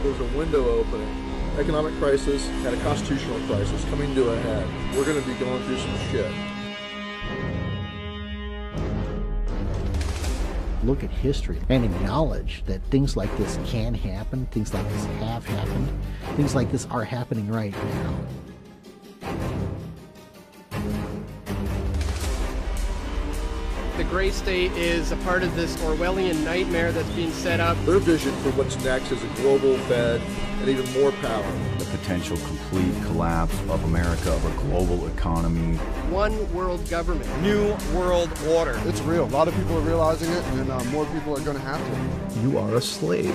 There's a window opening. Economic crisis and a constitutional crisis coming to a head. We're going to be going through some shit. Look at history and acknowledge that things like this can happen, things like this have happened, things like this are happening right now. The Gray State is a part of this Orwellian nightmare that's being set up. Their vision for what's next is a global Fed and even more power. The potential complete collapse of America, of a global economy. One world government. New world order. It's real. A lot of people are realizing it, and more people are going to have to. You are a slave.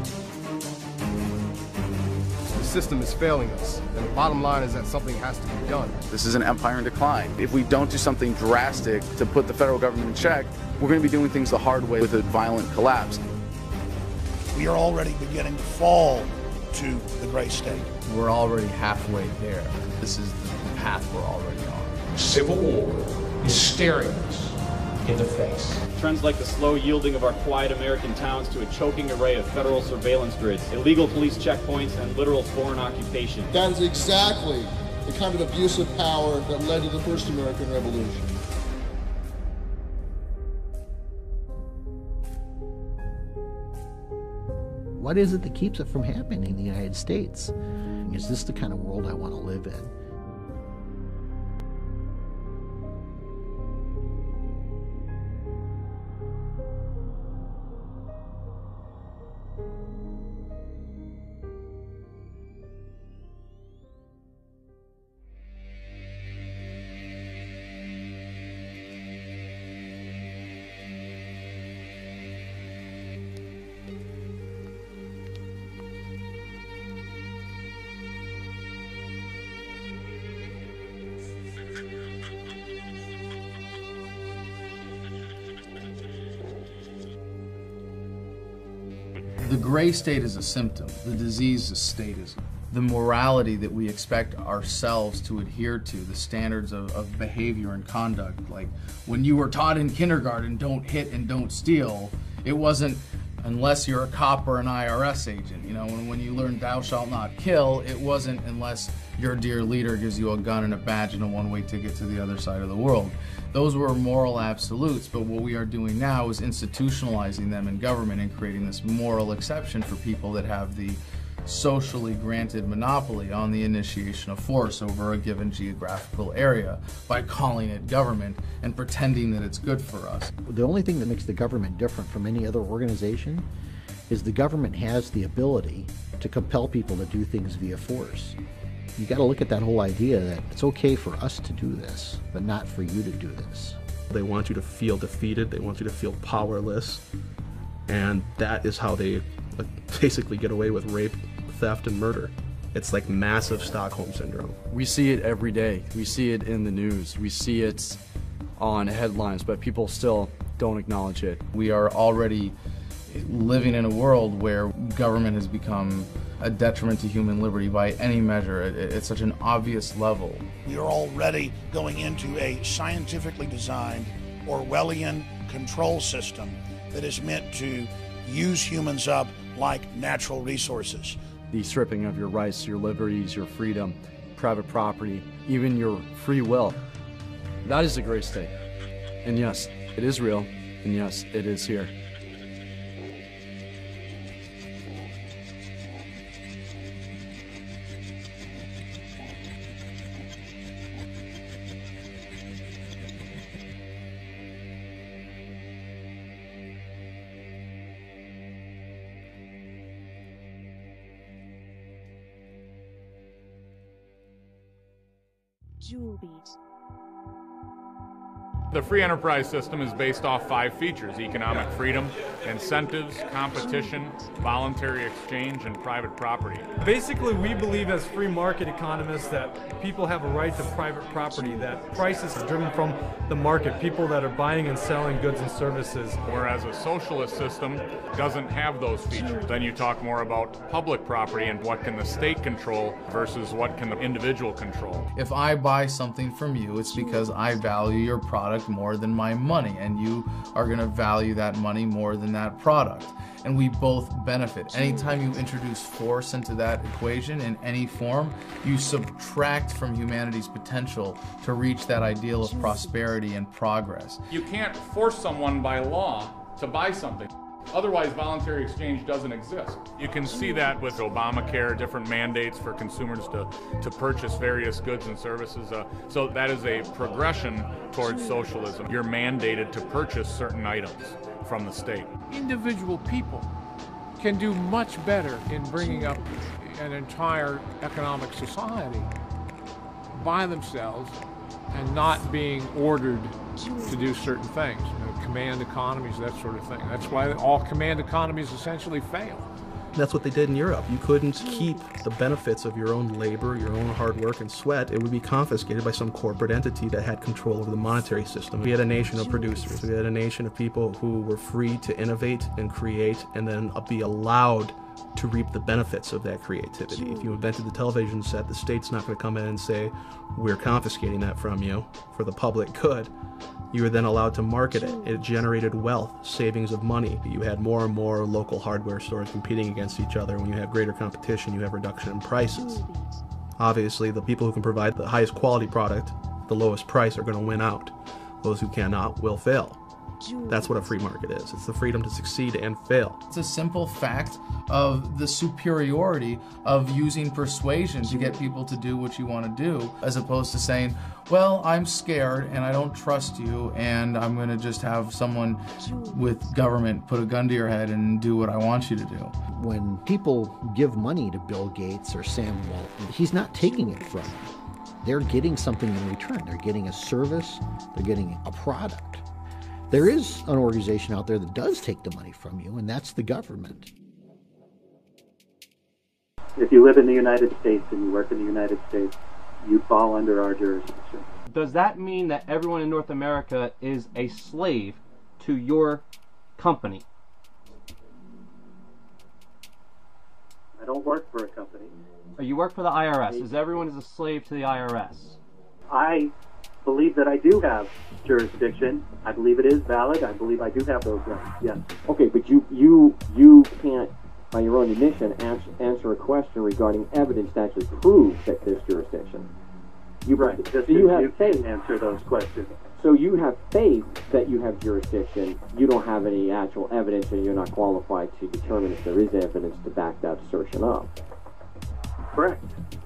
The system is failing us, and the bottom line is that something has to be done. This is an empire in decline. If we don't do something drastic to put the federal government in check, we're going to be doing things the hard way with a violent collapse. We are already beginning to fall to the Gray State. We're already halfway there. This is the path we're already on. Civil war is staring us in the face. Trends like the slow yielding of our quiet American towns to a choking array of federal surveillance grids, illegal police checkpoints, and literal foreign occupation. That is exactly the kind of abuse of power that led to the first American Revolution. What is it that keeps it from happening in the United States? Is this the kind of world I want to live in? The gray state is a symptom. The disease is statism. The morality that we expect ourselves to adhere to, the standards of behavior and conduct, like when you were taught in kindergarten, don't hit and don't steal, it wasn't unless you're a cop or an IRS agent. You know, when you learned thou shalt not kill, it wasn't unless your dear leader gives you a gun and a badge and a one-way ticket to the other side of the world. Those were moral absolutes, but what we are doing now is institutionalizing them in government and creating this moral exception for people that have the socially granted monopoly on the initiation of force over a given geographical area by calling it government and pretending that it's good for us. The only thing that makes the government different from any other organization is the government has the ability to compel people to do things via force. You got to look at that whole idea that it's okay for us to do this, but not for you to do this. They want you to feel defeated, they want you to feel powerless, and that is how they basically get away with rape, theft, and murder. It's like massive Stockholm Syndrome. We see it every day. We see it in the news. We see it on headlines, but people still don't acknowledge it. We are already living in a world where government has become a detriment to human liberty by any measure. It's such an obvious level. We are already going into a scientifically designed Orwellian control system that is meant to use humans up like natural resources. The stripping of your rights, your liberties, your freedom, private property, even your free will. That is the gray state. And yes, it is real, and yes, it is here. Jewel Beat. The free enterprise system is based off 5 features: economic freedom, incentives, competition, voluntary exchange, and private property. Basically, we believe as free market economists that people have a right to private property, that prices are driven from the market, people that are buying and selling goods and services. Whereas a socialist system doesn't have those features. Then you talk more about public property and what can the state control versus what can the individual control. If I buy something from you, it's because I value your product product more than my money, and you are going to value that money more than that product. And we both benefit. Anytime you introduce force into that equation in any form, you subtract from humanity's potential to reach that ideal of prosperity and progress. You can't force someone by law to buy something. Otherwise, voluntary exchange doesn't exist. You can see that with Obamacare, different mandates for consumers to purchase various goods and services. So that is a progression towards socialism. You're mandated to purchase certain items from the state. Individual people can do much better in bringing up an entire economic society by themselves and not being ordered to do certain things. Command economies, that sort of thing. That's why all command economies essentially fail. That's what they did in Europe. You couldn't keep the benefits of your own labor, your own hard work and sweat. It would be confiscated by some corporate entity that had control over the monetary system. We had a nation of producers. We had a nation of people who were free to innovate and create and then be allowed to reap the benefits of that creativity. If you invented the television set, the state's not going to come in and say, we're confiscating that from you for the public good. You were then allowed to market it. It generated wealth, savings of money. You had more and more local hardware stores competing against each other. When you have greater competition, you have reduction in prices. Obviously, the people who can provide the highest quality product, the lowest price, are going to win out. Those who cannot will fail. That's what a free market is. It's the freedom to succeed and fail. It's a simple fact of the superiority of using persuasion to get people to do what you want to do, as opposed to saying, well, I'm scared and I don't trust you and I'm going to just have someone with government put a gun to your head and do what I want you to do. When people give money to Bill Gates or Sam Walton, he's not taking it from them. They're getting something in return. They're getting a service. They're getting a product. There is an organization out there that does take the money from you, and that's the government. If you live in the United States and you work in the United States, you fall under our jurisdiction. Does that mean that everyone in North America is a slave to your company? I don't work for a company. You work for the IRS. Is everyone is a slave to the IRS? I believe that I do have jurisdiction. I believe it is valid. I believe I do have those rights. Yes. Okay, but you can't, by your own admission, answer a question regarding evidence to actually prove that there's jurisdiction. Right. Just so you have faith. Answer those questions. So you have faith that you have jurisdiction. You don't have any actual evidence, and you're not qualified to determine if there is evidence to back that assertion up. Correct.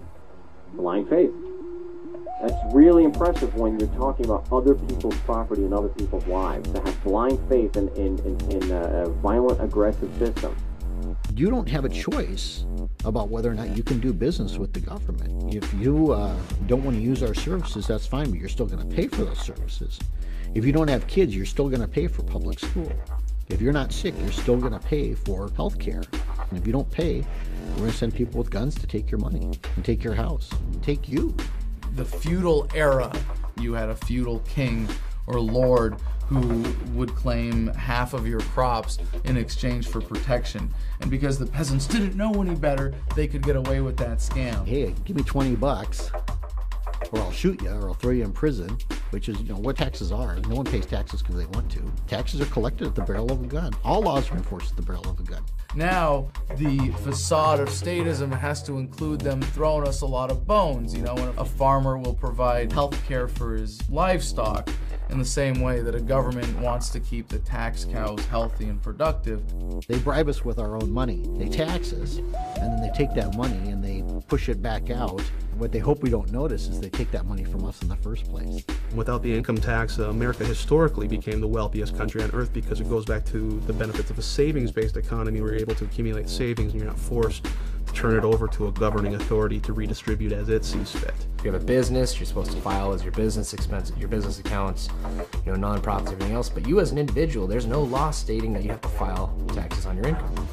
Blind faith. That's really impressive when you're talking about other people's property and other people's lives. To have blind faith in a violent, aggressive system. You don't have a choice about whether or not you can do business with the government. If you don't want to use our services, that's fine, but you're still going to pay for those services. If you don't have kids, you're still going to pay for public school. If you're not sick, you're still going to pay for health care. And if you don't pay, we're going to send people with guns to take your money and take your house and take you. The feudal era, you had a feudal king or lord who would claim half of your crops in exchange for protection. And because the peasants didn't know any better, they could get away with that scam. Hey, give me $20 or I'll shoot you or I'll throw you in prison, which is, what taxes are. No one pays taxes because they want to. Taxes are collected at the barrel of a gun. All laws are enforced at the barrel of a gun. Now, the facade of statism has to include them throwing us a lot of bones. When a farmer will provide health care for his livestock in the same way that a government wants to keep the tax cows healthy and productive. They bribe us with our own money. They tax us, and then they take that money and they push it back out. What they hope we don't notice is they take that money from us in the first place. Without the income tax, America historically became the wealthiest country on earth because it goes back to the benefits of a savings-based economy where you're able to accumulate savings and you're not forced to turn it over to a governing authority to redistribute as it sees fit. If you have a business, you're supposed to file as your business expenses, your business accounts, nonprofits, everything else. But you as an individual, there's no law stating that you have to file taxes on your income.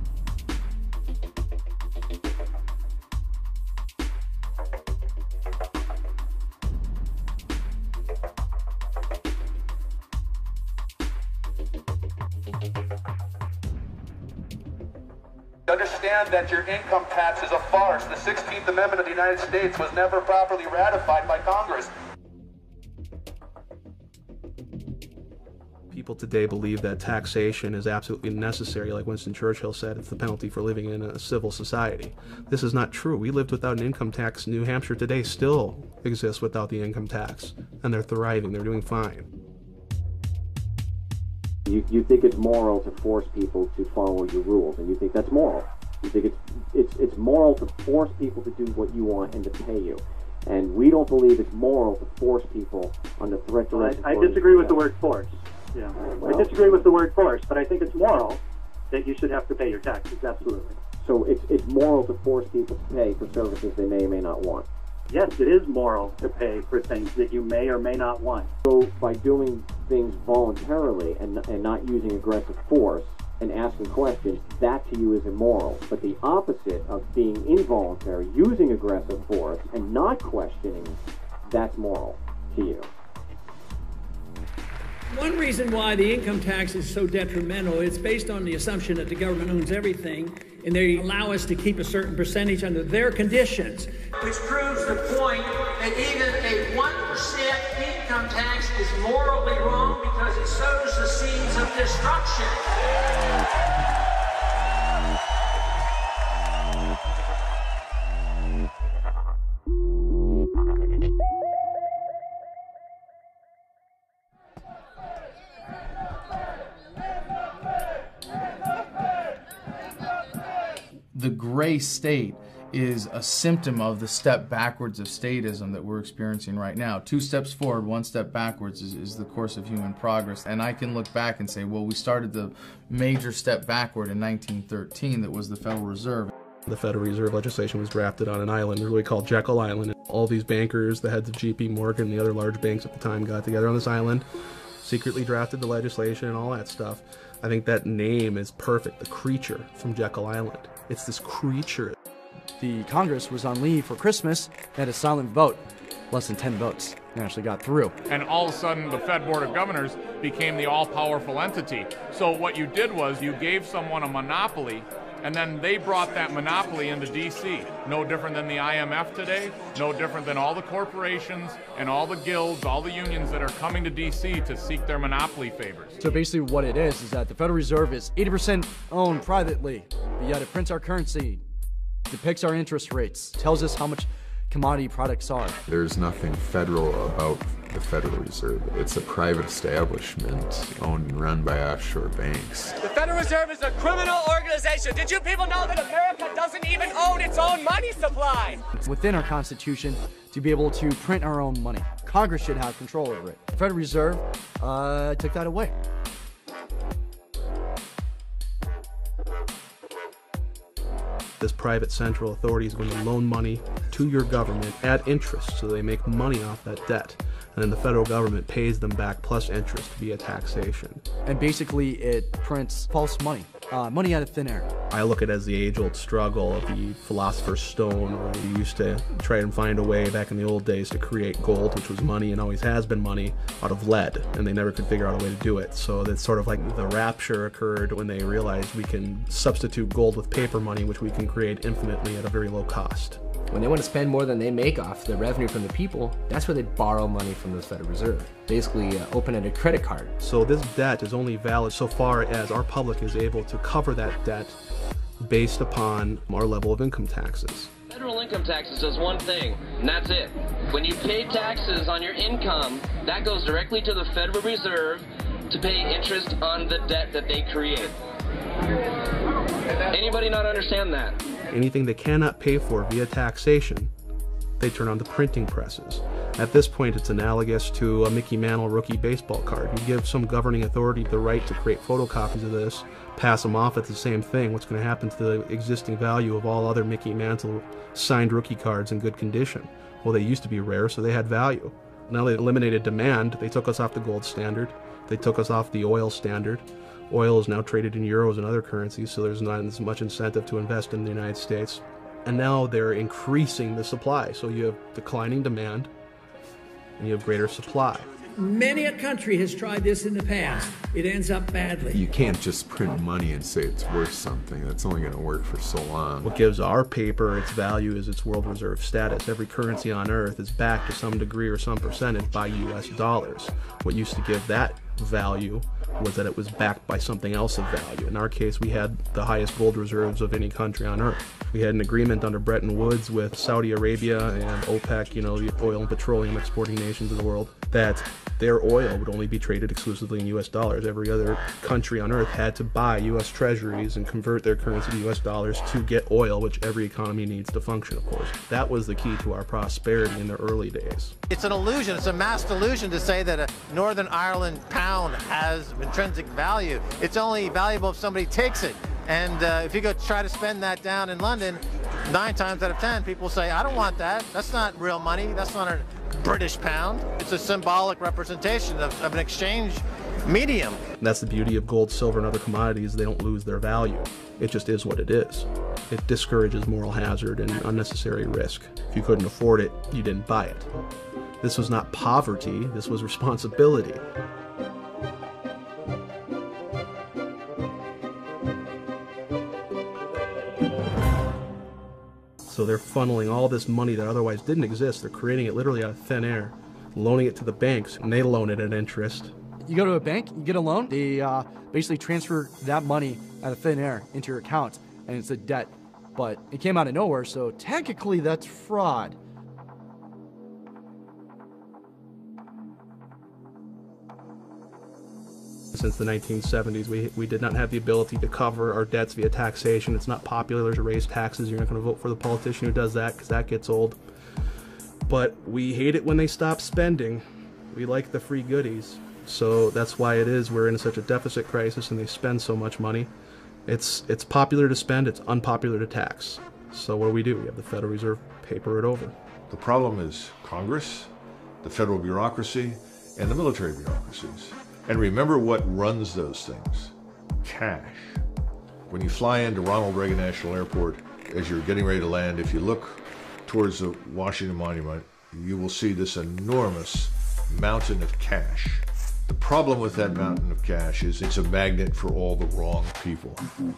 Understand that your income tax is a farce. The 16th Amendment of the United States was never properly ratified by Congress. people today believe that taxation is absolutely necessary. Like Winston Churchill said, it's the penalty for living in a civil society. This is not true. We lived without an income tax. New Hampshire today still exists without the income tax, and they're thriving. They're doing fine. You think it's moral to force people to follow your rules, and you think that's moral. You think it's moral to force people to do what you want and to pay you. And we don't believe it's moral to force people under threat to I disagree with the word force. Yeah, I disagree with the word force, but I think it's moral that you should have to pay your taxes, absolutely. So it's moral to force people to pay for services they may or may not want. Yes, it is moral to pay for things that you may or may not want. So by doing things voluntarily and not using aggressive force and asking questions, that to you is immoral. But the opposite of being involuntary, using aggressive force and not questioning, that's moral to you. One reason why the income tax is so detrimental is based on the assumption that the government owns everything, and they allow us to keep a certain percentage under their conditions. Which proves the point that even a 1% income tax is morally wrong because it sows the seeds of destruction. The gray state is a symptom of the step backwards of statism that we're experiencing right now. 2 steps forward, 1 step backwards is the course of human progress. And I can look back and say, well, we started the major step backward in 1913 that was the Federal Reserve. The Federal Reserve legislation was drafted on an island really called Jekyll Island. All these bankers, the heads of J.P. Morgan and the other large banks at the time got together on this island, secretly drafted the legislation and all that stuff. I think that name is perfect, the creature from Jekyll Island. It's this creature. The Congress was on leave for Christmas and had a silent vote. Less than 10 votes. They actually got through. And all of a sudden, the Fed Board of Governors became the all-powerful entity. So what you did was you gave someone a monopoly, and then they brought that monopoly into D.C. No different than the IMF today, no different than all the corporations and all the guilds, all the unions that are coming to D.C. to seek their monopoly favors. So basically what it is that the Federal Reserve is 80% owned privately, but yet it prints our currency, depicts our interest rates, tells us how much commodity products are. There's nothing federal about the Federal Reserve. It's a private establishment owned and run by offshore banks. The Federal Reserve is a criminal organization. Did you people know that America doesn't even own its own money supply? It's within our Constitution to be able to print our own money. Congress should have control over it. The Federal Reserve took that away. This private central authority is going to loan money to your government at interest, so they make money off that debt. And then the federal government pays them back plus interest via taxation. And basically it prints false money, money out of thin air. I look at it as the age-old struggle of the philosopher's stone, where you used to try and find a way back in the old days to create gold, which was money and always has been money, out of lead, and they never could figure out a way to do it. So that's sort of like the rapture occurred when they realized we can substitute gold with paper money, which we can create infinitely at a very low cost. When they want to spend more than they make off the revenue from the people, that's where they borrow money from the Federal Reserve. Basically open a credit card. So this debt is only valid so far as our public is able to cover that debt based upon our level of income taxes. Federal income taxes does one thing, and that's it. When you pay taxes on your income, that goes directly to the Federal Reserve to pay interest on the debt that they create. Anybody not understand that? Anything they cannot pay for via taxation, they turn on the printing presses. At this point, it's analogous to a Mickey Mantle rookie baseball card. You give some governing authority the right to create photocopies of this, pass them off at the same thing. What's going to happen to the existing value of all other Mickey Mantle signed rookie cards in good condition? Well, they used to be rare, so they had value. Now they eliminated demand. They took us off the gold standard. They took us off the oil standard. Oil is now traded in euros and other currencies, so there's not as much incentive to invest in the United States. And now they're increasing the supply. So you have declining demand, and you have greater supply. Many a country has tried this in the past. It ends up badly. You can't just print money and say it's worth something. That's only going to work for so long. What gives our paper its value is its world reserve status. Every currency on earth is backed to some degree or some percentage by US dollars. What used to give that value was that it was backed by something else of value. In our case, we had the highest gold reserves of any country on earth. We had an agreement under Bretton Woods with Saudi Arabia and OPEC, you know, the oil and petroleum exporting nations of the world, that their oil would only be traded exclusively in US dollars. Every other country on earth had to buy US treasuries and convert their currency to US dollars to get oil, which every economy needs to function, of course. That was the key to our prosperity in the early days. It's an illusion, it's a mass delusion to say that a Northern Ireland pound has intrinsic value. It's only valuable if somebody takes it. And if you go try to spend that down in London, 9 times out of 10, people say, I don't want that. That's not real money. That's not a British pound. It's a symbolic representation of an exchange medium. And that's the beauty of gold, silver, and other commodities. They don't lose their value. It just is what it is. It discourages moral hazard and unnecessary risk. If you couldn't afford it, you didn't buy it. This was not poverty. This was responsibility. So they're funneling all this money that otherwise didn't exist. They're creating it literally out of thin air, loaning it to the banks, and they loan it at interest. You go to a bank, you get a loan, they basically transfer that money out of thin air into your account, and it's a debt. But it came out of nowhere, so technically that's fraud. Since the 1970s, we did not have the ability to cover our debts via taxation. It's not popular to raise taxes. You're not going to vote for the politician who does that because that gets old. But we hate it when they stop spending. We like the free goodies. So that's why it is we're in such a deficit crisis and they spend so much money. It's popular to spend, it's unpopular to tax. So what do? We have the Federal Reserve paper it over. The problem is Congress, the federal bureaucracy, and the military bureaucracies. And remember what runs those things: cash. When you fly into Ronald Reagan National Airport, as you're getting ready to land, if you look towards the Washington Monument, you will see this enormous mountain of cash. The problem with that mountain of cash is it's a magnet for all the wrong people.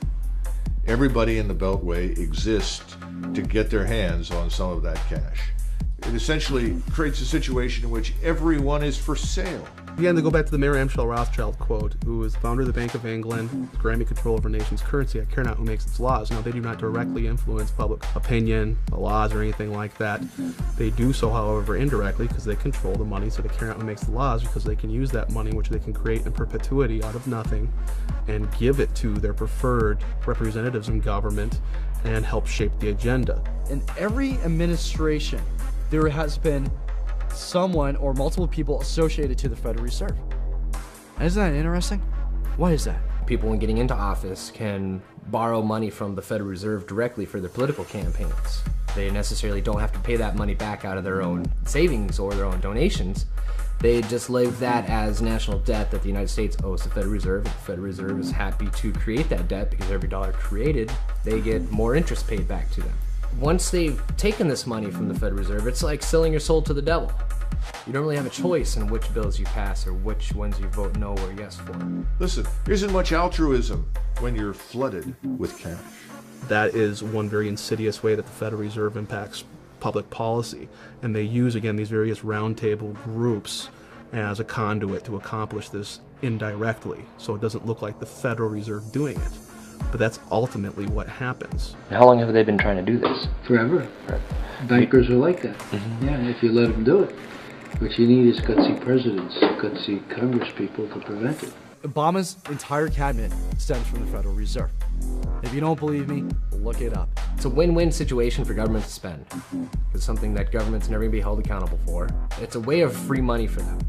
Everybody in the Beltway exists to get their hands on some of that cash. It essentially creates a situation in which everyone is for sale. Again, to go back to the Mayer Amschel Rothschild quote, who was founder of the Bank of England, granting control over a nation's currency. I care not who makes its laws. Now, they do not directly influence public opinion, the laws, or anything like that. They do so, however, indirectly, because they control the money, so they care not who makes the laws, because they can use that money, which they can create in perpetuity out of nothing, and give it to their preferred representatives in government and help shape the agenda. In every administration, there has been someone or multiple people associated to the Federal Reserve. Isn't that interesting? Why is that? People, when getting into office, can borrow money from the Federal Reserve directly for their political campaigns. They necessarily don't have to pay that money back out of their own savings or their own donations. They just leave that as national debt that the United States owes the Federal Reserve. The Federal Reserve is happy to create that debt because every dollar created, they get more interest paid back to them. Once they've taken this money from the Federal Reserve, it's like selling your soul to the devil. You don't really have a choice in which bills you pass or which ones you vote no or yes for. Listen, there isn't much altruism when you're flooded with cash. That is one very insidious way that the Federal Reserve impacts public policy. And they use, again, these various roundtable groups as a conduit to accomplish this indirectly. So it doesn't look like the Federal Reserve doing it. But that's ultimately what happens. How long have they been trying to do this? Forever. Bankers are like that. Yeah, if you let them do it. What you need is gutsy presidents, gutsy Congress people to prevent it. Obama's entire cabinet stems from the Federal Reserve. If you don't believe me, look it up. It's a win-win situation for government to spend. It's something that government's never going to be held accountable for. It's a way of free money for them.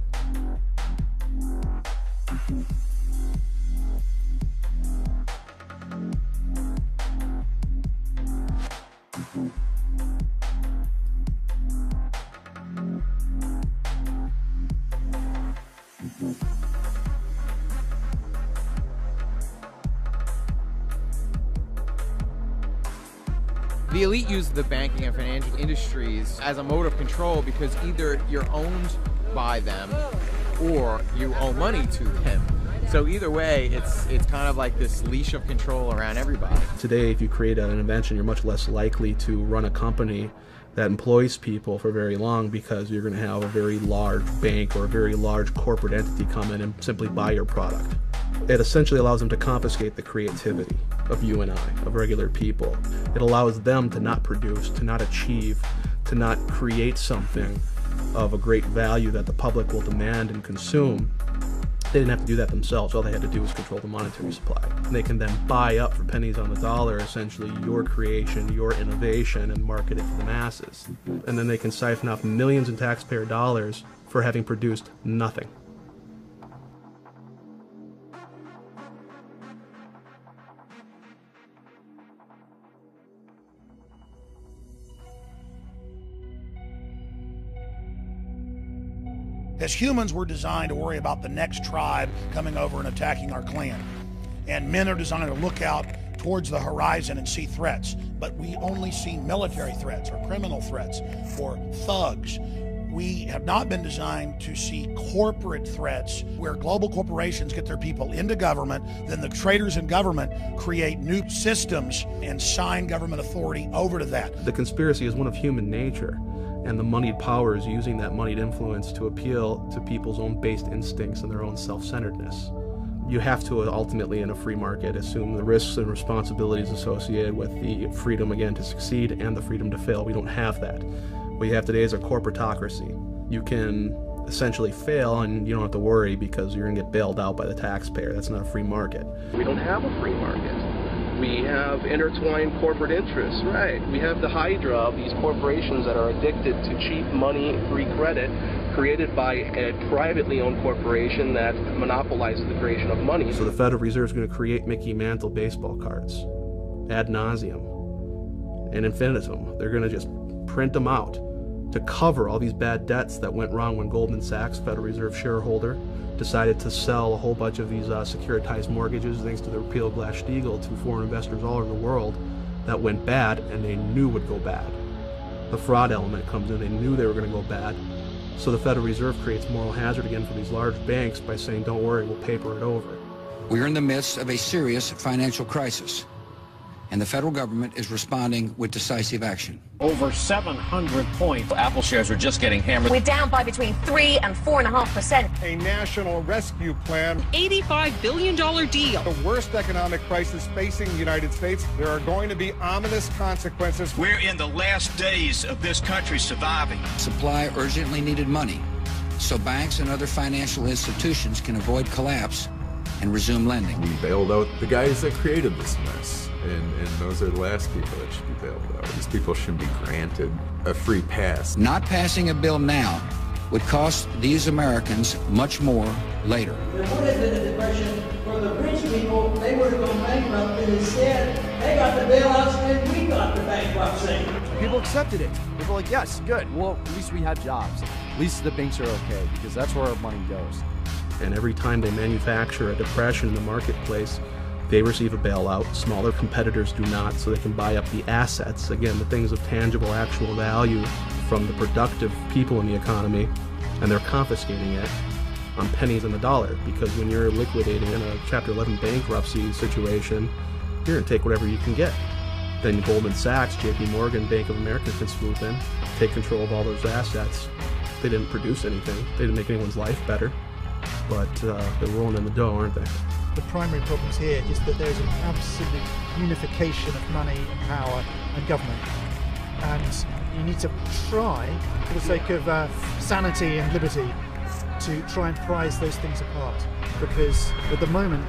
The elite use the banking and financial industries as a mode of control because either you're owned by them or you owe money to them. So either way, it's kind of like this leash of control around everybody. Today, if you create an invention, you're much less likely to run a company that employs people for very long, because you're going to have a very large bank or a very large corporate entity come in and simply buy your product. It essentially allows them to confiscate the creativity of you and I, of regular people. It allows them to not produce, to not achieve, to not create something of a great value that the public will demand and consume. They didn't have to do that themselves. All they had to do was control the monetary supply. And they can then buy up for pennies on the dollar, essentially, your creation, your innovation, and market it to the masses. And then they can siphon off millions in taxpayer dollars for having produced nothing. As humans, we're designed to worry about the next tribe coming over and attacking our clan. And men are designed to look out towards the horizon and see threats. But we only see military threats or criminal threats or thugs. We have not been designed to see corporate threats where global corporations get their people into government, then the traders in government create new systems and sign government authority over to that. The conspiracy is one of human nature. And the moneyed power is using that moneyed influence to appeal to people's own based instincts and their own self-centeredness. You have to ultimately, in a free market, assume the risks and responsibilities associated with the freedom, again, to succeed and the freedom to fail. We don't have that. What you have today is a corporatocracy. You can essentially fail and you don't have to worry because you're going to get bailed out by the taxpayer. That's not a free market. We don't have a free market. We have intertwined corporate interests, right? We have the hydra of these corporations that are addicted to cheap money, free credit, created by a privately owned corporation that monopolizes the creation of money. So the Federal Reserve is going to create Mickey Mantle baseball cards ad nauseum and infinitum. They're going to just print them out to cover all these bad debts that went wrong when Goldman Sachs, Federal Reserve shareholder, decided to sell a whole bunch of these securitized mortgages thanks to the repeal of Glass-Steagall to foreign investors all over the world that went bad and they knew would go bad. The fraud element comes in, they knew they were going to go bad. So the Federal Reserve creates moral hazard again for these large banks by saying, don't worry, we'll paper it over. We are in the midst of a serious financial crisis, and the federal government is responding with decisive action. Over 700 points. Apple shares are just getting hammered. We're down by between 3 and 4.5%. A national rescue plan. $85 billion deal. The worst economic crisis facing the United States. There are going to be ominous consequences. We're in the last days of this country surviving. Supply urgently needed money so banks and other financial institutions can avoid collapse and resume lending. We bailed out the guys that created this mess. And those are the last people that should be bailed out. These people should be granted a free pass. Not passing a bill now would cost these Americans much more later. There would have been a depression for the rich people. They would have gone bankrupt, and instead, they got the bailouts and we got the bankruptcy. People accepted it. People were like, yes, good. Well, at least we have jobs. At least the banks are okay, because that's where our money goes. And every time they manufacture a depression in the marketplace, they receive a bailout. Smaller competitors do not, so they can buy up the assets, again, the things of tangible, actual value from the productive people in the economy, and they're confiscating it on pennies on the dollar, because when you're liquidating in a Chapter 11 bankruptcy situation, you're going to take whatever you can get. Then Goldman Sachs, JP Morgan, Bank of America can swoop in, take control of all those assets. They didn't produce anything. They didn't make anyone's life better, but they're rolling in the dough, aren't they? The primary problems here is that there's an absolute unification of money and power and government. And you need to try, for the sake of sanity and liberty, to try and prize those things apart. Because at the moment,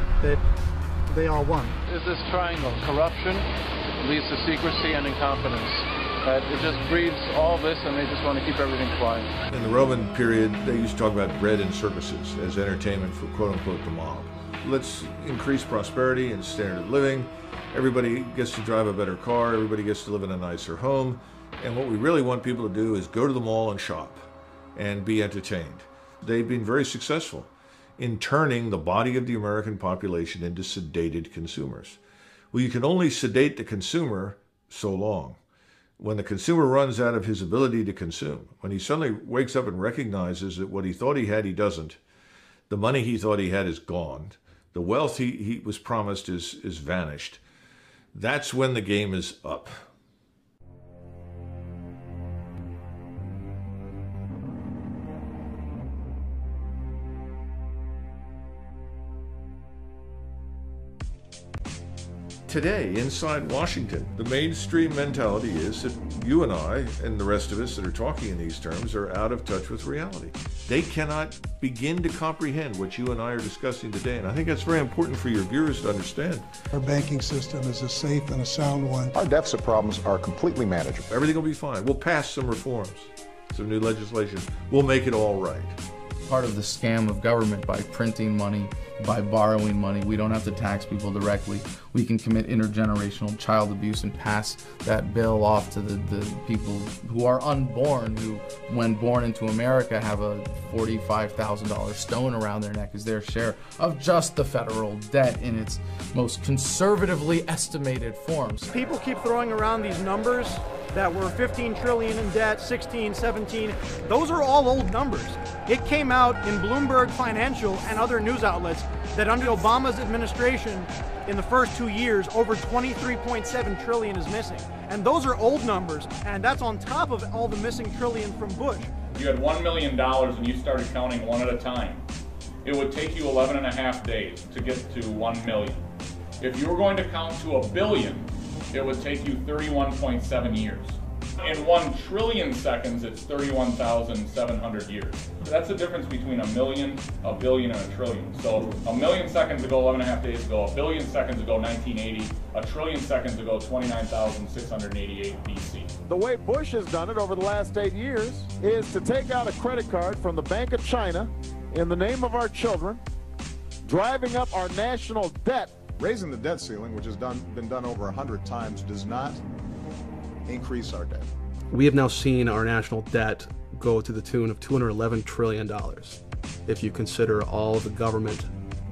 they are one. Is this triangle. Corruption leads to secrecy and incompetence. It just breeds all this, and they just want to keep everything quiet. In the Roman period, they used to talk about bread and circuses as entertainment for quote-unquote the mob. Let's increase prosperity and standard of living. Everybody gets to drive a better car. Everybody gets to live in a nicer home. And what we really want people to do is go to the mall and shop and be entertained. They've been very successful in turning the body of the American population into sedated consumers. Well, you can only sedate the consumer so long. When the consumer runs out of his ability to consume, when he suddenly wakes up and recognizes that what he thought he had, he doesn't, the money he thought he had is gone, the wealth he was promised is vanished, that's when the game is up. today inside Washington. The mainstream mentality is that you and I and the rest of us that are talking in these terms are out of touch with reality. They cannot begin to comprehend what you and I are discussing today, and I think that's very important for your viewers to understand. Our banking system is a safe and a sound one. Our deficit problems are completely manageable. Everything will be fine. We'll pass some reforms, some new legislation. We'll make it all right. Part of the scam of government by printing money, by borrowing money. We don't have to tax people directly. We can commit intergenerational child abuse and pass that bill off to the people who are unborn, who, when born into America, have a $45,000 stone around their neck as their share of just the federal debt in its most conservatively estimated forms. People keep throwing around these numbers that were 15 trillion in debt, 16, 17. Those are all old numbers. It came out in Bloomberg Financial and other news outlets that under Obama's administration, in the first 2 years, over 23.7 trillion is missing. And those are old numbers, and that's on top of all the missing trillion from Bush. You had $1 million and you started counting one at a time. It would take you 11.5 days to get to 1 million. If you were going to count to $1 billion, it would take you 31.7 years. In 1 trillion seconds, it's 31,700 years. That's the difference between a million, a billion, and a trillion. So a million seconds ago, 11.5 days ago, a billion seconds ago, 1980, a trillion seconds ago, 29,688 BC. The way Bush has done it over the last 8 years is to take out a credit card from the Bank of China in the name of our children, driving up our national debt. Raising the debt ceiling, which has been done over 100 times, does not increase our debt. We have now seen our national debt go to the tune of $211 trillion if you consider all the government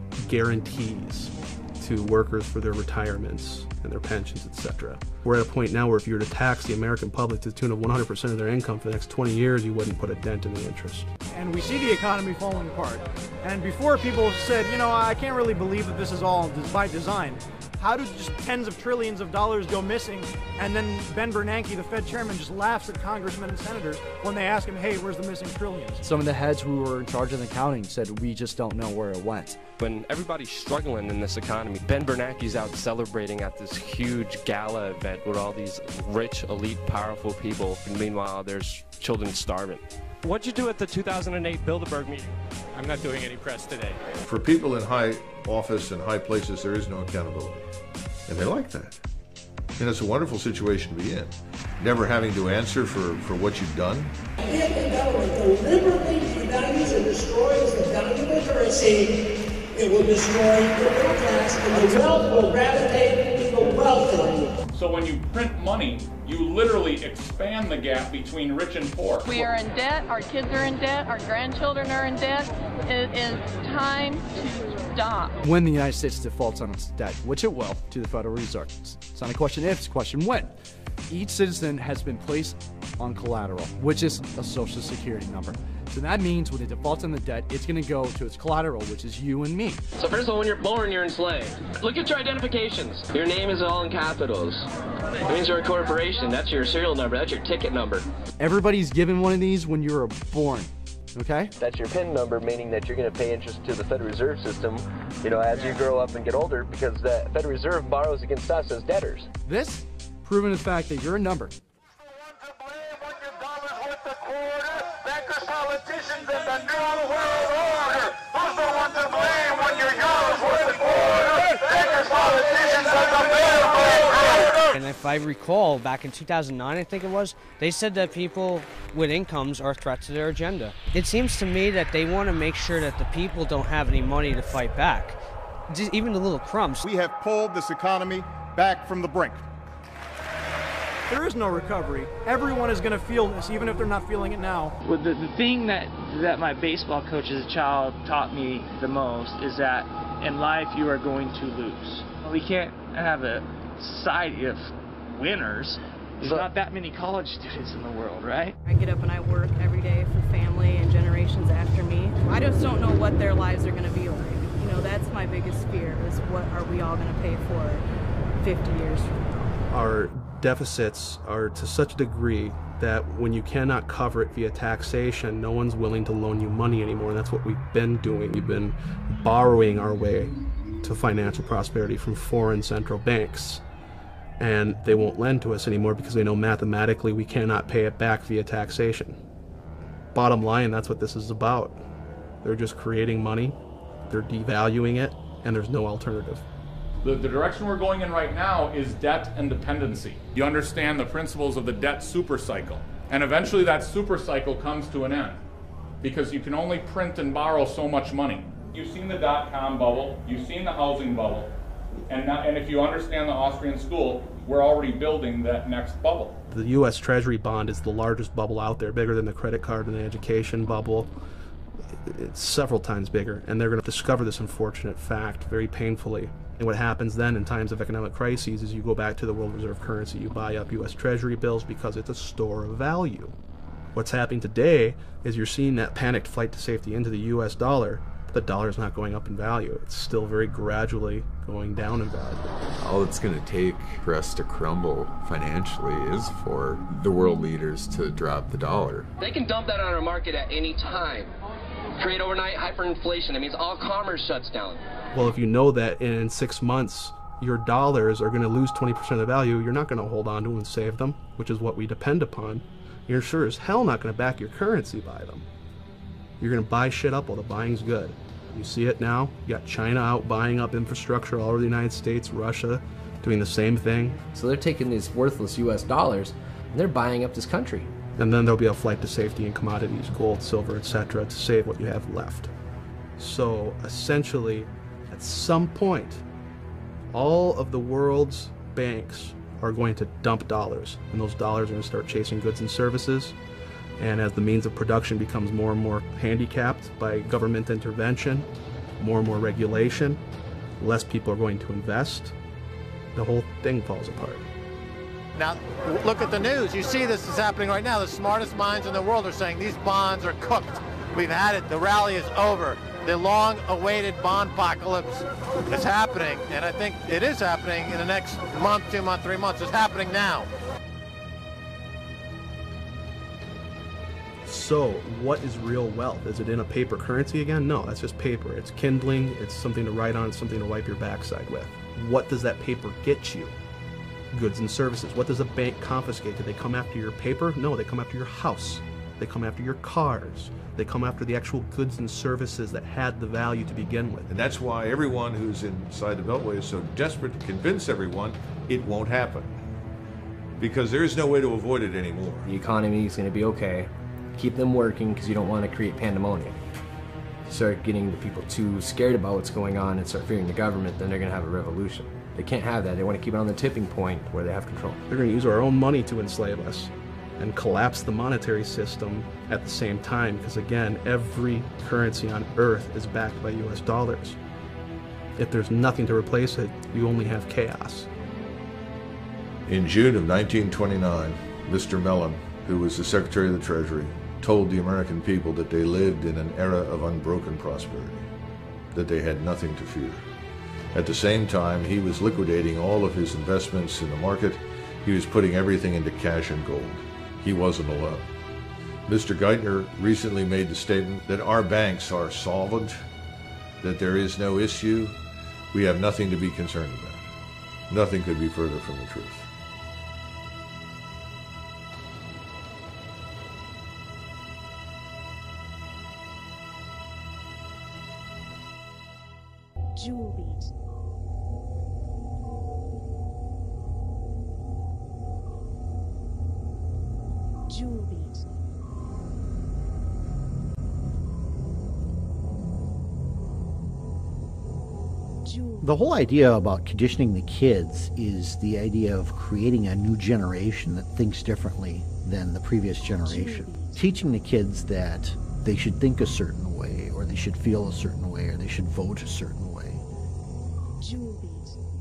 guarantees to workers for their retirements and their pensions, etc. We're at a point now where if you were to tax the American public to the tune of 100% of their income for the next 20 years, you wouldn't put a dent in the interest. And we see the economy falling apart. And before, people said, you know, I can't really believe that this is all by design. How do just tens of trillions of dollars go missing? And then Ben Bernanke, the Fed chairman, just laughs at congressmen and senators when they ask him, hey, where's the missing trillions? Some of the heads who were in charge of the accounting said, we just don't know where it went. When everybody's struggling in this economy, Ben Bernanke's out celebrating at this huge gala event with all these rich, elite, powerful people, and meanwhile there's children starving. What'd you do at the 2008 Bilderberg meeting? I'm not doing any press today. For people in high office and high places, there is no accountability. And they like that. And it's a wonderful situation to be in. Never having to answer for what you've done. If the government deliberately devalues and destroys the value of the currency, it will destroy the middle class and the wealth will gravitate to the wealthy. So when you print money, you literally expand the gap between rich and poor. We are in debt, our kids are in debt, our grandchildren are in debt. It is time to stop. When the United States defaults on its debt, which it will, to the Federal Reserve. It's not a question if, it's a question when. Each citizen has been placed on collateral, which is a Social Security number. So that means when it defaults on the debt, it's going to go to its collateral, which is you and me. So first of all, when you're born, you're enslaved. Look at your identifications. Your name is all in capitals. It means you're a corporation. That's your serial number. That's your ticket number. Everybody's given one of these when you were born. Okay? That's your PIN number, meaning that you're going to pay interest to the Federal Reserve System, you know, as you grow up and get older, because the Federal Reserve borrows against us as debtors. This, proven the fact that you're a number. Politicians in the New World Order. Who's the one to blame when your yours worth a quarter? Bankers, politicians, and the New World Order. And if I recall, back in 2009, I think it was, they said that people with incomes are a threat to their agenda. It seems to me that they want to make sure that the people don't have any money to fight back, just even the little crumbs. We have pulled this economy back from the brink. There is no recovery. Everyone is going to feel this, even if they're not feeling it now. Well, the thing that my baseball coach as a child taught me the most is that in life you are going to lose. We can't have a society of winners. There's not that many college students in the world, right? I get up and I work every day for family and generations after me. I just don't know what their lives are going to be like. You know, that's my biggest fear, is what are we all going to pay for 50 years from now. Our deficits are to such a degree that when you cannot cover it via taxation, no one's willing to loan you money anymore. And that's what we've been doing. We've been borrowing our way to to financial prosperity from foreign central banks. And they won't lend to us anymore because they know mathematically we cannot pay it back via taxation. Bottom line, that's what this is about. They're just creating money, they're devaluing it, and there's no alternative. The direction we're going in right now is debt and dependency. You understand the principles of the debt super cycle. And eventually that super cycle comes to an end because you can only print and borrow so much money. You've seen the dot-com bubble, you've seen the housing bubble, and if you understand the Austrian school, we're already building that next bubble. The U.S. Treasury bond is the largest bubble out there, bigger than the credit card and the education bubble. It's several times bigger, and they're going to discover this unfortunate fact very painfully. And what happens then in times of economic crises is you go back to the world reserve currency. You buy up U.S. Treasury bills because it's a store of value. What's happening today is you're seeing that panicked flight to safety into the U.S. dollar. The dollar's not going up in value. It's still very gradually going down in value. All it's going to take for us to crumble financially is for the world leaders to drop the dollar. They can dump that on our market at any time. Create overnight hyperinflation. That means all commerce shuts down. Well, if you know that in 6 months your dollars are going to lose 20% of the value, you're not going to hold on to them and save them, which is what we depend upon. You're sure as hell not going to back your currency by them. You're going to buy shit up while the buying's good. You see it now. You got China out buying up infrastructure all over the United States, Russia doing the same thing. So they're taking these worthless US dollars and they're buying up this country. And then there'll be a flight to safety in commodities, gold, silver, etc., to save what you have left. So essentially, at some point, all of the world's banks are going to dump dollars, and those dollars are going to start chasing goods and services. And as the means of production becomes more and more handicapped by government intervention, more and more regulation, less people are going to invest, the whole thing falls apart. Now, look at the news. You see this is happening right now. The smartest minds in the world are saying these bonds are cooked. We've had it. The rally is over. The long-awaited bond apocalypse is happening, and I think it is happening in the next month, 2 months, 3 months. It's happening now. So, what is real wealth? Is it in a paper currency again? No, that's just paper. It's kindling, it's something to write on, it's something to wipe your backside with. What does that paper get you? Goods and services. What does a bank confiscate? Do they come after your paper? No, they come after your house. They come after your cars. They come after the actual goods and services that had the value to begin with. And that's why everyone who's inside the Beltway is so desperate to convince everyone it won't happen. Because there is no way to avoid it anymore. The economy is going to be okay. Keep them working because you don't want to create pandemonium. If you start getting the people too scared about what's going on and start fearing the government, then they're going to have a revolution. They can't have that. They want to keep it on the tipping point where they have control. They're going to use our own money to enslave us and collapse the monetary system at the same time because, again, every currency on earth is backed by US dollars. If there's nothing to replace it, you only have chaos. In June of 1929, Mr. Mellon, who was the Secretary of the Treasury, told the American people that they lived in an era of unbroken prosperity, that they had nothing to fear. At the same time, he was liquidating all of his investments in the market. He was putting everything into cash and gold. He wasn't alone. Mr. Geithner recently made the statement that our banks are solvent, that there is no issue. We have nothing to be concerned about. Nothing could be further from the truth. Jewel Beat. Jewel Beat. The whole idea about conditioning the kids is the idea of creating a new generation that thinks differently than the previous generation. Teaching the kids that they should think a certain way, or they should feel a certain way, or they should vote a certain way. Jewel Beat.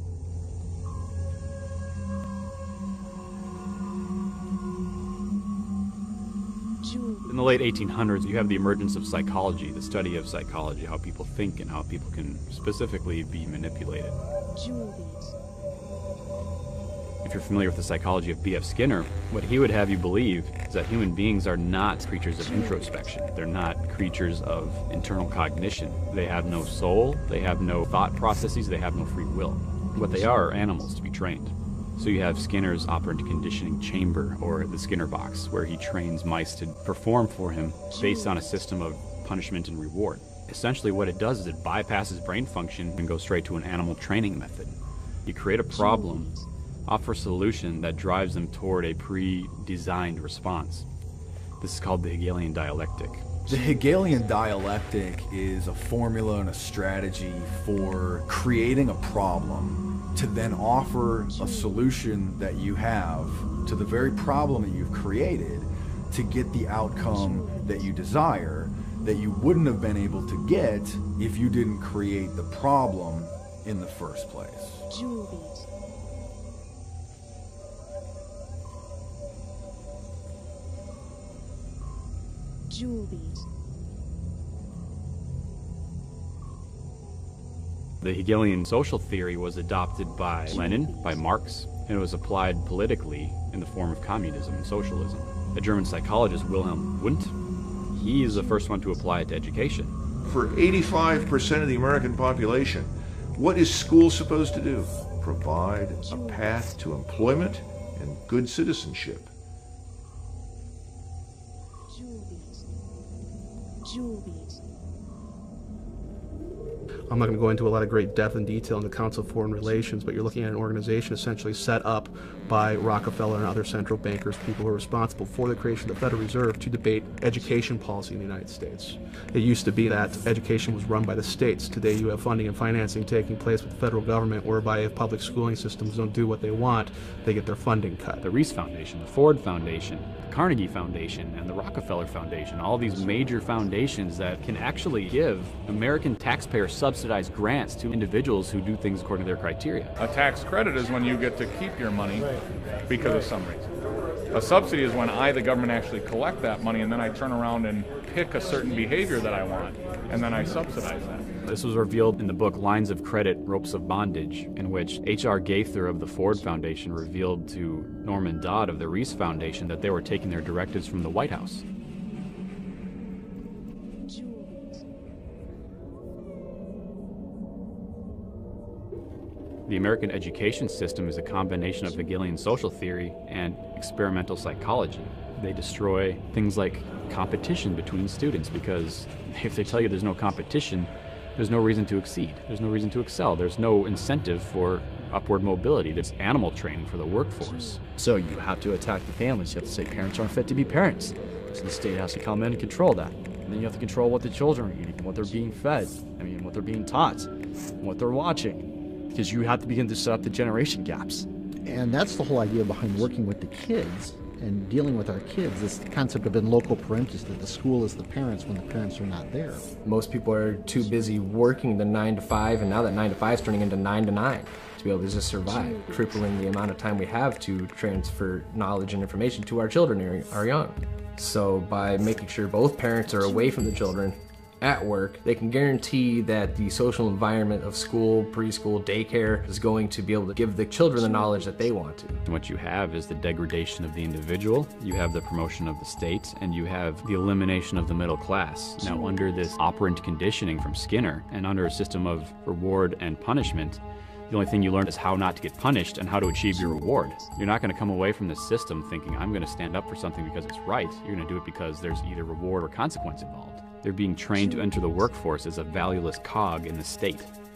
In the late 1800s, you have the emergence of psychology, the study of psychology, how people think and how people can specifically be manipulated. If you're familiar with the psychology of B.F. Skinner, what he would have you believe is that human beings are not creatures of introspection. They're not creatures of internal cognition. They have no soul, they have no thought processes, they have no free will. What they are animals to be trained. So you have Skinner's operant conditioning chamber, or the Skinner box, where he trains mice to perform for him based on a system of punishment and reward. Essentially what it does is it bypasses brain function and goes straight to an animal training method. You create a problem, offer a solution that drives them toward a pre-designed response. This is called the Hegelian dialectic. The Hegelian dialectic is a formula and a strategy for creating a problem to then offer a solution that you have to the very problem that you've created to get the outcome that you desire, that you wouldn't have been able to get if you didn't create the problem in the first place. The Hegelian social theory was adopted by Lenin, by Marx, and it was applied politically in the form of communism and socialism. The German psychologist Wilhelm Wundt, he is the first one to apply it to education. For 85% of the American population, what is school supposed to do? Provide a path to employment and good citizenship. I'm not going to go into a lot of great depth and detail in the Council of Foreign Relations, but you're looking at an organization essentially set up by Rockefeller and other central bankers, people who are responsible for the creation of the Federal Reserve, to debate education policy in the United States. It used to be that education was run by the states. Today you have funding and financing taking place with the federal government, whereby if public schooling systems don't do what they want, they get their funding cut. The Reese Foundation, the Ford Foundation, the Carnegie Foundation, and the Rockefeller Foundation, all these major foundations that can actually give American taxpayers subsidized grants to individuals who do things according to their criteria. A tax credit is when you get to keep your money because of some reason. A subsidy is when I, the government, actually collect that money and then I turn around and pick a certain behavior that I want and then I subsidize that. This was revealed in the book Lines of Credit, Ropes of Bondage, in which H.R. Gaither of the Ford Foundation revealed to Norman Dodd of the Reese Foundation that they were taking their directives from the White House. The American education system is a combination of Hegelian social theory and experimental psychology. They destroy things like competition between students, because if they tell you there's no competition, there's no reason to exceed. There's no reason to excel. There's no incentive for upward mobility. There's animal training for the workforce. So you have to attack the families. You have to say parents aren't fit to be parents. So the state has to come in and control that. And then you have to control what the children are eating, what they're being fed, what they're being taught, what they're watching. Because you have to begin to set up the generation gaps. And that's the whole idea behind working with the kids and dealing with our kids, this concept of in loco parentis, that the school is the parents when the parents are not there. Most people are too busy working the 9 to 5, and now that 9 to 5 is turning into 9 to 9 to be able to just survive, crippling the amount of time we have to transfer knowledge and information to our children, our young. So by making sure both parents are away from the children at work, they can guarantee that the social environment of school, preschool, daycare is going to be able to give the children the knowledge that they want to. And what you have is the degradation of the individual, you have the promotion of the state, and you have the elimination of the middle class. Now, under this operant conditioning from Skinner, and under a system of reward and punishment, the only thing you learn is how not to get punished and how to achieve your reward. You're not going to come away from this system thinking, I'm going to stand up for something because it's right. You're going to do it because there's either reward or consequence involved. They're being trained to enter the workforce as a valueless cog in the state.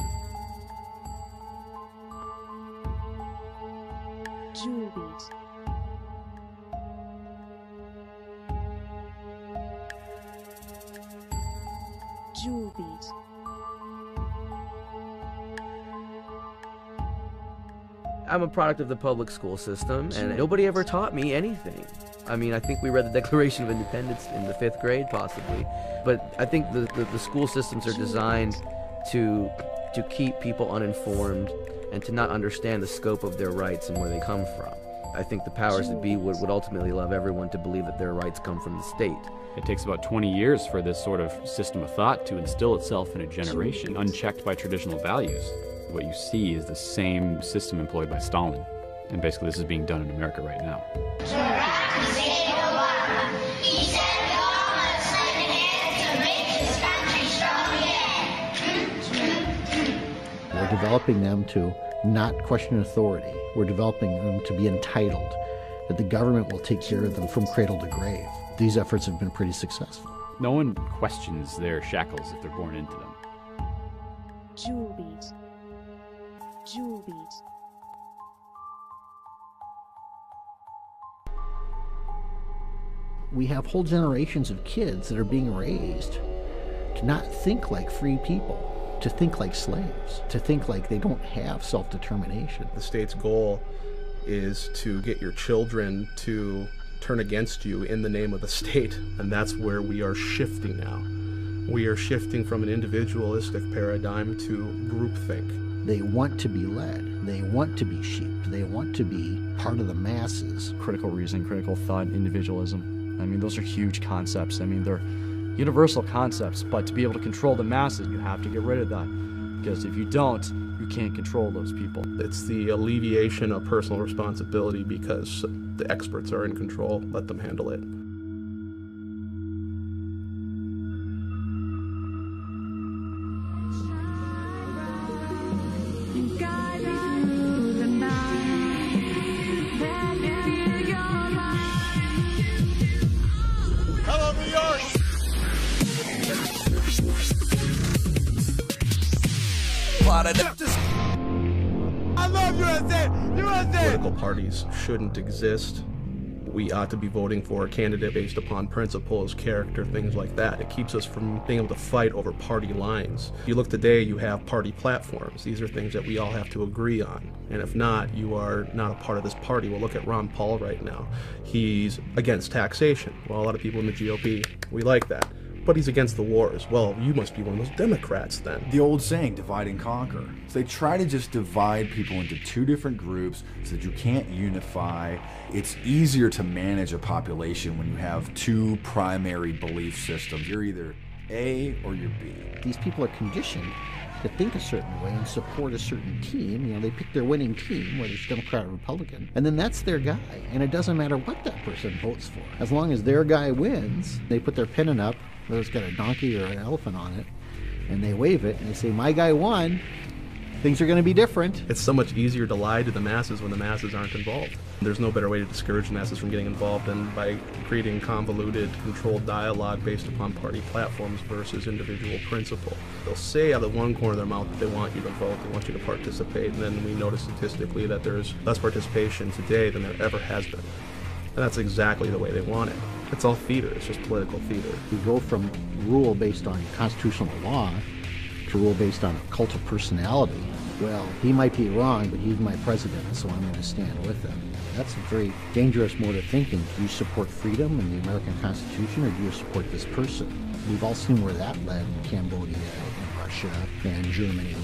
I'm a product of the public school system, and nobody ever taught me anything. I mean, I think we read the Declaration of Independence in the 5th grade, possibly. But I think the school systems are designed to keep people uninformed and to not understand the scope of their rights and where they come from. I think the powers that be would ultimately love everyone to believe that their rights come from the state. It takes about 20 years for this sort of system of thought to instill itself in a generation, unchecked by traditional values. What you see is the same system employed by Stalin. And basically this is being done in America right now. We're developing them to not question authority. We're developing them to be entitled, that the government will take care of them from cradle to grave. These efforts have been pretty successful. No one questions their shackles if they're born into them. Jewel beat. Jewel beat. We have whole generations of kids that are being raised to not think like free people, to think like slaves, to think like they don't have self-determination. The state's goal is to get your children to turn against you in the name of the state, and that's where we are shifting now. We are shifting from an individualistic paradigm to groupthink. They want to be led. They want to be sheep. They want to be part of the masses. Critical reasoning, critical thought, individualism. I mean, those are huge concepts. I mean, they're universal concepts, but to be able to control the masses, you have to get rid of that. Because if you don't, you can't control those people. It's the alleviation of personal responsibility because the experts are in control. Let them handle it. Hello, New York! I love USA! USA! Political parties shouldn't exist. We ought to be voting for a candidate based upon principles, character, things like that. It keeps us from being able to fight over party lines. You look today, you have party platforms. These are things that we all have to agree on. And if not, you are not a part of this party. Well, look at Ron Paul right now. He's against taxation. Well, a lot of people in the GOP, we like that. But he's against the wars. Well, you must be one of those Democrats then. The old saying, divide and conquer. So they try to just divide people into two different groups so that you can't unify. It's easier to manage a population when you have two primary belief systems. You're either A or you're B. These people are conditioned to think a certain way and support a certain team. You know, they pick their winning team, whether it's Democrat or Republican, and then that's their guy. And it doesn't matter what that person votes for. As long as their guy wins, they put their pennant up, whether it's got a donkey or an elephant on it, and they wave it and they say, my guy won, things are going to be different. It's so much easier to lie to the masses when the masses aren't involved. There's no better way to discourage the masses from getting involved than by creating convoluted, controlled dialogue based upon party platforms versus individual principle. They'll say out of one corner of their mouth that they want you to vote, they want you to participate, and then we notice statistically that there's less participation today than there ever has been. And that's exactly the way they want it. It's all theater, it's just political theater. We go from rule based on constitutional law to rule based on a cult of personality. Well, he might be wrong, but he's my president, so I'm going to stand with him. That's a very dangerous mode of thinking. Do you support freedom and the American Constitution, or do you support this person? We've all seen where that led in Cambodia and Russia and Germany.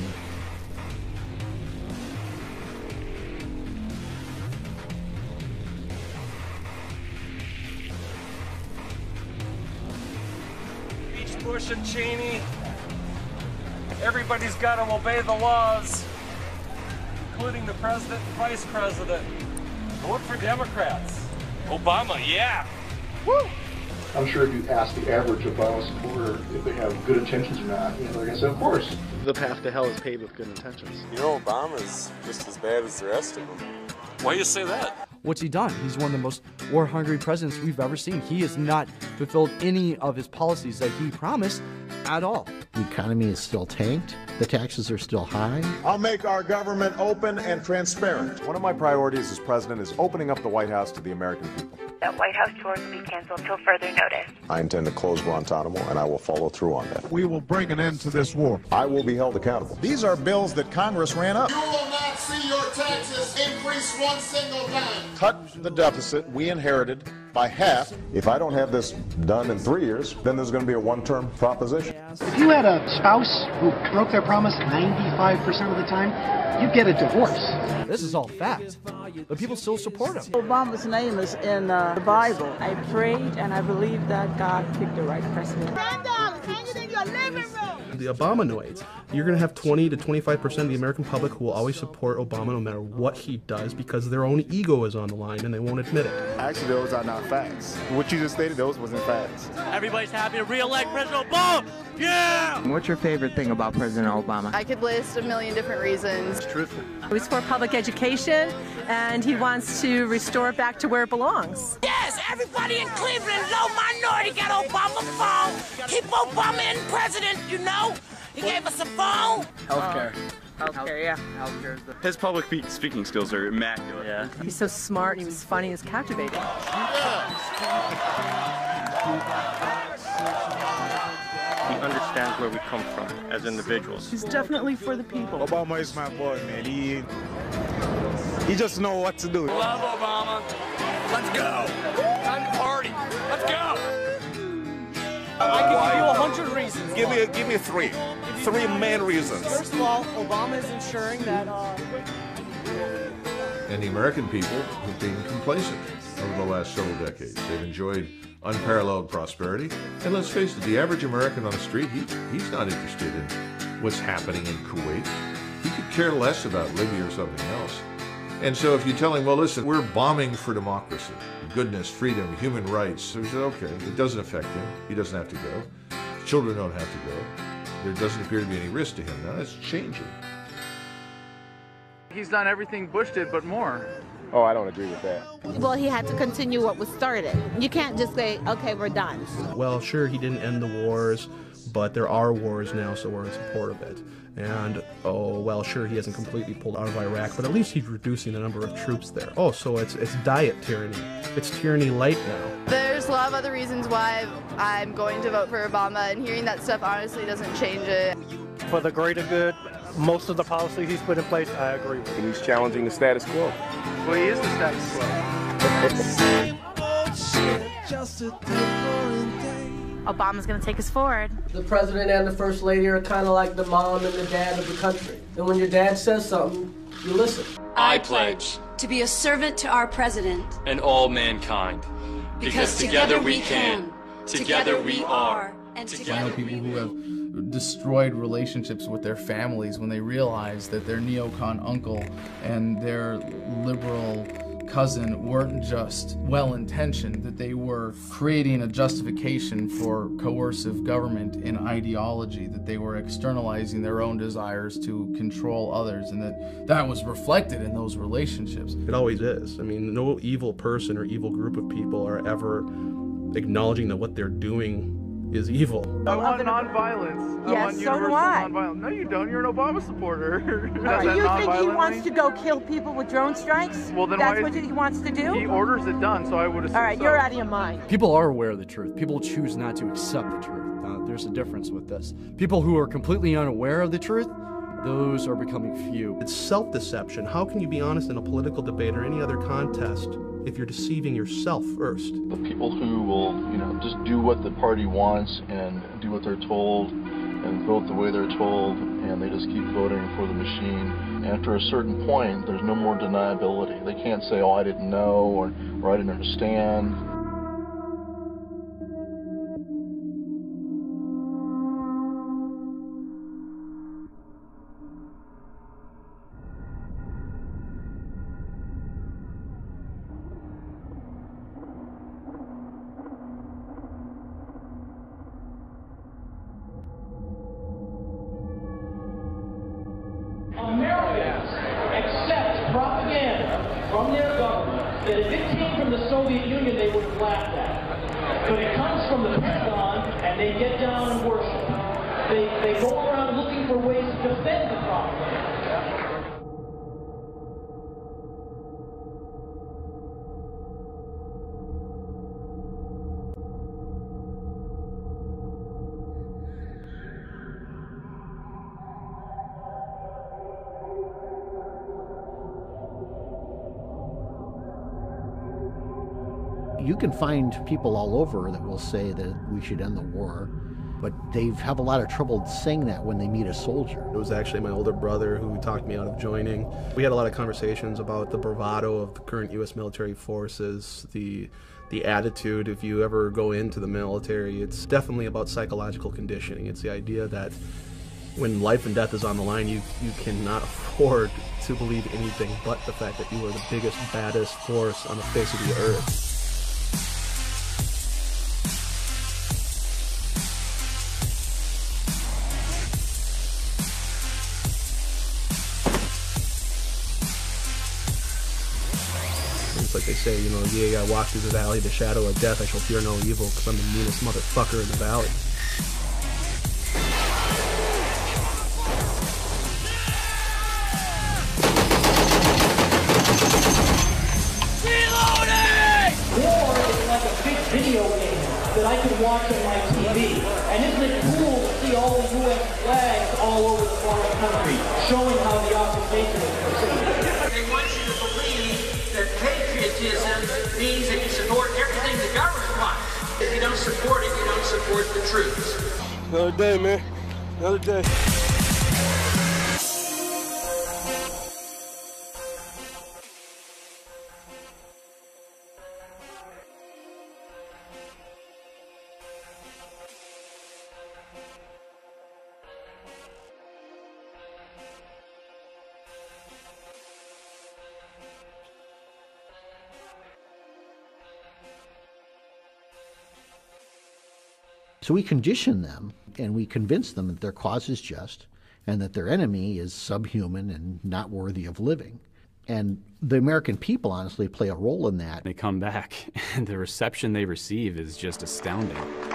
Bush and Cheney, everybody's got to obey the laws, including the president and vice president. Vote for Democrats. Obama, yeah. Woo! I'm sure if you ask the average Obama supporter if they have good intentions or not, they're going to say, of course. The path to hell is paved with good intentions. You know, Obama's just as bad as the rest of them. Why do you say that? What's he done? He's one of the most war-hungry presidents we've ever seen. He has not fulfilled any of his policies that he promised at all. The economy is still tanked. The taxes are still high. I'll make our government open and transparent. One of my priorities as president is opening up the White House to the American people. That White House tours will be canceled till further notice. I intend to close Guantanamo, and I will follow through on that. We will bring an end to this war. I will be held accountable. These are bills that Congress ran up. You will not see your taxes increase one single time. Cut the deficit we inherited by half. If I don't have this done in 3 years, then there's going to be a one-term proposition. If you had a spouse who broke their promise 95% of the time, you get a divorce. This is all fact, but people still support him. Obama's name is in the Bible. I prayed and I believe that God picked the right president. $10 hanging in your the living room. The Obamanoids, you're going to have 20 to 25% of the American public who will always support Obama no matter what he does because their own ego is on the line and they won't admit it. Actually, those are not facts. What you just stated, those wasn't facts. Everybody's happy to re-elect President Obama. Yeah! What's your favorite thing about President Obama? I could list a million different reasons. Truthful. He's for public education, and he wants to restore it back to where it belongs. Yes, everybody in Cleveland, low minority, got Obama phone. Keep Obama in president, you know? He gave us a phone. Healthcare. Healthcare, yeah. Healthcare. His public speaking skills are immaculate. Yeah. He's so smart, he was funny, he was captivating. He understands where we come from as individuals. He's definitely for the people. Obama is my boy, man. He just knows what to do. Love Obama. Let's go. Time to party. Let's go. I can give you 100 reasons. Give me three. Three main reasons. First of all, Obama is ensuring that And the American people have been complacent over the last several decades. They've enjoyed unparalleled prosperity. And let's face it, the average American on the street, he's not interested in what's happening in Kuwait. He could care less about Libya or something else. And so if you tell him, well, listen, we're bombing for democracy, goodness, freedom, human rights, so he said, okay, it doesn't affect him. He doesn't have to go. His children don't have to go. There doesn't appear to be any risk to him. Now that's changing. He's done everything Bush did, but more. Oh, I don't agree with that. Well, he had to continue what was started. You can't just say, okay, we're done. Well, sure, he didn't end the wars, but there are wars now, so we're in support of it. And, oh, well, sure, he hasn't completely pulled out of Iraq, but at least he's reducing the number of troops there. Oh, so it's diet tyranny. It's tyranny light now. There's a lot of other reasons why I'm going to vote for Obama, and hearing that stuff honestly doesn't change it. For the greater good, most of the policies he's put in place, I agree with. And he's challenging the status quo. Well, he is the status quo. Obama's going to take us forward. The president and the first lady are kind of like the mom and the dad of the country. And when your dad says something, you listen. I pledge to be a servant to our president and all mankind. Because together we can, together we are, and together I know people who have destroyed relationships with their families when they realize that their neocon uncle and their liberal cousin weren't just well-intentioned, that they were creating a justification for coercive government and ideology, that they were externalizing their own desires to control others, and that was reflected in those relationships. It always is. I mean, no evil person or evil group of people are ever acknowledging that what they're doing is evil. I want nonviolence. Yes, I want so do universal I. nonviolence. No, you don't. You're an Obama supporter. You think he wants to go kill people with drone strikes? Well, then that's why what he wants to do? He orders it done, so I would assume. All right, so. you're out of your mind. People are aware of the truth. People choose not to accept the truth. There's a difference with this. People who are completely unaware of the truth, those are becoming few. It's self-deception. How can you be honest in a political debate or any other contest if you're deceiving yourself first? The people who will, just do what the party wants and do what they're told and vote the way they're told, and they just keep voting for the machine. After a certain point, there's no more deniability. They can't say, oh, I didn't know, or I didn't understand. Americans accept propaganda from their government that if it came from the Soviet Union, they would have laughed at. But it comes from the Pentagon, and they get down and worship. They go around looking for ways to defend the propaganda. You can find people all over that will say that we should end the war, but they have a lot of trouble saying that when they meet a soldier. It was actually my older brother who talked me out of joining. We had a lot of conversations about the bravado of the current U.S. military forces, the the attitude. If you ever go into the military, it's definitely about psychological conditioning. It's the idea that when life and death is on the line, you cannot afford to believe anything but the fact that you are the biggest, baddest force on the face of the earth. It's like they say, you know, yeah, I walk through the valley of the shadow of death, I shall fear no evil, because I'm the meanest motherfucker in the valley. War is like a big video game that I can watch on my TV. And isn't it cool to see all the U.S. flags all over the foreign country, showing how the occupation is perceived? They want you to believe that patriotism means that you support everything the government wants. If you don't support it, you don't support the troops. Another day, man. Another day. So we condition them, and we convince them that their cause is just, and that their enemy is subhuman and not worthy of living. And the American people honestly play a role in that. They come back, and the reception they receive is just astounding.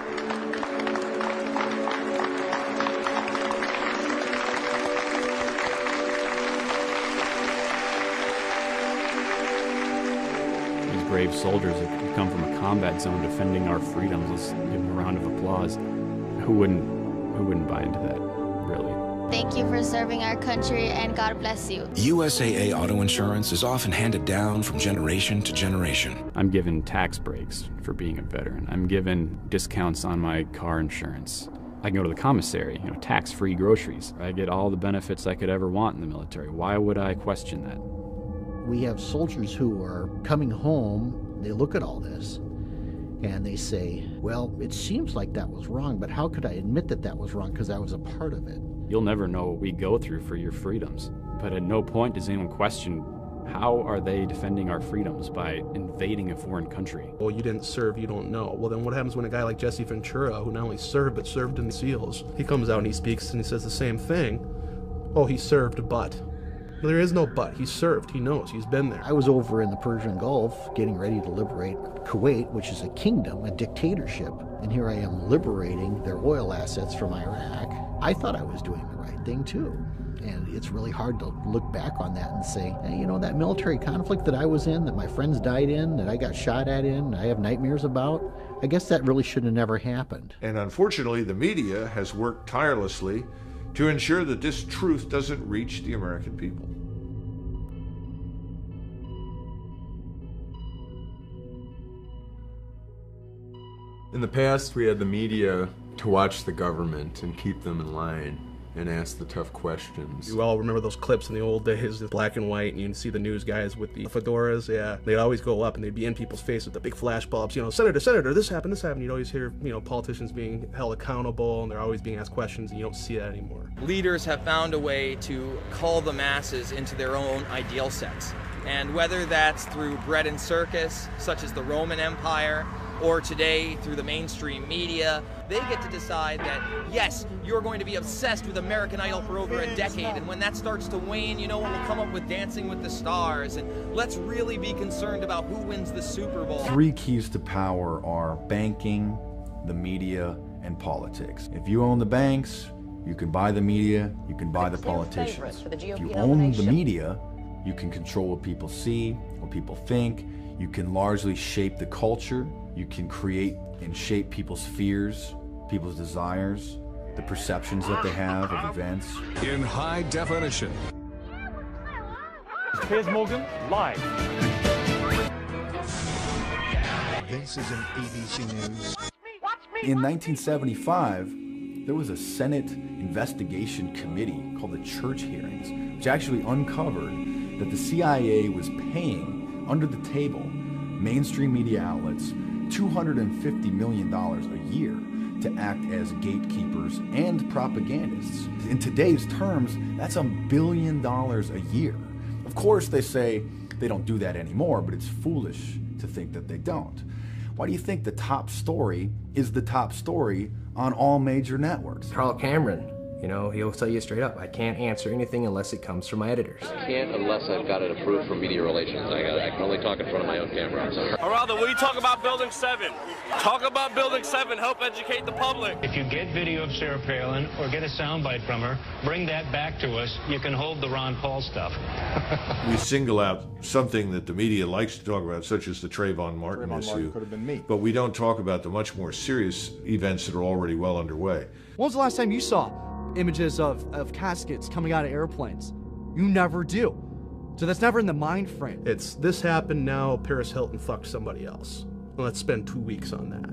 Brave soldiers that come from a combat zone defending our freedoms. Let's give them a round of applause. Who wouldn't buy into that, really? Thank you for serving our country, and God bless you. USAA auto insurance is often handed down from generation to generation. I'm given tax breaks for being a veteran. I'm given discounts on my car insurance. I can go to the commissary, you know, tax-free groceries. I get all the benefits I could ever want in the military. Why would I question that? We have soldiers who are coming home, they look at all this, and they say, well, it seems like that was wrong, but how could I admit that that was wrong because I was a part of it? You'll never know what we go through for your freedoms, but at no point does anyone question how are they defending our freedoms by invading a foreign country. Well, you didn't serve, you don't know. Well, then what happens when a guy like Jesse Ventura, who not only served, but served in the SEALs, he comes out and he speaks and he says the same thing. Oh, he served, but. There is no but. He served. He knows. He's been there. I was over in the Persian Gulf getting ready to liberate Kuwait, which is a kingdom, a dictatorship. And here I am liberating their oil assets from Iraq. I thought I was doing the right thing, too. And it's really hard to look back on that and say, hey, you know, that military conflict that I was in, that my friends died in, that I got shot at in, I have nightmares about, I guess that really should have never happened. And unfortunately, the media has worked tirelessly to ensure that this truth doesn't reach the American people. In the past, we had the media to watch the government and keep them in line and ask the tough questions. You all remember those clips in the old days, the black and white, and you'd see the news guys with the fedoras, yeah. They'd always go up and they'd be in people's face with the big flash bulbs, you know, Senator, this happened. You'd always hear, you know, politicians being held accountable and they're always being asked questions, and you don't see that anymore. Leaders have found a way to cull the masses into their own ideal sets. And whether that's through bread and circus, such as the Roman Empire, or today through the mainstream media, they get to decide that, yes, you're going to be obsessed with American Idol for over a decade, and when that starts to wane, you know what, we'll come up with Dancing with the Stars, and let's really be concerned about who wins the Super Bowl. 3 keys to power are banking, the media, and politics. If you own the banks, you can buy the media, you can buy the politicians. If you own the media, you can control what people see, what people think, you can largely shape the culture, you can create and shape people's fears, people's desires, the perceptions that they have of events. In high definition. Piers Morgan, live. This is an ABC News. In 1975, there was a Senate investigation committee called the Church Hearings, which actually uncovered that the CIA was paying, under the table, mainstream media outlets $250 million a year to act as gatekeepers and propagandists. In today's terms, that's $1 billion a year. Of course, they say they don't do that anymore, but it's foolish to think that they don't. Why do you think the top story is the top story on all major networks? Carl Cameron, you know, he'll tell you straight up, I can't answer anything unless it comes from my editors. I can't unless I've got it approved from media relations. I can only talk in front of my own camera. I'm sorry. Geraldo, will you talk about Building 7? Talk about Building 7. Help educate the public. If you get video of Sarah Palin or get a soundbite from her, bring that back to us. You can hold the Ron Paul stuff. We single out something that the media likes to talk about, such as the Trayvon Martin issue. Could have been me. But we don't talk about the much more serious events that are already well underway. When was the last time you saw images of caskets coming out of airplanes? You never do. So that's never in the mind frame. It's this happened now, Paris Hilton fucked somebody else. Let's spend 2 weeks on that.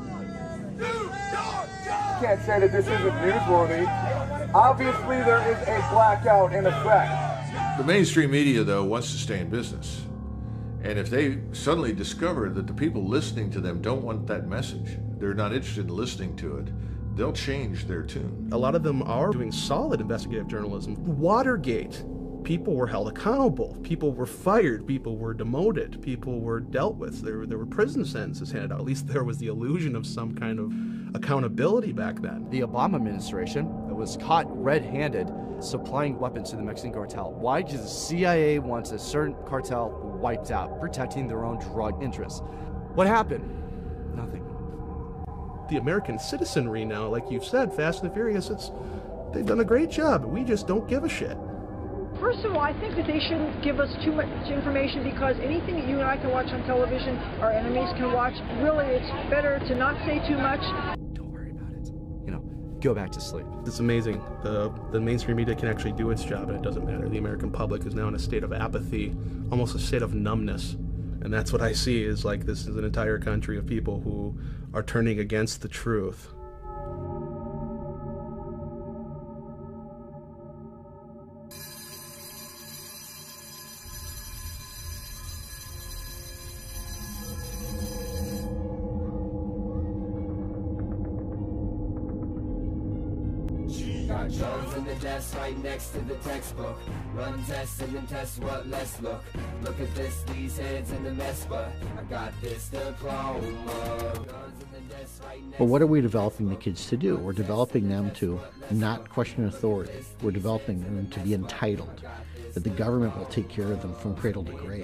You can't say that this isn't newsworthy. Obviously there is a blackout in effect. The mainstream media, though, wants to stay in business. And if they suddenly discover that the people listening to them don't want that message, they're not interested in listening to it, they'll change their tune. A lot of them are doing solid investigative journalism. Watergate, people were held accountable. People were fired. People were demoted. People were dealt with. There were prison sentences handed out. At least there was the illusion of some kind of accountability back then. The Obama administration was caught red-handed supplying weapons to the Mexican cartel. Why? Because the CIA wants a certain cartel wiped out, protecting their own drug interests. What happened? Nothing. The American citizenry now, like you've said, Fast and the Furious, they've done a great job. We just don't give a shit. First of all, I think that they shouldn't give us too much information, because anything that you and I can watch on television, our enemies can watch. Really, it's better to not say too much. Don't worry about it. You know, go back to sleep. It's amazing. The mainstream media can actually do its job, and it doesn't matter. The American public is now in a state of apathy, almost a state of numbness. And that's what I see, is like this is an entire country of people who are turning against the truth. Got Jones in the desk right next to the textbook. Run tests and then test what less look. Look at this, these heads in the mess, but I got this diploma. But what are we developing the kids to do? We're developing them to not question authority. We're developing them to be entitled, that the government will take care of them from cradle to grave.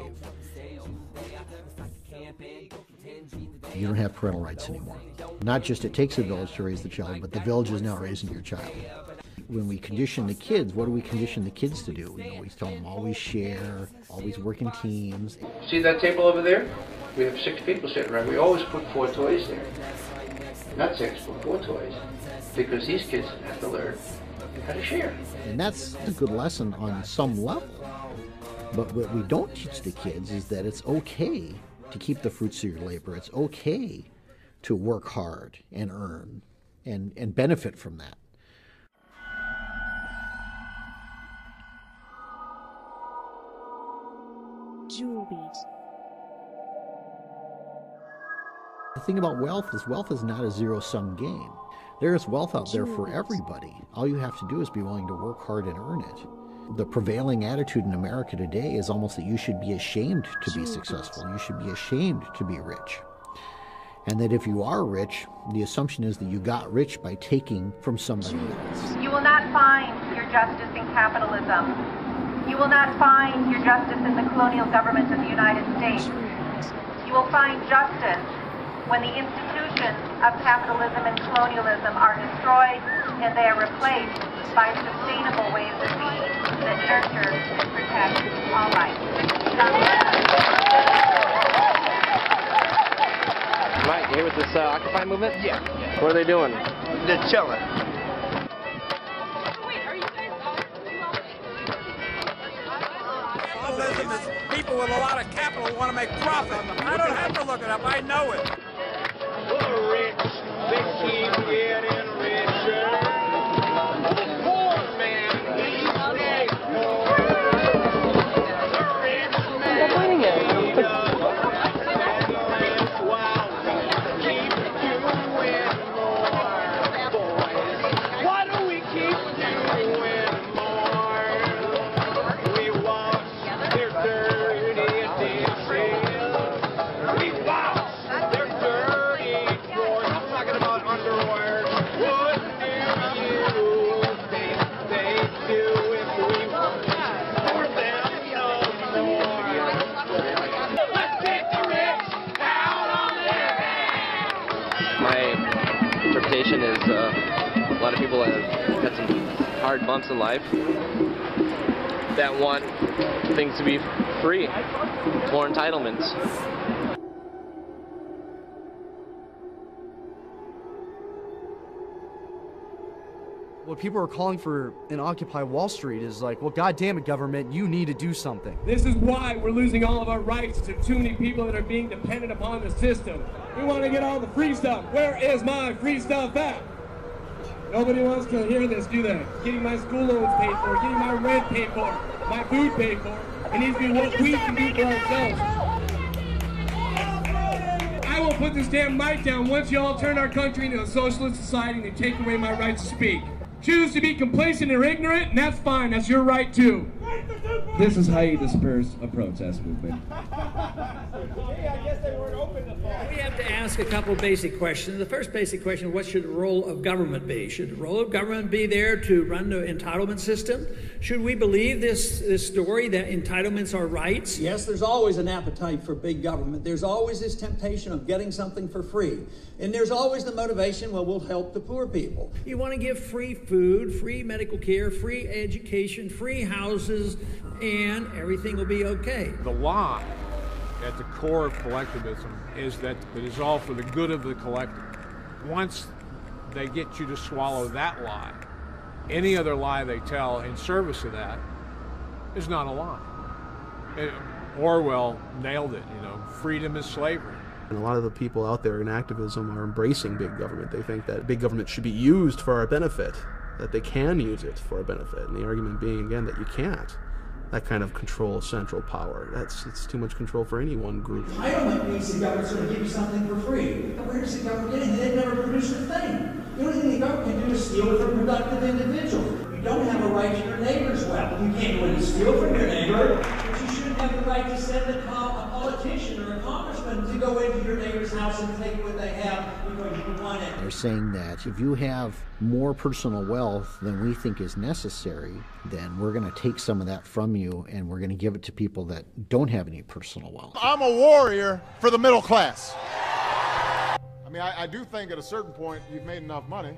You don't have parental rights anymore. Not just it takes a village to raise the child, but the village is now raising your child. When we condition the kids, what do we condition the kids to do? We always tell them always share, always work in teams. See that table over there? We have 6 people sitting around. We always put 4 toys there. Not 6, but 4 toys. Because these kids have to learn how to share. And that's a good lesson on some level. But what we don't teach the kids is that it's okay to keep the fruits of your labor. It's okay to work hard and earn and benefit from that. Jewel Beat. The thing about wealth is not a zero-sum game. There is wealth out there for everybody. All you have to do is be willing to work hard and earn it. The prevailing attitude in America today is almost that you should be ashamed to be successful. You should be ashamed to be rich. And that if you are rich, the assumption is that you got rich by taking from somebody else. You will not find your justice in capitalism. You will not find your justice in the colonial government of the United States. You will find justice when the institutions of capitalism and colonialism are destroyed and they are replaced by sustainable ways of being that nurture and protect all life. Mike, you here with this Occupy movement? Yeah. What are they doing? They're chilling. Capitalism is people with a lot of capital who want to make profit. I don't have to look it up. I know it. The rich, they keep getting richer. The poor man, he's dead poor. The rich man, hard bumps in life that want things to be free, more entitlements. What people are calling for in Occupy Wall Street is like, well, goddamn it, government, you need to do something. This is why we're losing all of our rights to too many people that are being dependent upon the system. We want to get all the free stuff. Where is my free stuff at? Nobody wants to hear this, do they? Getting my school loans paid for, getting my rent paid for, my food paid for. It needs to be what we can do for ourselves. I will put this damn mic down once you all turn our country into a socialist society and take away my right to speak. Choose to be complacent or ignorant, and that's fine. That's your right too. This is how you disperse a protest movement. We have to ask a couple of basic questions. The first basic question, what should the role of government be? Should the role of government be there to run the entitlement system? Should we believe this story that entitlements are rights? Yes, there's always an appetite for big government. There's always this temptation of getting something for free. And there's always the motivation, well, we'll help the poor people. You want to give free food, free medical care, free education, free houses, and everything will be okay. The lie at the core of collectivism is that it is all for the good of the collective. Once they get you to swallow that lie, any other lie they tell in service of that is not a lie. Orwell nailed it, freedom is slavery. And a lot of the people out there in activism are embracing big government. They think that big government should be used for our benefit, that they can use it for our benefit. And the argument being, again, that you can't. That kind of control central power. It's too much control for any one group. Entitlement means the government's going to give you something for free. Where does the government get it? They've never produced a thing. The only thing the government can do is steal it from productive individuals. You don't have a right to your neighbor's wealth. You can't go in and steal from your neighbor, but you shouldn't have the right to send a politician or a congressman to go into your neighbor's house and take what they have because you want it. They're saying that if you have more personal wealth than we think is necessary, then we're going to take some of that from you and we're going to give it to people that don't have any personal wealth. I'm a warrior for the middle class. I mean, I do think at a certain point you've made enough money.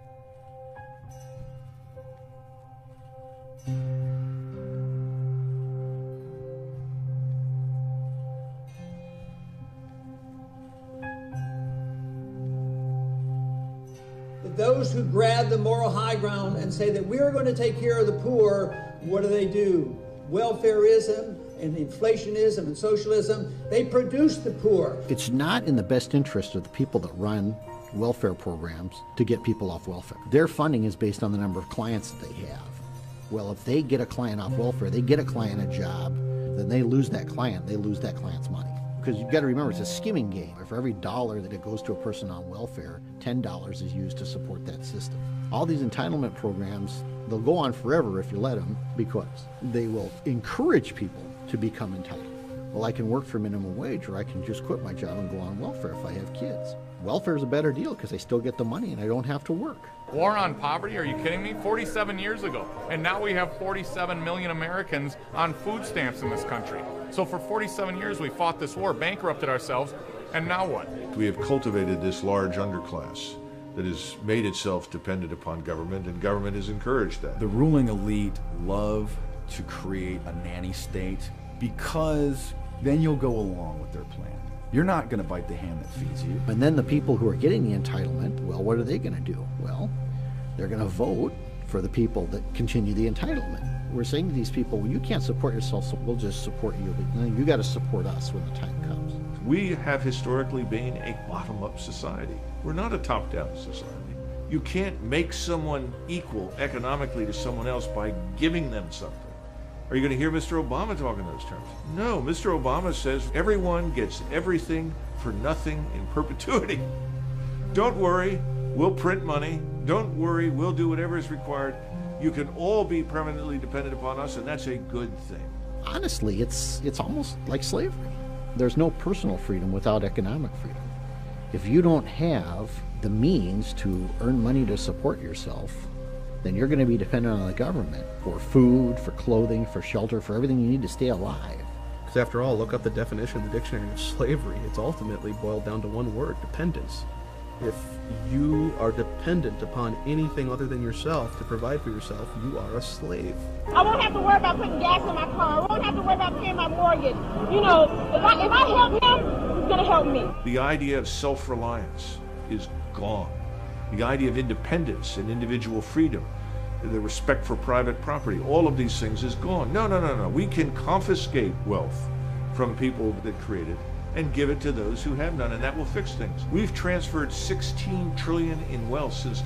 Those who grab the moral high ground and say that we're going to take care of the poor, what do? Welfareism and inflationism and socialism, they produce the poor. It's not in the best interest of the people that run welfare programs to get people off welfare. Their funding is based on the number of clients that they have. Well, if they get a client off welfare, they get a client a job, then they lose that client, they lose that client's money. Because you've got to remember, it's a skimming game. For every dollar that it goes to a person on welfare, $10 is used to support that system. All these entitlement programs, they'll go on forever if you let them, because they will encourage people to become entitled. Well, I can work for minimum wage, or I can just quit my job and go on welfare if I have kids. Welfare is a better deal because I still get the money and I don't have to work. War on poverty? Are you kidding me? 47 years ago. And now we have 47 million Americans on food stamps in this country. So for 47 years we fought this war, bankrupted ourselves, and now what? We have cultivated this large underclass that has made itself dependent upon government, and government has encouraged that. The ruling elite love to create a nanny state because then you'll go along with their plan. You're not going to bite the hand that feeds you. And then the people who are getting the entitlement, well, what are they going to do? Well, they're going to vote for the people that continue the entitlement. We're saying to these people, well, you can't support yourself, so we'll just support you. But you got to support us when the time comes. We have historically been a bottom-up society. We're not a top-down society. You can't make someone equal economically to someone else by giving them something. Are you going to hear Mr. Obama talk in those terms? No, Mr. Obama says everyone gets everything for nothing in perpetuity. Don't worry, we'll print money. Don't worry, we'll do whatever is required. You can all be permanently dependent upon us, and that's a good thing. Honestly, it's almost like slavery. There's no personal freedom without economic freedom. If you don't have the means to earn money to support yourself, then you're going to be dependent on the government for food, for clothing, for shelter, for everything you need to stay alive. Because after all, look up the definition of the dictionary of slavery. It's ultimately boiled down to one word: dependence. If you are dependent upon anything other than yourself to provide for yourself, you are a slave. I won't have to worry about putting gas in my car. I won't have to worry about paying my mortgage. You know, if I help him, he's going to help me. The idea of self-reliance is gone. The idea of independence and individual freedom, the respect for private property, all of these things is gone. No. We can confiscate wealth from people that create it and give it to those who have none, and that will fix things. We've transferred $16 trillion in wealth since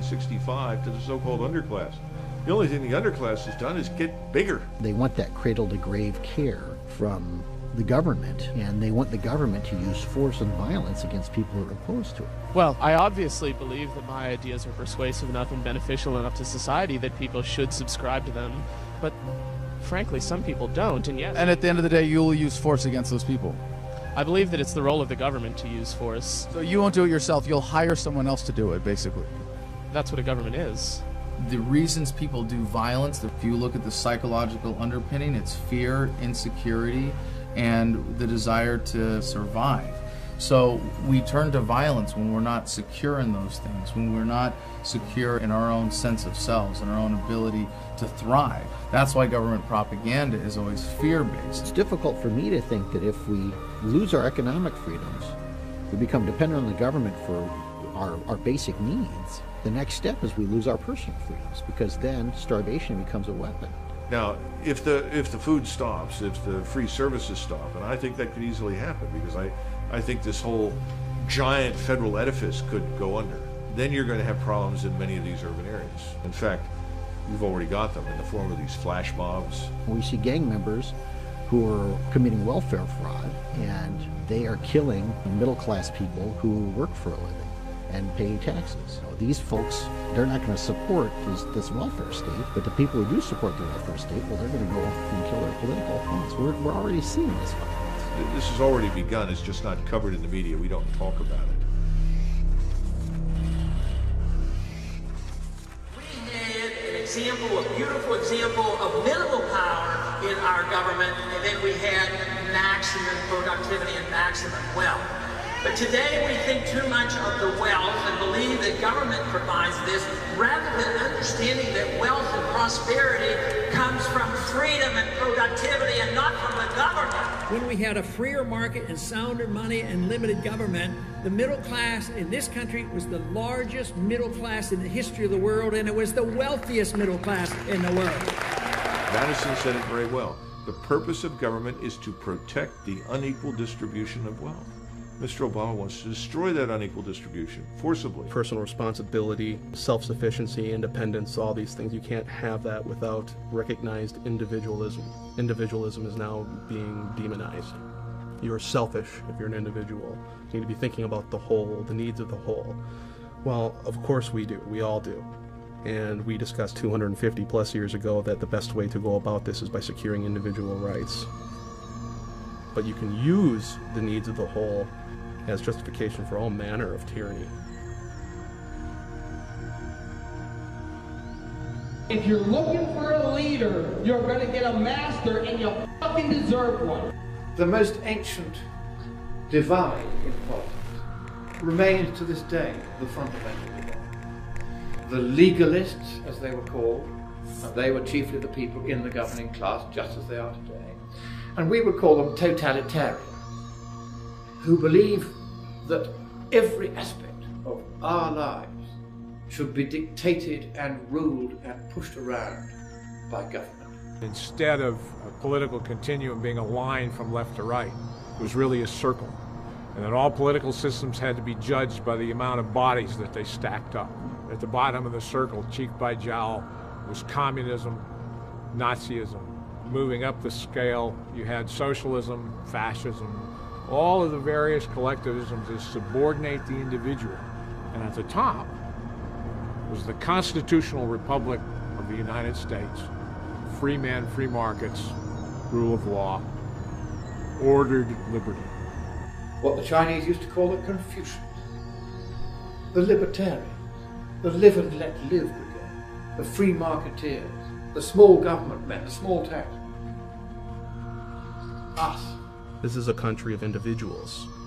1965 to the so-called underclass. The only thing the underclass has done is get bigger. They want that cradle-to-grave care from the government, and they want the government to use force and violence against people who are opposed to it. Well, I obviously believe that my ideas are persuasive enough and beneficial enough to society that people should subscribe to them, but frankly, some people don't, and yes. And at the end of the day, you'll use force against those people. I believe that it's the role of the government to use force. So you won't do it yourself, you'll hire someone else to do it, basically. That's what a government is. The reasons people do violence, if you look at the psychological underpinning, it's fear, insecurity, and the desire to survive. So we turn to violence when we're not secure in those things, when we're not secure in our own sense of selves and our own ability to thrive. That's why government propaganda is always fear-based. It's difficult for me to think that if we lose our economic freedoms, we become dependent on the government for our basic needs. The next step is we lose our personal freedoms, because then starvation becomes a weapon. Now, if the food stops, if the free services stop, and I think that could easily happen, because I think this whole giant federal edifice could go under, then you're going to have problems in many of these urban areas. In fact, you've already got them in the form of these flash mobs. We see gang members who are committing welfare fraud, and they are killing middle-class people who work for a living and pay taxes. So these folks, they're not going to support this welfare state, but the people who do support the welfare state, well, they're going to go and kill their political opponents. We're already seeing this violence. This has already begun. It's just not covered in the media. We don't talk about it. We had an example, a beautiful example of minimal power in our government, and then we had maximum productivity and maximum wealth. But today we think too much of the wealth and believe that government provides this, rather than understanding that wealth and prosperity comes from freedom and productivity and not from the government. When we had a freer market and sounder money and limited government, the middle class in this country was the largest middle class in the history of the world, and it was the wealthiest middle class in the world. Madison said it very well. The purpose of government is to protect the unequal distribution of wealth. Mr. Obama wants to destroy that unequal distribution forcibly. Personal responsibility, self-sufficiency, independence, all these things. You can't have that without recognized individualism. Individualism is now being demonized. You're selfish if you're an individual. You need to be thinking about the whole, the needs of the whole. Well, of course we do. We all do. And we discussed 250 plus years ago that the best way to go about this is by securing individual rights. But you can use the needs of the whole as justification for all manner of tyranny. If you're looking for a leader, you're going to get a master, and you fucking deserve one. The most ancient divide in politics remains to this day the fundamental divide. The legalists, as they were called, and they were chiefly the people in the governing class, just as they are today, and we would call them totalitarian, who believe that every aspect of our lives should be dictated and ruled and pushed around by government. Instead of a political continuum being a line from left to right, it was really a circle. And that all political systems had to be judged by the amount of bodies that they stacked up. At the bottom of the circle, cheek by jowl, was communism, Nazism. Moving up the scale, you had socialism, fascism, all of the various collectivisms that subordinate the individual. And at the top was the constitutional republic of the United States. Free men, free markets, rule of law, ordered liberty. What the Chinese used to call the Confucians, the libertarians, the live and let live brigade, the free marketeers, the small government men, the small tax. Us. This is a country of individuals.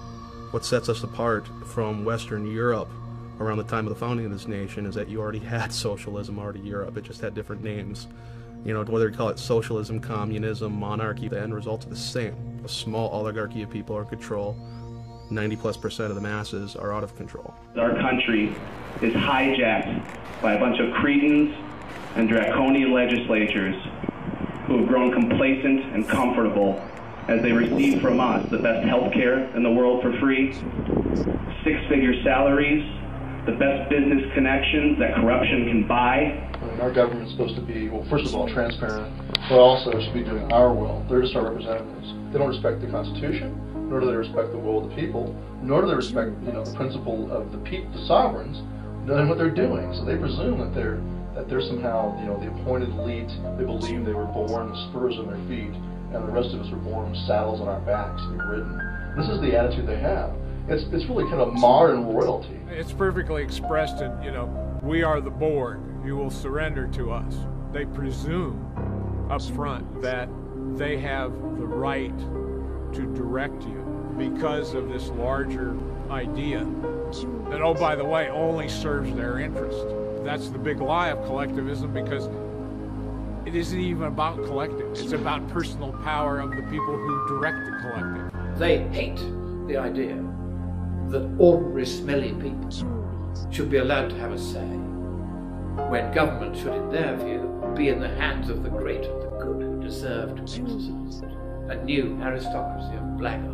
What sets us apart from Western Europe around the time of the founding of this nation is that you already had socialism already in Europe. It just had different names. You know, whether you call it socialism, communism, monarchy, the end results are the same. A small oligarchy of people are in control. 90+% of the masses are out of control. Our country is hijacked by a bunch of cretins and draconian legislatures who have grown complacent and comfortable as they receive from us the best health care in the world for free, six-figure salaries, the best business connections that corruption can buy. Our government's supposed to be, well, first of all, transparent, but also should be doing our will. They're just our representatives. They don't respect the Constitution, nor do they respect the will of the people, nor do they respect, you know, the principle of the sovereigns, knowing what they're doing. So they presume that they're somehow, you know, the appointed elite. They believe they were born with spurs on their feet, and the rest of us were born with saddles on our backs to be ridden. This is the attitude they have. It's really kind of modern royalty. It's perfectly expressed in, you know, we are the board. You will surrender to us. They presume up front that they have the right to direct you because of this larger idea that, oh, by the way, only serves their interest. That's the big lie of collectivism, because it isn't even about collective. It's about personal power of the people who direct the collective. They hate the idea that ordinary smelly people should be allowed to have a say, when government should, in their view, be in the hands of the great and the good who deserve to exercise it. A new aristocracy of blackguards.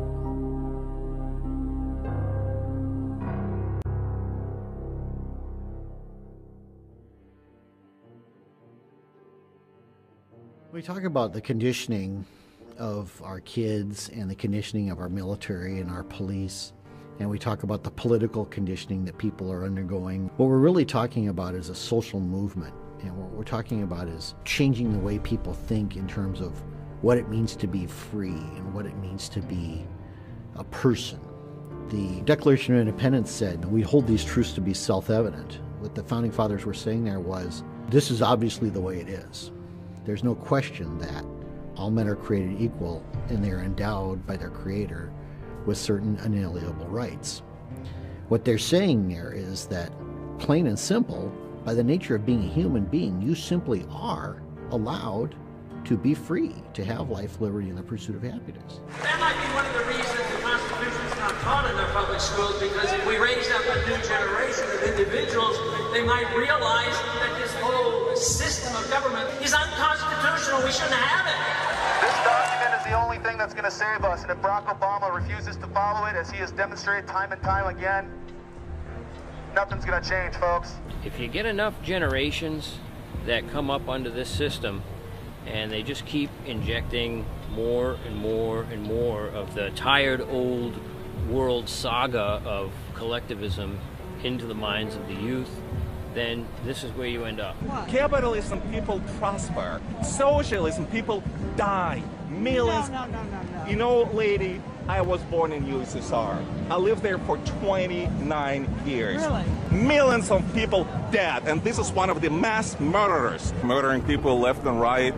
We talk about the conditioning of our kids and the conditioning of our military and our police, and we talk about the political conditioning that people are undergoing. What we're really talking about is a social movement, and what we're talking about is changing the way people think in terms of what it means to be free and what it means to be a person. The Declaration of Independence said we hold these truths to be self-evident. What the Founding Fathers were saying there was, this is obviously the way it is. There's no question that all men are created equal and they are endowed by their Creator with certain unalienable rights. What they're saying there is that, plain and simple, by the nature of being a human being, you simply are allowed to be free, to have life, liberty, and the pursuit of happiness. That might be one of the reasons the Constitution is not taught in our public schools, because if we raise up a new generation of individuals, they might realize that this whole system of government is unconstitutional. We shouldn't have it. This document is the only thing that's going to save us, and if Barack Obama refuses to follow it, as he has demonstrated time and time again, nothing's going to change, folks. If you get enough generations that come up under this system, and they just keep injecting more and more and more of the tired old world saga of collectivism into the minds of the youth, then this is where you end up. Capitalism, people prosper. Socialism, people die. Millions. No. You know, lady, I was born in USSR. I lived there for 29 years. Really? Millions of people dead, and this is one of the mass murderers. Murdering people left and right.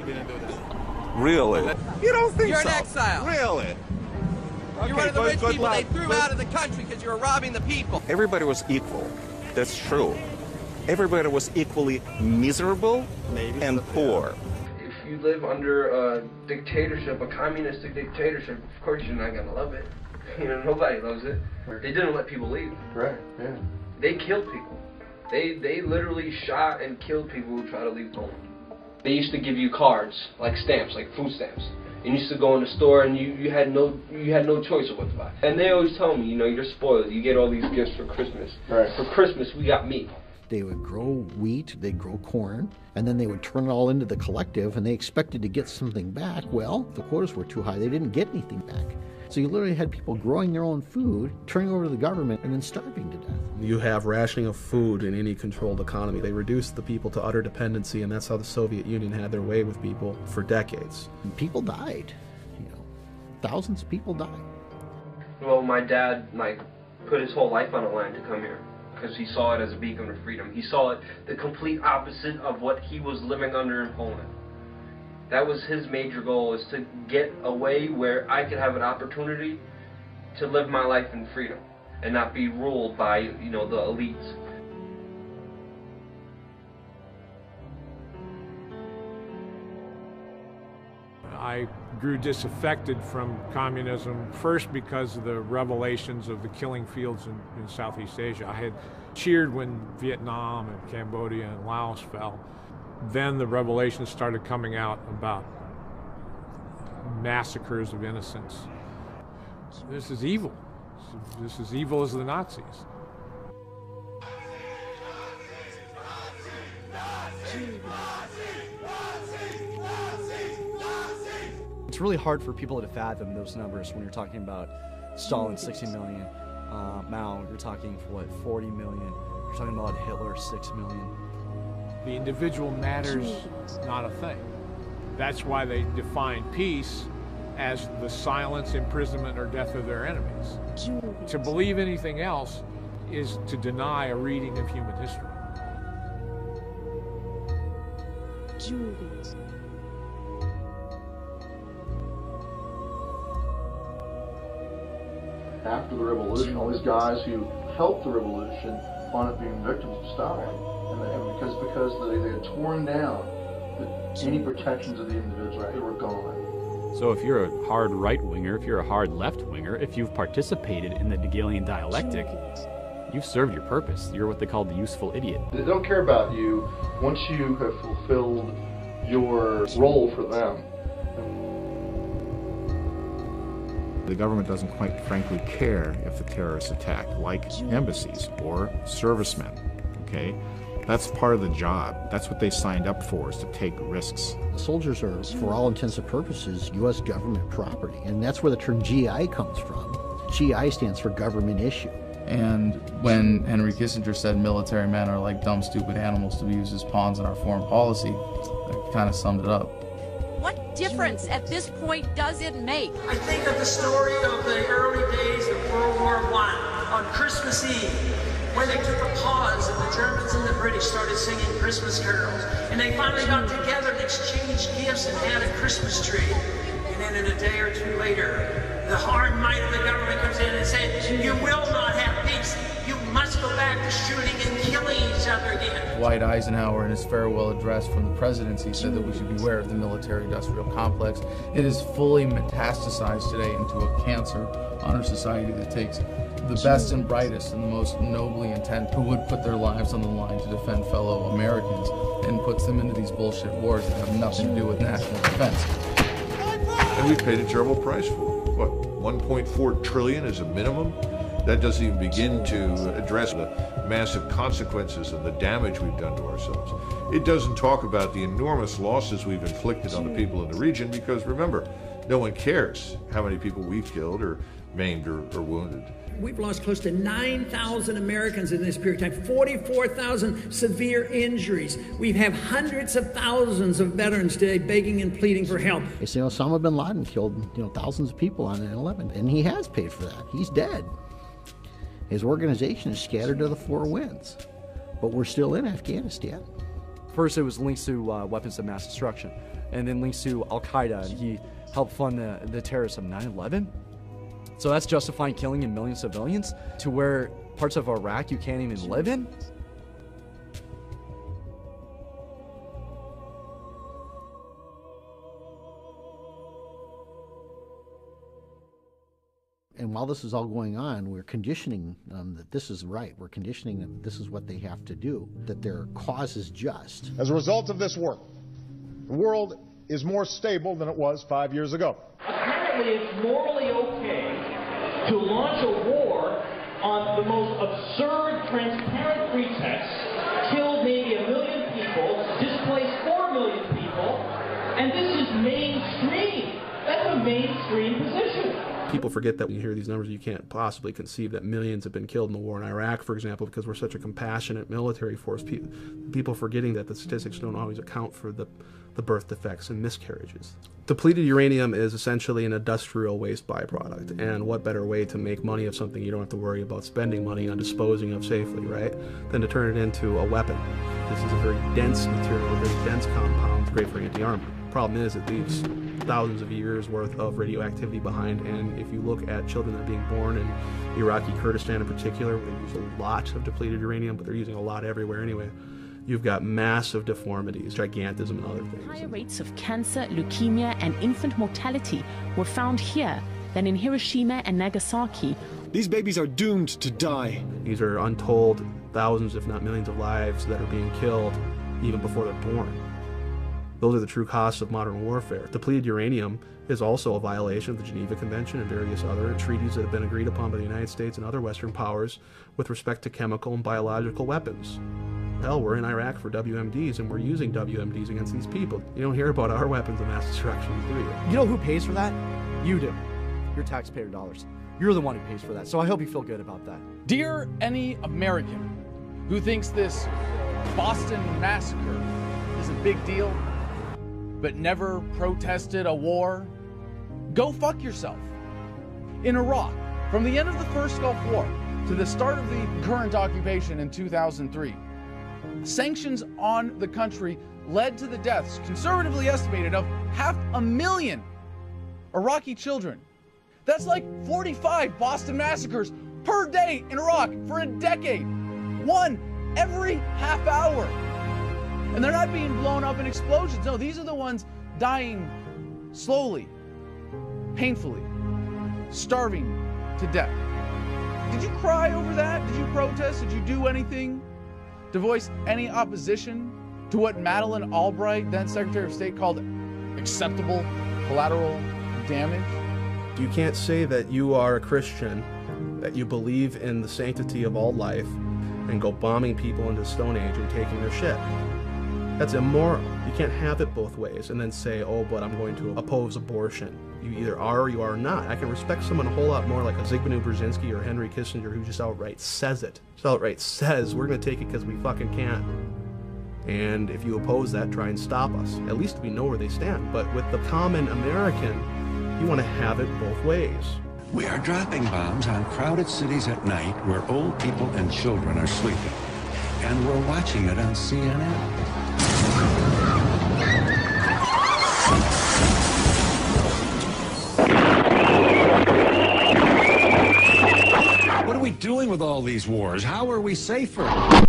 Really? You don't think You're so? in exile. Really? You're one of the rich people they threw out of the country because you were robbing the people. Everybody was equal. That's true. Everybody was equally miserable and poor. If you live under a dictatorship, a communistic dictatorship, of course you're not going to love it. You know, nobody loves it. They didn't let people leave. Right, yeah. They killed people. They literally shot and killed people who try to leave home. They used to give you cards, like stamps, like food stamps. And you used to go in the store and you had no choice of what to buy. And they always tell me, you know, you're spoiled. You get all these gifts for Christmas. Right. For Christmas, we got meat. They would grow wheat, they'd grow corn, and then they would turn it all into the collective, and they expected to get something back. Well, the quotas were too high. They didn't get anything back. So you literally had people growing their own food, turning over to the government, and then starving to death. You have rationing of food in any controlled economy. They reduced the people to utter dependency, and that's how the Soviet Union had their way with people for decades. And people died. Thousands of people died. Well, my dad, put his whole life on the line to come here because he saw it as a beacon of freedom. He saw it the complete opposite of what he was living under in Poland. That was his major goal, is to get away where I could have an opportunity to live my life in freedom and not be ruled by, you know, the elites. I grew disaffected from communism, first because of the revelations of the killing fields in Southeast Asia. I had cheered when Vietnam and Cambodia and Laos fell. Then the revelations started coming out about massacres of innocents. This is evil. This is evil as the Nazis. It's really hard for people to fathom those numbers when you're talking about Stalin 60 million, Mao, you're talking what, 40 million, you're talking about Hitler 6 million. The individual matters not a thing. That's why they define peace as the silence, imprisonment, or death of their enemies. To believe anything else is to deny a reading of human history. After the revolution, all these guys who helped the revolution wound up being victims of Stalin, and because they had torn down any protections of the individual, they were gone. So if you're a hard right-winger, if you're a hard left-winger, if you've participated in the Hegelian dialectic, you've served your purpose. You're what they call the useful idiot. They don't care about you once you have fulfilled your role for them. The government doesn't quite frankly care if the terrorists attack, like embassies or servicemen, okay? That's part of the job. That's what they signed up for, is to take risks. The soldiers are, for all intents and purposes, U.S. government property, and that's where the term GI comes from. GI stands for government issue. And when Henry Kissinger said military men are like dumb, stupid animals to be used as pawns in our foreign policy, that kind of summed it up. What difference at this point does it make? I think of the story of the early days of World War I on Christmas Eve, when they took a pause and the Germans and the British started singing Christmas carols, and they finally got together and exchanged gifts and had a Christmas tree. And then in a day or two later, the hard might of the government comes in and says, you will not have peace. You must go back to shooting and killing each other again. Dwight Eisenhower, in his farewell address from the presidency, said that we should beware of the military-industrial complex. It is fully metastasized today into a cancer on our society that takes the best and brightest and the most nobly intent who would put their lives on the line to defend fellow Americans and puts them into these bullshit wars that have nothing to do with national defense. And we've paid a terrible price for it. What, 1.4 trillion is a minimum? That doesn't even begin to address the massive consequences and the damage we've done to ourselves. It doesn't talk about the enormous losses we've inflicted on the people in the region, because remember, no one cares how many people we've killed or maimed or wounded. We've lost close to 9,000 Americans in this period of time, 44,000 severe injuries. We have hundreds of thousands of veterans today begging and pleading for help. They say Osama bin Laden killed, thousands of people on 9/11, and he has paid for that. He's dead. His organization is scattered to the four winds, but we're still in Afghanistan. First, it was links to weapons of mass destruction, and then links to Al-Qaeda, and he helped fund the terrorists of 9/11. So that's justifying killing a million civilians to where parts of Iraq you can't even live in? And while this is all going on, we're conditioning them that this is right. We're conditioning them that this is what they have to do, that their cause is just. As a result of this work, the world is more stable than it was 5 years ago. Apparently it's morally okay to launch a war on the most absurd, transparent pretext, kill maybe 1 million people, displace 4 million people, and this is mainstream. That's a mainstream position. People forget that when you hear these numbers, you can't possibly conceive that millions have been killed in the war in Iraq, for example, because we're such a compassionate military force. People forgetting that the statistics don't always account for the birth defects and miscarriages. Depleted uranium is essentially an industrial waste byproduct, and what better way to make money of something you don't have to worry about spending money on disposing of safely, right, than to turn it into a weapon. This is a very dense material, a very dense compound, great for anti-armor. problem is it leaves thousands of years worth of radioactivity behind, and if you look at children that are being born in Iraqi Kurdistan in particular, where they use a lot of depleted uranium, but they're using a lot everywhere anyway, you've got massive deformities, gigantism, and other things. Higher rates of cancer, leukemia, and infant mortality were found here than in Hiroshima and Nagasaki. These babies are doomed to die. These are untold thousands, if not millions, of lives that are being killed even before they're born. Those are the true costs of modern warfare. Depleted uranium is also a violation of the Geneva Convention and various other treaties that have been agreed upon by the United States and other Western powers with respect to chemical and biological weapons. Hell, we're in Iraq for WMDs, and we're using WMDs against these people. You don't hear about our weapons of mass destruction, do you? You know who pays for that? You do. Your taxpayer dollars. You're the one who pays for that, so I hope you feel good about that. Dear any American who thinks this Boston Massacre is a big deal, but never protested a war, go fuck yourself. In Iraq, from the end of the first Gulf War to the start of the current occupation in 2003, sanctions on the country led to the deaths, conservatively estimated, of 500,000 Iraqi children. That's like 45 Boston massacres per day in Iraq for a decade. One every half hour. And they're not being blown up in explosions. No, these are the ones dying slowly, painfully, starving to death. Did you cry over that? Did you protest? Did you do anything to voice any opposition to what Madeleine Albright, then Secretary of State, called acceptable collateral damage? You can't say that you are a Christian, that you believe in the sanctity of all life, and go bombing people into the Stone Age and taking their shit. That's immoral. You can't have it both ways and then say, oh, but I'm going to oppose abortion. You either are or you are not. I can respect someone a whole lot more like a Zbigniew Brzezinski or Henry Kissinger who just outright says it. Just outright says, we're going to take it because we fucking can. And if you oppose that, try and stop us. At least we know where they stand. But with the common American, you want to have it both ways. We are dropping bombs on crowded cities at night where old people and children are sleeping. And we're watching it on CNN. What are we doing with all these wars? How are we safer?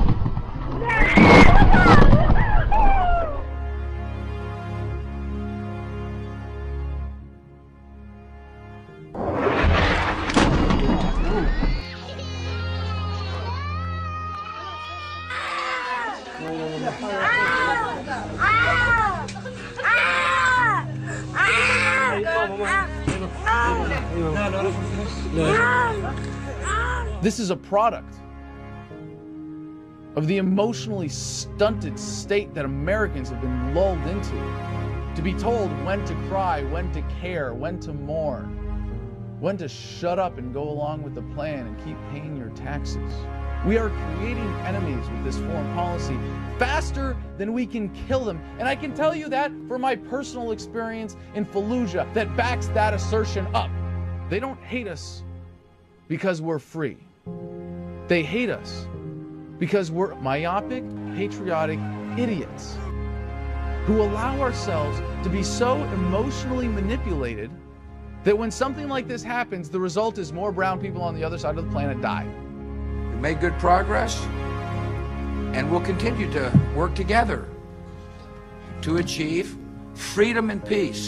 This is a product of the emotionally stunted state that Americans have been lulled into. To be told when to cry, when to care, when to mourn, when to shut up and go along with the plan and keep paying your taxes. We are creating enemies with this foreign policy faster than we can kill them. And I can tell you that from my personal experience in Fallujah that backs that assertion up. They don't hate us because we're free. They hate us because we're myopic, patriotic idiots who allow ourselves to be so emotionally manipulated that when something like this happens, the result is more brown people on the other side of the planet die. We made good progress, and we'll continue to work together to achieve freedom and peace.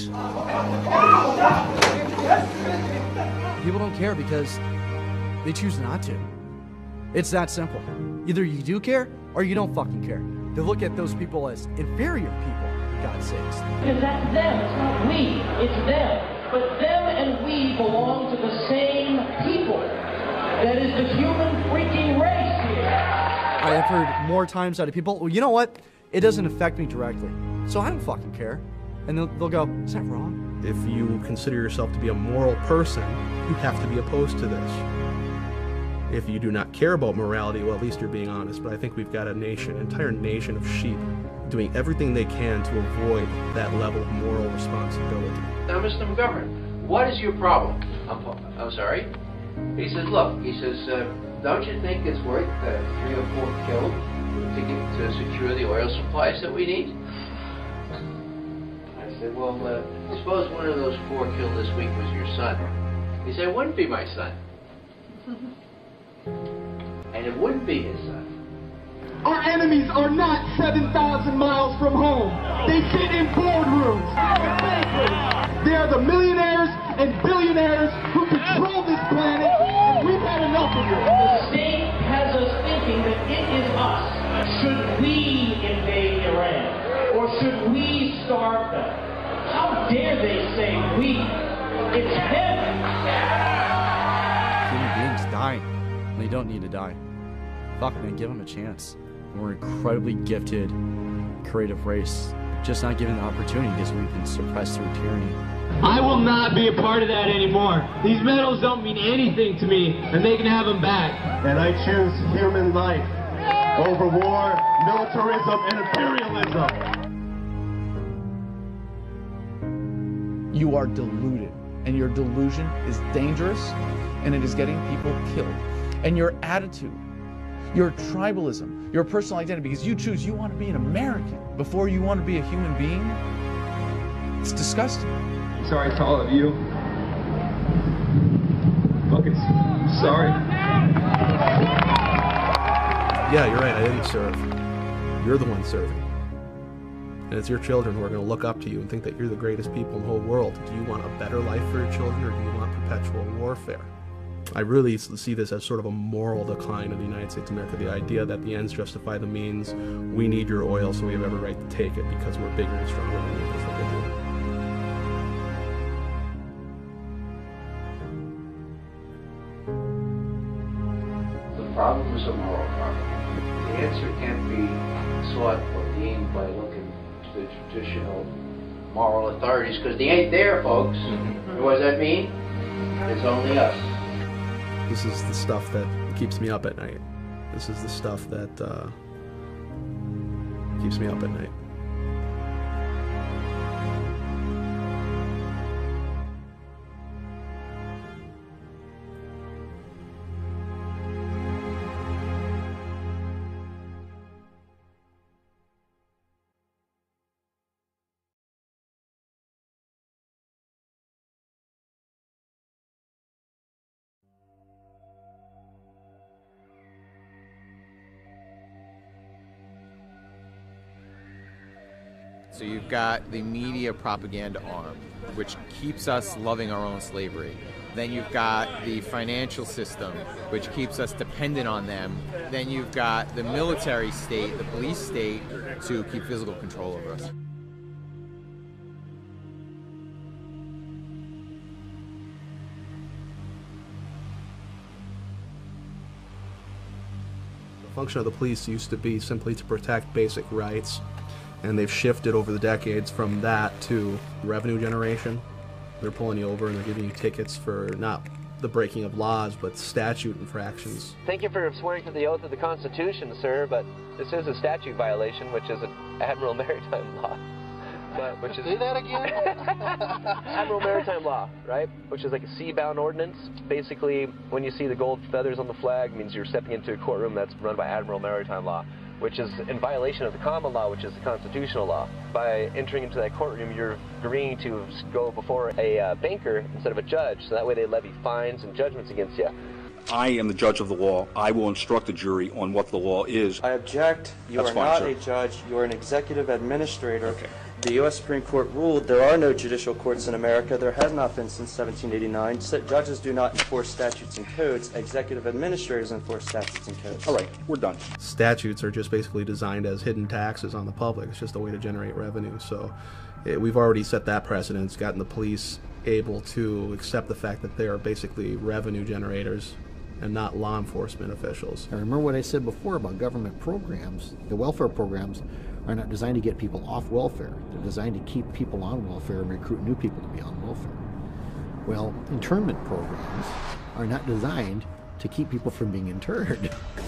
People don't care because they choose not to. It's that simple. Either you do care or you don't fucking care. They look at those people as inferior people, for God's sakes. Because that's them, it's not we, it's them. But them and we belong to the same people. That is the human freaking race here. I have heard more times out of people, well, you know what? It doesn't affect me directly, so I don't fucking care. And they'll go, is that wrong? If you consider yourself to be a moral person, you have to be opposed to this. If you do not care about morality, well, at least you're being honest. But I think we've got a nation, an entire nation of sheep, doing everything they can to avoid that level of moral responsibility. Now, Mr. McGovern, what is your problem? I'm sorry? He says, look, he says, don't you think it's worth 3 or 4 killed to secure the oil supplies that we need? I said, well, suppose one of those 4 killed this week was your son. He said, it wouldn't be my son. And it wouldn't be his son. Our enemies are not 7,000 miles from home. They sit in boardrooms. They are the millionaires and billionaires who control this planet, and we've had enough of it. The state has us thinking that it is us. Should we invade Iran? Or should we starve them? How dare they say we? It's them. Human beings dying. They don't need to die. Fuck, man, give them a chance. We're an incredibly gifted, creative race, just not given the opportunity because we've been suppressed through tyranny. I will not be a part of that anymore. These medals don't mean anything to me, and they can have them back. And I choose human life over war, militarism, and imperialism. You are deluded, and your delusion is dangerous, and it is getting people killed. And your attitude, your tribalism, your personal identity, because you choose you want to be an American before you want to be a human being, it's disgusting. I'm sorry to all of you. Fucking sorry. Yeah, you're right, I didn't serve. You're the one serving. And it's your children who are going to look up to you and think that you're the greatest people in the whole world. Do you want a better life for your children, or do you want perpetual warfare? I really see this as sort of a moral decline of the United States of America, the idea that the ends justify the means. We need your oil, so we have every right to take it because we're bigger and stronger than you as individuals. The problem is a moral problem. The answer can't be sought or gained by looking to the traditional moral authorities, because they ain't there, folks. What does that mean? It's only us. This is the stuff that keeps me up at night. This is the stuff that keeps me up at night. So you've got the media propaganda arm, which keeps us loving our own slavery. Then you've got the financial system, which keeps us dependent on them. Then you've got the military state, the police state, to keep physical control over us. The function of the police used to be simply to protect basic rights. And they've shifted over the decades from that to revenue generation. They're pulling you over and they're giving you tickets for not the breaking of laws, but statute infractions. Thank you for swearing to the oath of the Constitution, sir, but this is a statute violation, which is an Admiral Maritime Law. Which is, say that again? Admiral Maritime Law, right? Which is like a sea-bound ordinance. Basically, when you see the gold feathers on the flag, it means you're stepping into a courtroom that's run by Admiral Maritime Law, which is in violation of the common law, which is the constitutional law. By entering into that courtroom, you're agreeing to go before a banker instead of a judge, so that way they levy fines and judgments against you. I am the judge of the law. I will instruct the jury on what the law is. I object. You That's are fine, not sir. a judge. You are an executive administrator. Okay. The U.S. Supreme Court ruled there are no judicial courts in America. There has not been since 1789. Judges do not enforce statutes and codes. Executive administrators enforce statutes and codes. All right, we're done. Statutes are just basically designed as hidden taxes on the public. It's just a way to generate revenue. So we've already set that precedent, gotten the police able to accept the fact that they are basically revenue generators and not law enforcement officials. And remember what I said before about government programs. The welfare programs are not designed to get people off welfare. They're designed to keep people on welfare and recruit new people to be on welfare. Well, internment programs are not designed to keep people from being interred.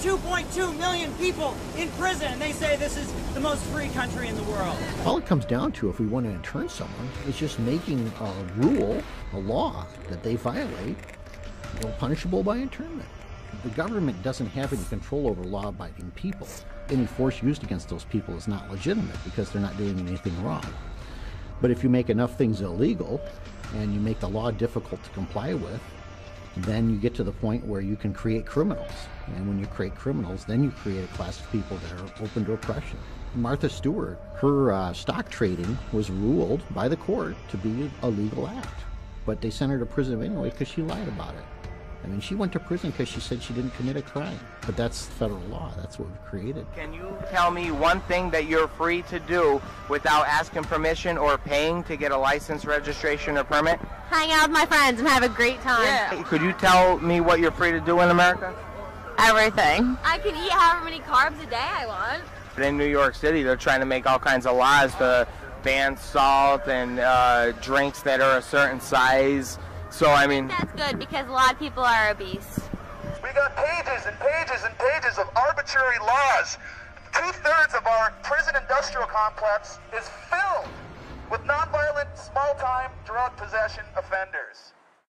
2.2 million people in prison, and they say this is the most free country in the world. All it comes down to, if we want to intern someone, is just making a rule, a law that they violate, punishable by internment. The government doesn't have any control over law-abiding people. Any force used against those people is not legitimate because they're not doing anything wrong. But if you make enough things illegal and you make the law difficult to comply with, then you get to the point where you can create criminals. And when you create criminals, then you create a class of people that are open to oppression. Martha Stewart, her stock trading was ruled by the court to be a legal act. But they sent her to prison anyway because she lied about it. I mean, she went to prison because she said she didn't commit a crime. But that's federal law. That's what we've created. Can you tell me one thing that you're free to do without asking permission or paying to get a license, registration, or permit? Hang out with my friends and have a great time. Yeah. Could you tell me what you're free to do in America? Everything. I can eat however many carbs a day I want. In New York City, they're trying to make all kinds of laws to ban salt and drinks that are a certain size. So, I mean... That's good because a lot of people are obese. We got pages and pages and pages of arbitrary laws. 2/3 of our prison industrial complex is filled with nonviolent, small-time drug possession offenders.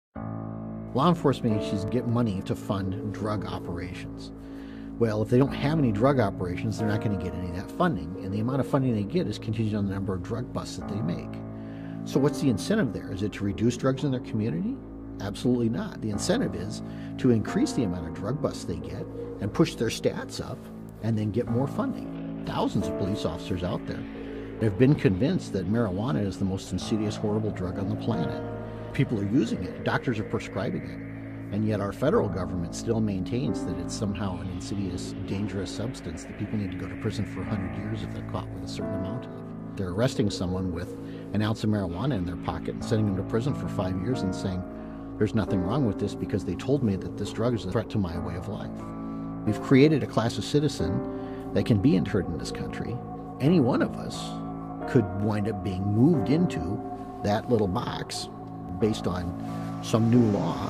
Law enforcement agencies get money to fund drug operations. Well, if they don't have any drug operations, they're not going to get any of that funding. And the amount of funding they get is contingent on the number of drug busts that they make. So what's the incentive there? Is it to reduce drugs in their community? Absolutely not. The incentive is to increase the amount of drug busts they get and push their stats up and then get more funding. Thousands of police officers out there have been convinced that marijuana is the most insidious, horrible drug on the planet. People are using it. Doctors are prescribing it. And yet our federal government still maintains that it's somehow an insidious, dangerous substance that people need to go to prison for 100 years if they're caught with a certain amount of it. They're arresting someone with an ounce of marijuana in their pocket and sending them to prison for 5 years and saying, there's nothing wrong with this because they told me that this drug is a threat to my way of life. We've created a class of citizen that can be interned in this country. Any one of us could wind up being moved into that little box based on some new law.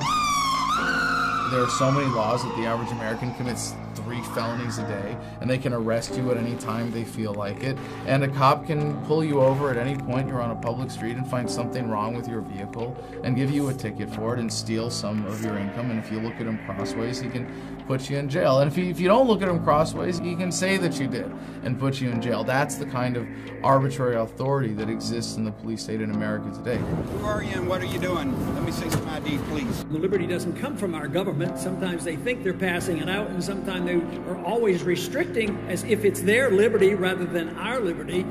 There are so many laws that the average American commits 3 felonies a day, and they can arrest you at any time they feel like it. And a cop can pull you over at any point you're on a public street and find something wrong with your vehicle and give you a ticket for it and steal some of your income. And if you look at him crossways, he can put you in jail. And if you don't look at him crossways, he can say that you did and put you in jail. That's the kind of arbitrary authority that exists in the police state in America today. Who are you and what are you doing? Let me see some ID, please. The liberty doesn't come from our government. Sometimes they think they're passing it out, and sometimes they are always restricting as if it's their liberty rather than our liberty.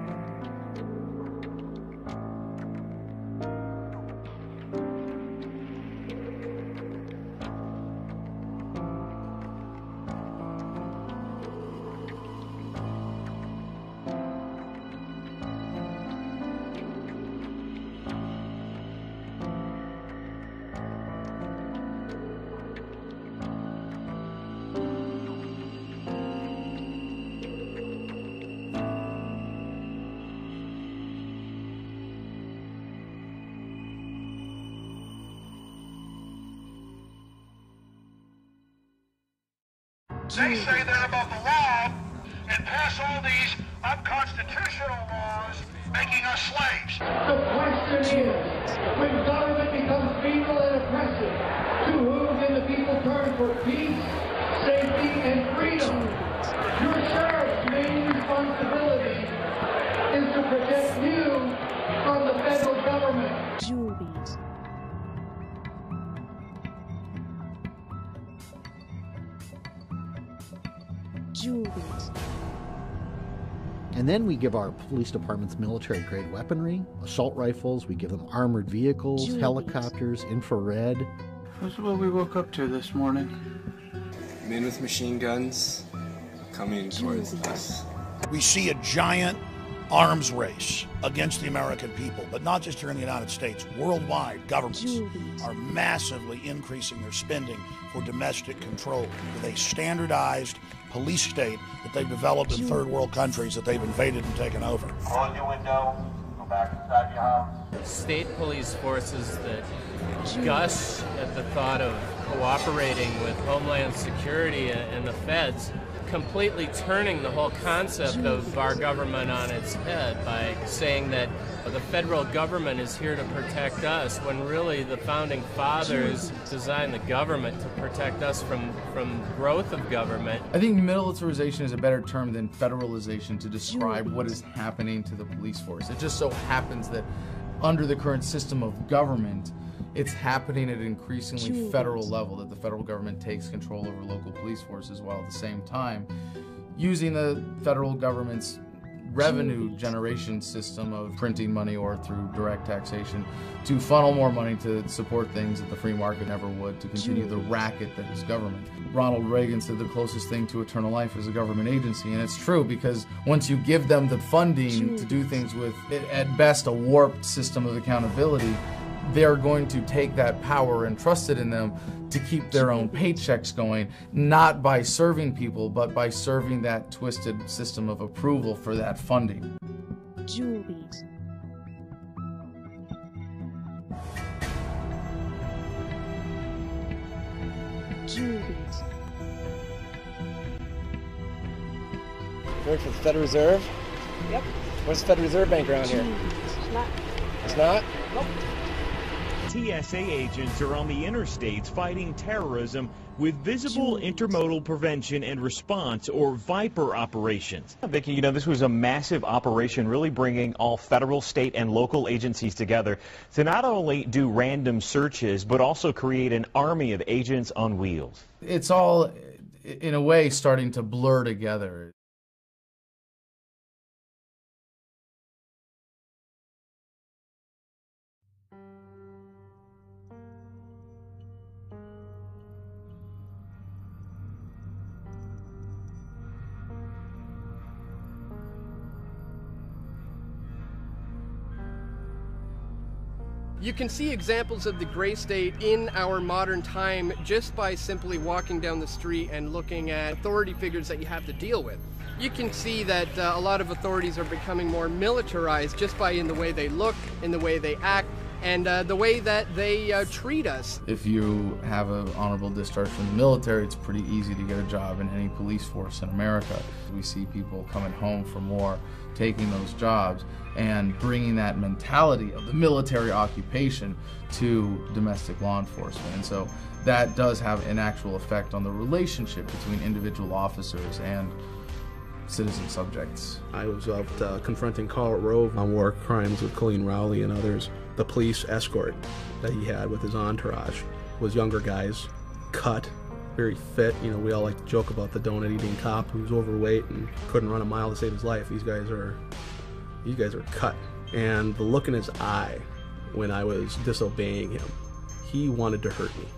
They say they're above the law and pass all these unconstitutional laws making us slaves. The question is, when government becomes venal and oppressive, to whom can the people turn for peace, safety, and freedom? Your sheriff's main responsibility is to protect you from the federal government. And then we give our police departments military-grade weaponry, assault rifles, we give them armored vehicles, helicopters, infrared. That's what we woke up to this morning. Men with machine guns coming towards us. We see a giant arms race against the American people, but not just here in the United States. Worldwide, governments are massively increasing their spending for domestic control with a standardized police state that they've developed in third world countries that they've invaded and taken over. Close your window, go back inside your house. State police forces that gush at the thought of cooperating with Homeland Security and the feds, completely turning the whole concept of our government on its head by saying that The federal government is here to protect us, when really the founding fathers designed the government to protect us from growth of government. I think militarization is a better term than federalization to describe what is happening to the police force. It just so happens that under the current system of government, it's happening at an increasingly federal level, that the federal government takes control over local police forces while at the same time using the federal government's revenue generation system of printing money or through direct taxation to funnel more money to support things that the free market never would, to continue the racket that is government. Ronald Reagan said the closest thing to eternal life is a government agency, and it's true, because once you give them the funding to do things with, at best, a warped system of accountability, they're going to take that power and trust it in them to keep their own paychecks going, not by serving people, but by serving that twisted system of approval for that funding. Jewelry. Work for the Federal Reserve? Yep. Where's the Federal Reserve Bank around here? It's not. It's not? Nope. TSA agents are on the interstates fighting terrorism with Visible Intermodal Prevention and Response, or VIPER operations. Vicki, you know, this was a massive operation really bringing all federal, state, and local agencies together to not only do random searches, but also create an army of agents on wheels. It's all, in a way, starting to blur together. You can see examples of the gray state in our modern time just by simply walking down the street and looking at authority figures that you have to deal with. You can see that a lot of authorities are becoming more militarized just by in the way they look, in the way they act, and the way that they treat us. If you have an honorable discharge from the military, it's pretty easy to get a job in any police force in America. We see people coming home from war, taking those jobs, and bringing that mentality of the military occupation to domestic law enforcement. And so that does have an actual effect on the relationship between individual officers and citizen subjects. I was out confronting Karl Rove on war crimes with Colleen Rowley and others. The police escort that he had with his entourage was younger guys, cut, very fit. You know, we all like to joke about the donut-eating cop who's overweight and couldn't run a mile to save his life. These guys are cut. And the look in his eye when I was disobeying him, he wanted to hurt me.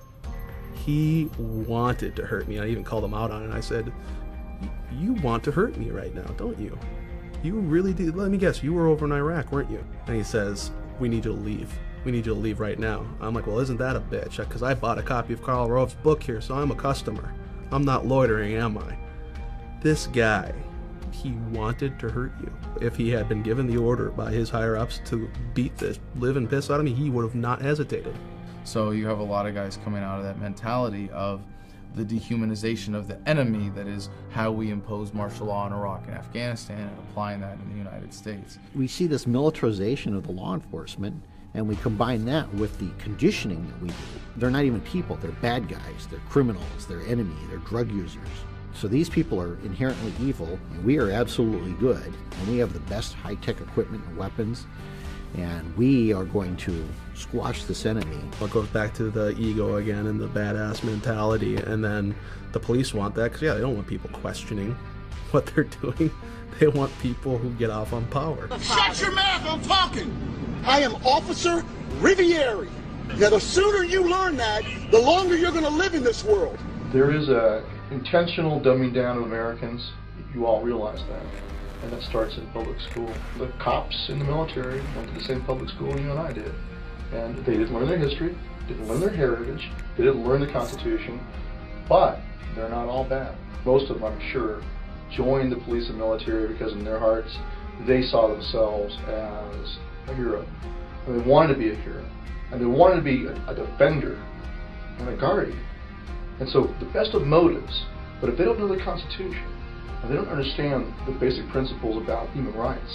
He wanted to hurt me. I even called him out on it. I said, "You want to hurt me right now, don't you? You really do. Let me guess, you were over in Iraq, weren't you?" And he says, "We need you to leave. We need you to leave right now." I'm like, "Well, isn't that a bitch? Because I bought a copy of Karl Rove's book here, so I'm a customer. I'm not loitering, am I?" This guy, he wanted to hurt you. If he had been given the order by his higher-ups to beat the living piss out of me, he would have not hesitated. So you have a lot of guys coming out of that mentality of the dehumanization of the enemy, that is how we impose martial law in Iraq and Afghanistan, and applying that in the United States. We see this militarization of the law enforcement, and we combine that with the conditioning that we do. They're not even people, they're bad guys, they're criminals, they're enemy, they're drug users. So these people are inherently evil, and we are absolutely good, and we have the best high-tech equipment and weapons, and we are going to squash this enemy. It goes back to the ego again and the badass mentality, and then the police want that because, yeah, they don't want people questioning what they're doing. They want people who get off on power. Shut your mouth, I'm talking! I am Officer Riviere. Now, the sooner you learn that, the longer you're going to live in this world. There is a intentional dumbing down of Americans. You all realize that. And that starts in public school. The cops in the military went to the same public school you and I did. And they didn't learn their history, didn't learn their heritage, they didn't learn the Constitution, but they're not all bad. Most of them, I'm sure, joined the police and military because in their hearts, they saw themselves as a hero. And they wanted to be a hero. And they wanted to be a defender and a guardian. And so the best of motives, but if they don't know the Constitution, and they don't understand the basic principles about human rights,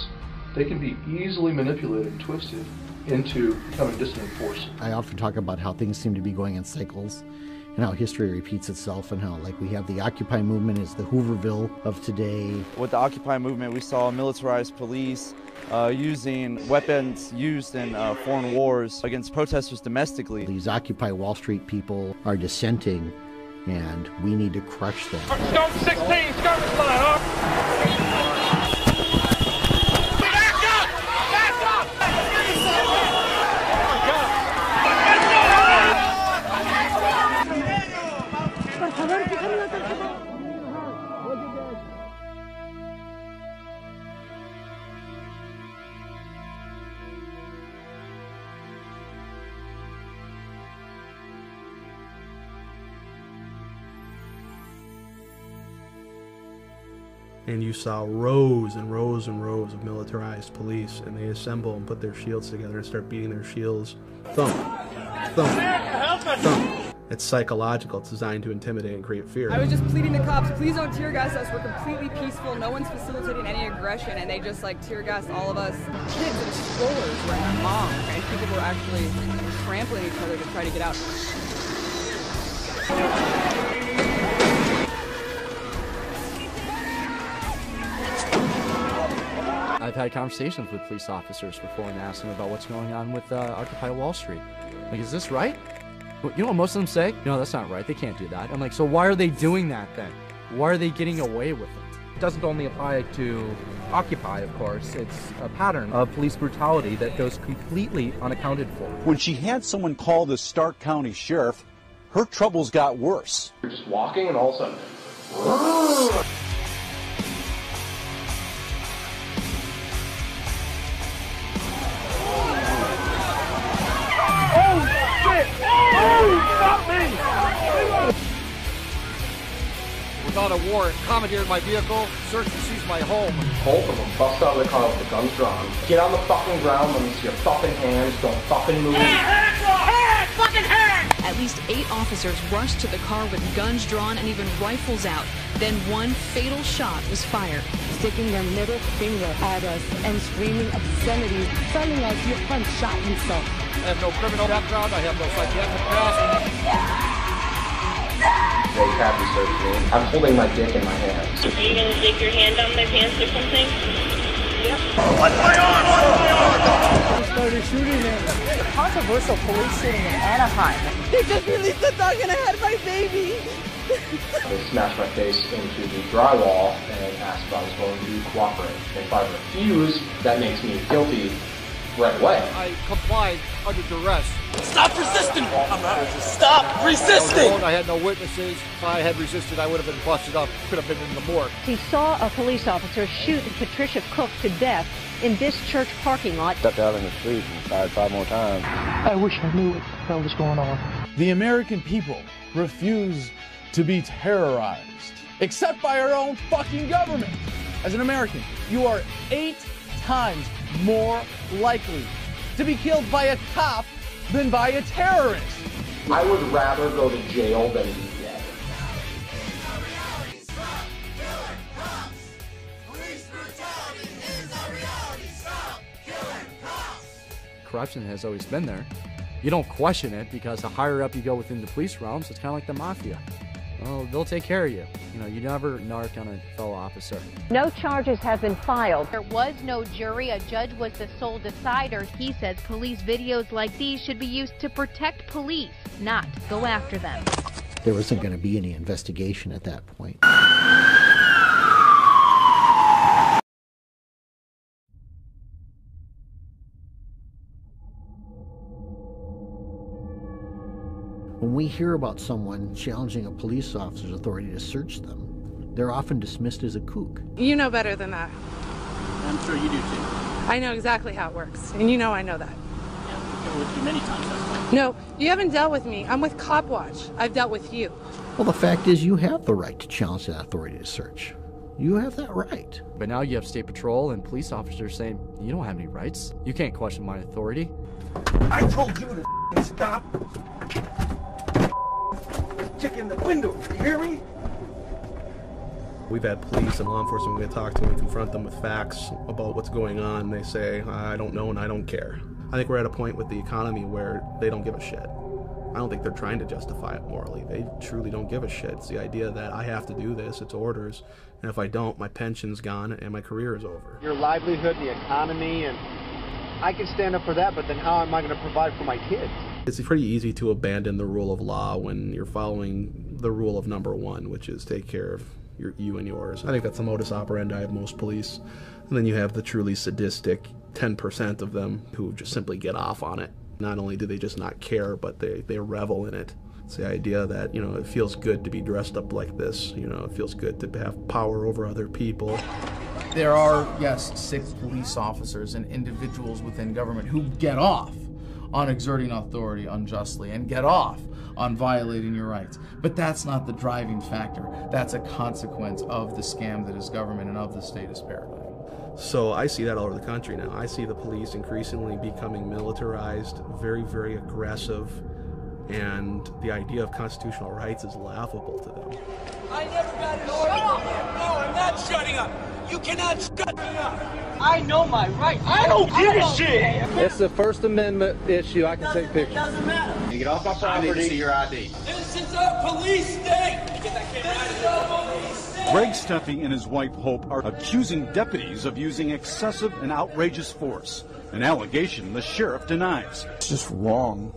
they can be easily manipulated and twisted into becoming dissident forces. I often talk about how things seem to be going in cycles and how history repeats itself, and how, like, we have the Occupy movement is the Hooverville of today. With the Occupy movement, we saw militarized police using weapons used in foreign wars against protesters domestically. These Occupy Wall Street people are dissenting, and we need to crush them. Scope 16, skirmish line, up! And you saw rows and rows and rows of militarized police, and they assemble and put their shields together and start beating their shields. Thump, thump, thump. It's psychological. It's designed to intimidate and create fear. I was just pleading to cops, please don't tear gas us. We're completely peaceful. No one's facilitating any aggression, and they just like tear gassed all of us. Kids and strollers were in moms, and people were actually trampling each other to try to get out. I've had conversations with police officers before and asked them about what's going on with Occupy Wall Street. Like, is this right? You know what most of them say? No, that's not right. They can't do that. I'm like, so why are they doing that then? Why are they getting away with it? It doesn't only apply to Occupy, of course. It's a pattern of police brutality that goes completely unaccounted for. When she had someone call the Stark County Sheriff, her troubles got worse. You're just walking and all of a sudden... Without a warrant, commandeered my vehicle, searched and seized my home. Both of them bust out of the car with the guns drawn. Get on the fucking ground, let me see your fucking hands, don't fucking move. At least 8 officers rushed to the car with guns drawn and even rifles out. Then one fatal shot was fired. Sticking their middle finger at us and screaming obscenities, telling us your friend shot himself. I have no criminal background, I have no psychiatric past. They have me search me. I'm holding my dick in my hands. Are you gonna stick your hand down their pants or something? Yep. What's my arm? They started shooting him. The controversial police shooting in Anaheim. They just released the dog and I had my baby. They smashed my face into the drywall and asked if I was going to cooperate. If I refuse, that makes me guilty right away. I complied under duress. Stop resisting! Stop resisting! I had no witnesses. If I had resisted, I would have been busted up. Could have been in the morgue. He saw a police officer shoot Patricia Cook to death in this church parking lot. Stepped out in the street and fired 5 more times. I wish I knew what the hell was going on. The American people refuse to be terrorized, except by our own fucking government. As an American, you are 8 times more likely to be killed by a cop than by a terrorist. I would rather go to jail than be dead. Corruption has always been there. You don't question it because the higher up you go within the police realms, it's kind of like the mafia. Well, they'll take care of you. You know, you never narc on a fellow officer. No charges have been filed. There was no jury. A judge was the sole decider. He says police videos like these should be used to protect police, not go after them. There wasn't going to be any investigation at that point. When we hear about someone challenging a police officer's authority to search them, they're often dismissed as a kook. You know better than that. I'm sure you do too. I know exactly how it works, and you know I know that. Yeah, we've dealt with you many times, that's why. No, you haven't dealt with me. I'm with Cop Watch. I've dealt with you. Well, the fact is you have the right to challenge that authority to search. You have that right. But now you have state patrol and police officers saying, you don't have any rights. You can't question my authority. I told you to stop. Check in the window, you hear me? We've had police and law enforcement, we talk to them and confront them with facts about what's going on. They say, I don't know and I don't care. I think we're at a point with the economy where they don't give a shit. I don't think they're trying to justify it morally. They truly don't give a shit. It's the idea that I have to do this, it's orders, and if I don't, my pension's gone and my career is over. Your livelihood, the economy, and I can stand up for that, but then how am I going to provide for my kids? It's pretty easy to abandon the rule of law when you're following the rule of number one, which is take care of you and yours. I think that's the modus operandi of most police. And then you have the truly sadistic 10% of them who just simply get off on it. Not only do they just not care, but they revel in it. It's the idea that, you know, it feels good to be dressed up like this. You know, it feels good to have power over other people. There are, yes, sick police officers and individuals within government who get off on exerting authority unjustly and get off on violating your rights. But that's not the driving factor. That's a consequence of the scam that is government and of the statist paradigm. So I see that all over the country now. I see the police increasingly becoming militarized, very, very aggressive, and the idea of constitutional rights is laughable to them. I never got an order. No, I'm not shutting up. You cannot shut me up. I know my rights. I don't give a shit. It's the First Amendment issue. I can take pictures. Doesn't matter. You get off my property. I need to see your ID. This is a police state. Get that camera out of here. This is a police state. Greg Steffi and his wife Hope are accusing deputies of using excessive and outrageous force, an allegation the sheriff denies. It's just wrong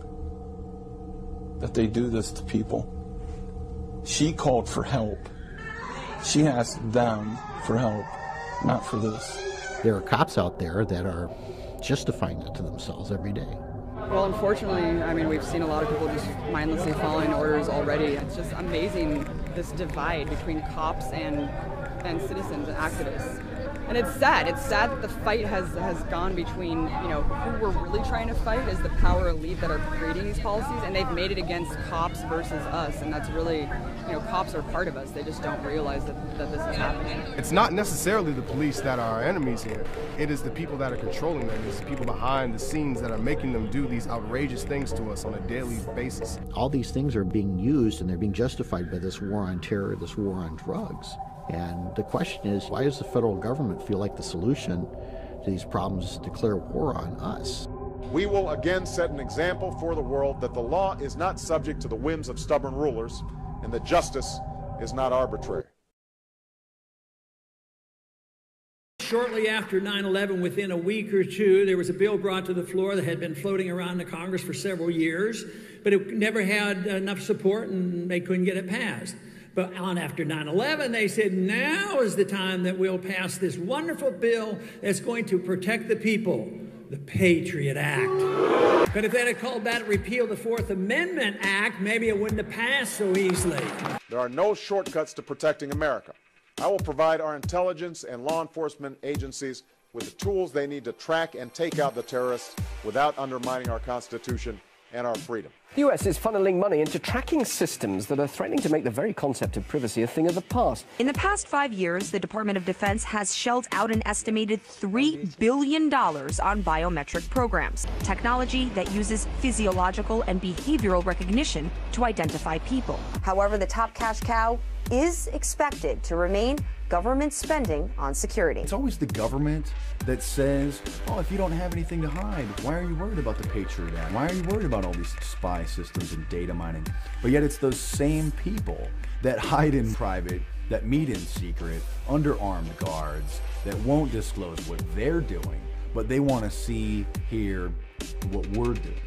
that they do this to people. She called for help. She asked them for help, not for this. There are cops out there that are justifying it to themselves every day. Well, unfortunately, I mean, we've seen a lot of people just mindlessly following orders already. It's just amazing, this divide between cops and citizens and activists. And it's sad. It's sad that the fight has gone between, you know, who we're really trying to fight is the power elite that are creating these policies, and they've made it against cops versus us, and that's really, you know, cops are part of us. They just don't realize that this is happening. It's not necessarily the police that are our enemies here. It is the people that are controlling them. It's the people behind the scenes that are making them do these outrageous things to us on a daily basis. All these things are being used and they're being justified by this war on terror, this war on drugs. And the question is, why does the federal government feel like the solution to these problems is to declare war on us? We will again set an example for the world that the law is not subject to the whims of stubborn rulers and that justice is not arbitrary. Shortly after 9/11, within a week or two, there was a bill brought to the floor that had been floating around the Congress for several years, but it never had enough support and they couldn't get it passed. But on after 9/11, they said, now is the time that we'll pass this wonderful bill that's going to protect the people, the Patriot Act. But if they had called that repeal the Fourth Amendment Act, maybe it wouldn't have passed so easily. There are no shortcuts to protecting America. I will provide our intelligence and law enforcement agencies with the tools they need to track and take out the terrorists without undermining our Constitution and our freedom. The US is funneling money into tracking systems that are threatening to make the very concept of privacy a thing of the past. In the past 5 years, the Department of Defense has shelled out an estimated $3 billion on biometric programs, technology that uses physiological and behavioral recognition to identify people. However, the top cash cow is expected to remain government spending on security. It's always the government that says, oh, if you don't have anything to hide, why are you worried about the Patriot Act? Why are you worried about all these spy systems and data mining? But yet it's those same people that hide in private, that meet in secret, under armed guards, that won't disclose what they're doing, but they want to see, hear what we're doing.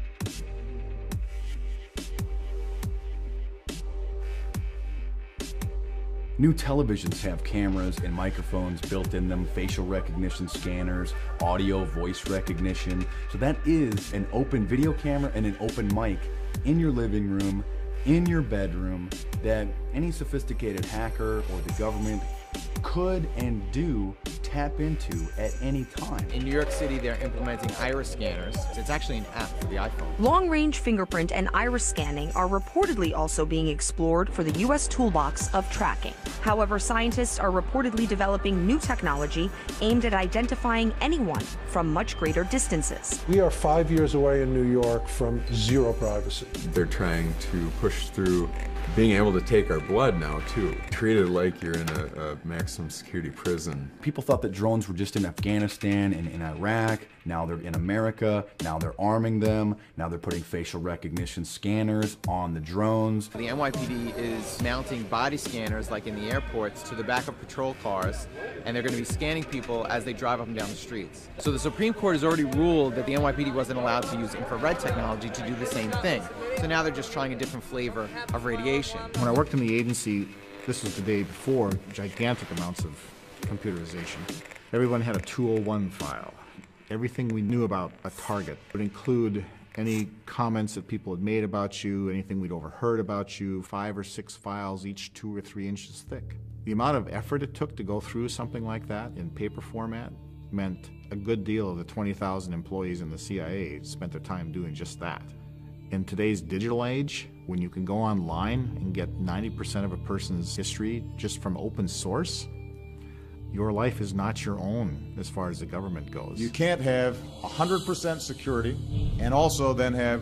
New televisions have cameras and microphones built in them, facial recognition scanners, audio, voice recognition. So that is an open video camera and an open mic in your living room, in your bedroom, that any sophisticated hacker or the government could and do tap into at any time. In New York City, they're implementing iris scanners. It's actually an app for the iPhone. Long-range fingerprint and iris scanning are reportedly also being explored for the U.S. toolbox of tracking. However, scientists are reportedly developing new technology aimed at identifying anyone from much greater distances. We are 5 years away in New York from zero privacy. They're trying to push through being able to take our blood now, too. Treated like you're in a maximum security prison. People thought that drones were just in Afghanistan and in Iraq. Now they're in America. Now they're arming them. Now they're putting facial recognition scanners on the drones. The NYPD is mounting body scanners, like in the airports, to the back of patrol cars, and they're going to be scanning people as they drive up and down the streets. So the Supreme Court has already ruled that the NYPD wasn't allowed to use infrared technology to do the same thing. So now they're just trying a different flavor of radiation. When I worked in the agency, this was the day before gigantic amounts of computerization. Everyone had a 201 file. Everything we knew about a target would include any comments that people had made about you, anything we'd overheard about you, 5 or 6 files, each 2 or 3 inches thick. The amount of effort it took to go through something like that in paper format meant a good deal of the 20,000 employees in the CIA spent their time doing just that. In today's digital age, when you can go online and get 90% of a person's history just from open source, your life is not your own as far as the government goes. You can't have 100% security and also then have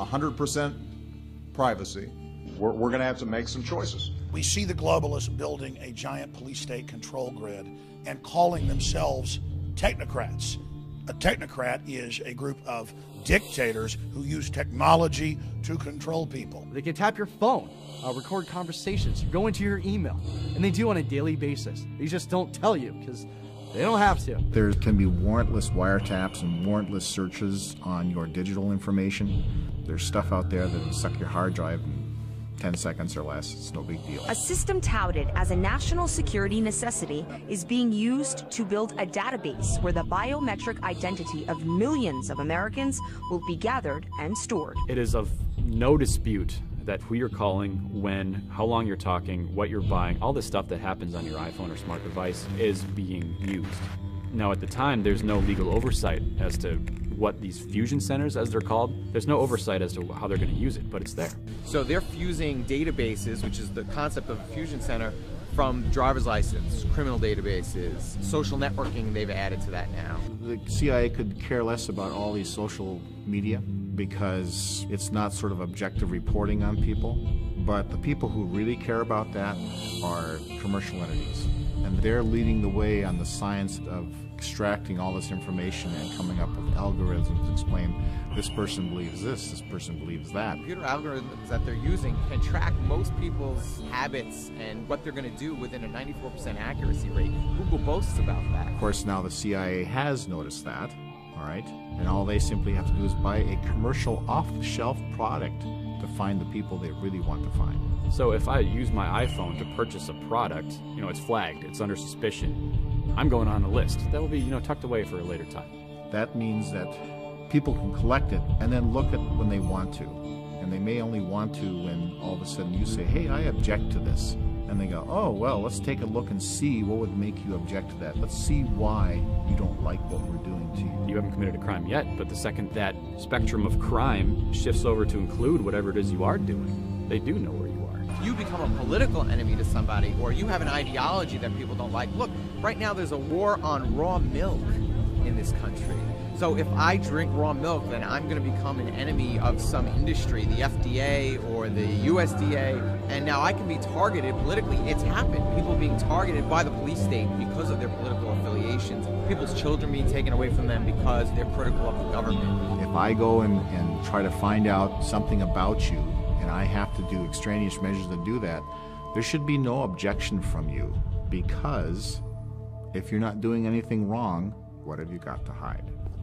100% privacy. We're going to have to make some choices. We see the globalists building a giant police state control grid and calling themselves technocrats. A technocrat is a group of dictators who use technology to control people. They can tap your phone, record conversations, go into your email, and they do on a daily basis. They just don't tell you because they don't have to. There can be warrantless wiretaps and warrantless searches on your digital information. There's stuff out there that will suck your hard drive in 10 seconds or less. It's no big deal. A system touted as a national security necessity is being used to build a database where the biometric identity of millions of Americans will be gathered and stored. It is of no dispute that who you're calling, when, how long you're talking, what you're buying, all the stuff that happens on your iPhone or smart device is being used. Now, at the time, there's no legal oversight as to what these fusion centers, as they're called, there's no oversight as to how they're going to use it, but it's there. So they're fusing databases, which is the concept of a fusion center, from driver's license, criminal databases, social networking they've added to that now. The CIA could care less about all these social media because it's not sort of objective reporting on people, but the people who really care about that are commercial entities. And they're leading the way on the science of extracting all this information and coming up with algorithms to explain this person believes this person believes that. Computer algorithms that they're using can track most people's habits and what they're going to do within a 94% accuracy rate. Google boasts about that. Of course, now the CIA has noticed that, all right? And all they simply have to do is buy a commercial off-the-shelf product to find the people they really want to find. So if I use my iPhone to purchase a product, you know, it's flagged, it's under suspicion, I'm going on a list. That will be, you know, tucked away for a later time. That means that people can collect it and then look at when they want to. And they may only want to when all of a sudden you say, hey, I object to this. And they go, oh, well, let's take a look and see what would make you object to that. Let's see why you don't like what we're doing to you. You haven't committed a crime yet, but the second that spectrum of crime shifts over to include whatever it is you are doing, they do know where you are. If you become a political enemy to somebody, or you have an ideology that people don't like, look, right now there's a war on raw milk in this country. So if I drink raw milk, then I'm going to become an enemy of some industry, the FDA or the USDA, and now I can be targeted politically. It's happened. People being targeted by the police state because of their political affiliations. People's children being taken away from them because they're critical of the government. If I go and try to find out something about you, and I have to do extraneous measures to do that, there should be no objection from you, because if you're not doing anything wrong, what have you got to hide?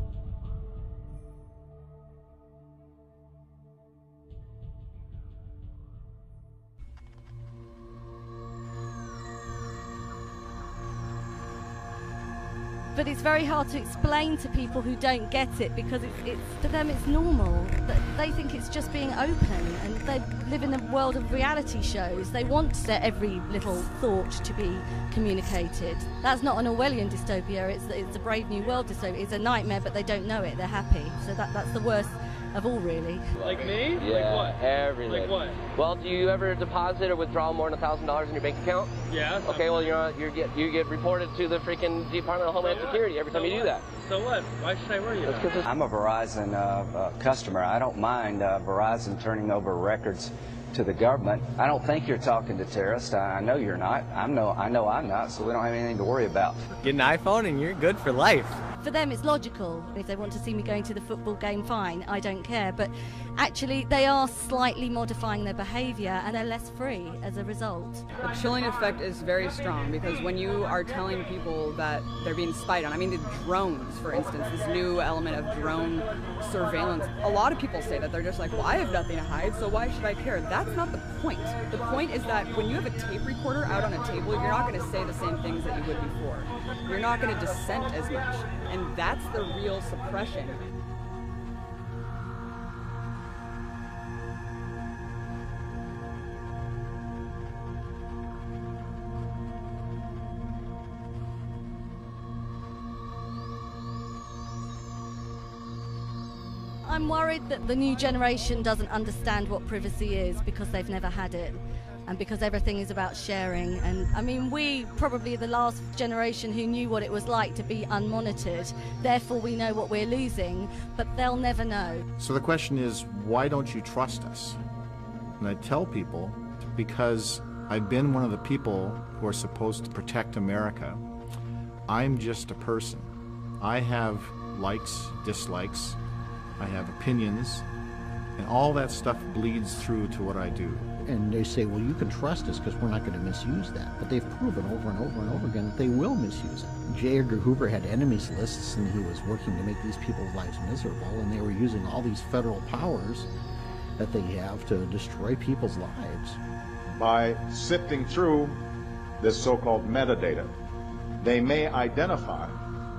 But it's very hard to explain to people who don't get it, because it's to them it's normal. They think it's just being open, and they live in a world of reality shows. They want their every little thought to be communicated. That's not an Orwellian dystopia, it's a Brave New World dystopia. It's a nightmare, but they don't know it, they're happy. So that's the worst of all, really. Like me? Yeah, like what? Everything. Like what? Well, do you ever deposit or withdraw more than $1,000 in your bank account? Yeah. Okay, well, you get reported to the freaking Department of Homeland Security every time you do that. So what? Why should I worry about it? I'm a Verizon customer. I don't mind Verizon turning over records to the government. I don't think you're talking to terrorists. I know you're not. I know I'm not, so we don't have anything to worry about. Get an iPhone and you're good for life. For them, it's logical. If they want to see me going to the football game, fine, I don't care. But actually, they are slightly modifying their behaviour and they're less free as a result. The chilling effect is very strong because when you are telling people that they're being spied on, I mean, the drones, for instance, this new element of drone surveillance, a lot of people say that they're just like, well, I have nothing to hide, so why should I care? That's not the point. The point is that when you have a tape recorder out on a table, you're not going to say the same things that you would before. You're not going to dissent as much. And that's the real suppression. I'm worried that the new generation doesn't understand what privacy is because they've never had it. And because everything is about sharing. And I mean, we probably the last generation who knew what it was like to be unmonitored. Therefore, we know what we're losing, but they'll never know. So the question is, why don't you trust us? And I tell people, because I've been one of the people who are supposed to protect America. I'm just a person. I have likes, dislikes, I have opinions, and all that stuff bleeds through to what I do. And they say, well, you can trust us because we're not going to misuse that. But they've proven over and over and over again that they will misuse it. J. Edgar Hoover had enemies lists, and he was working to make these people's lives miserable, and they were using all these federal powers that they have to destroy people's lives. By sifting through this so-called metadata, they may identify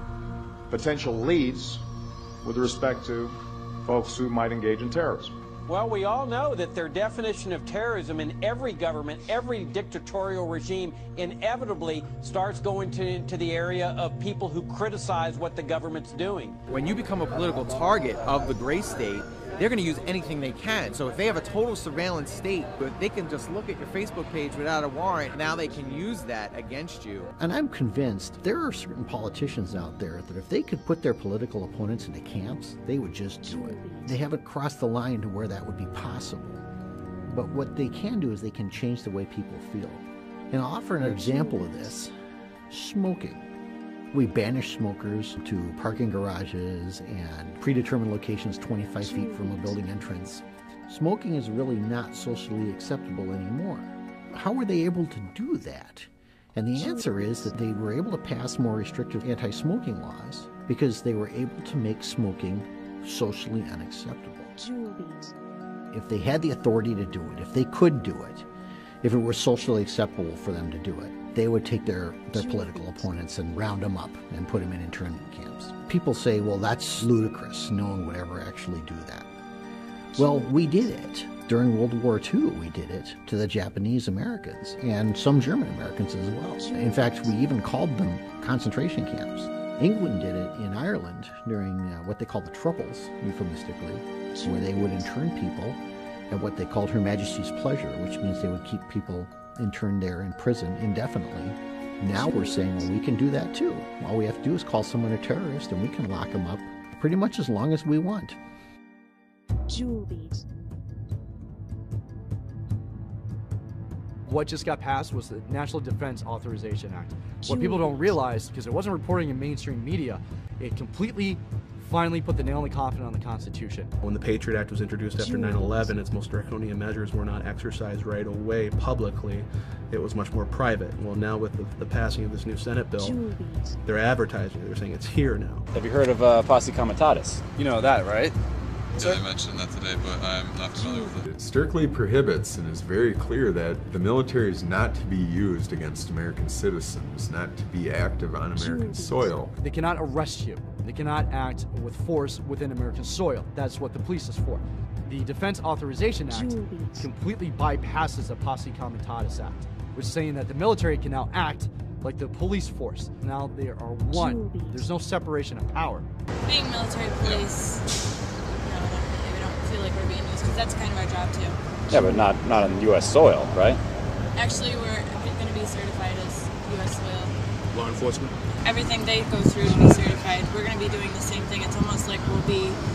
potential leads with respect to folks who might engage in terrorism. Well, we all know that their definition of terrorism in every government, every dictatorial regime, inevitably starts going into the area of people who criticize what the government's doing. When you become a political target of the gray state, they're going to use anything they can. So if they have a total surveillance state, but they can just look at your Facebook page without a warrant, now they can use that against you. And I'm convinced there are certain politicians out there that if they could put their political opponents into camps, they would just do it. They haven't crossed the line to where that would be possible. But what they can do is they can change the way people feel. And I'll offer an example of this. Smoking. We banish smokers to parking garages and predetermined locations 25 feet from a building entrance. Smoking is really not socially acceptable anymore. How were they able to do that? And the answer is that they were able to pass more restrictive anti-smoking laws because they were able to make smoking socially unacceptable. If they had the authority to do it, if they could do it, if it were socially acceptable for them to do it, they would take their political opponents and round them up and put them in internment camps. People say, well, that's ludicrous. No one would ever actually do that. Well, we did it. During World War II, we did it to the Japanese Americans and some German Americans as well. In fact, we even called them concentration camps. England did it in Ireland during what they called the Troubles, euphemistically, where they would intern people at what they called Her Majesty's pleasure, which means they would keep people interned there in prison indefinitely. Now we're saying, well, we can do that too. All we have to do is call someone a terrorist and we can lock them up pretty much as long as we want. What just got passed was the National Defense Authorization Act. What people don't realize, because it wasn't reporting in mainstream media, it completely finally put the nail in the coffin on the Constitution. When the Patriot Act was introduced after 9/11, its most draconian measures were not exercised right away publicly. It was much more private. Well, now with the passing of this new Senate bill, they're advertising. They're saying it's here now. Have you heard of Posse Comitatus? You know that, right? Yeah, I mentioned that today, but I'm not familiar with it. It strictly prohibits and is very clear that the military is not to be used against American citizens, not to be active on American soil. They cannot arrest you. They cannot act with force within American soil. That's what the police is for. The Defense Authorization Act completely bypasses the Posse Comitatus Act, which is saying that the military can now act like the police force. Now they are one. There's no separation of power. Being military police, we don't feel like we're being used, because that's kind of our job too. Yeah, but not on U.S. soil, right? Actually, we're going to be certified as U.S. soil. Law enforcement? Everything they go through to be certified, we're going to be doing the same thing. It's almost like we'll be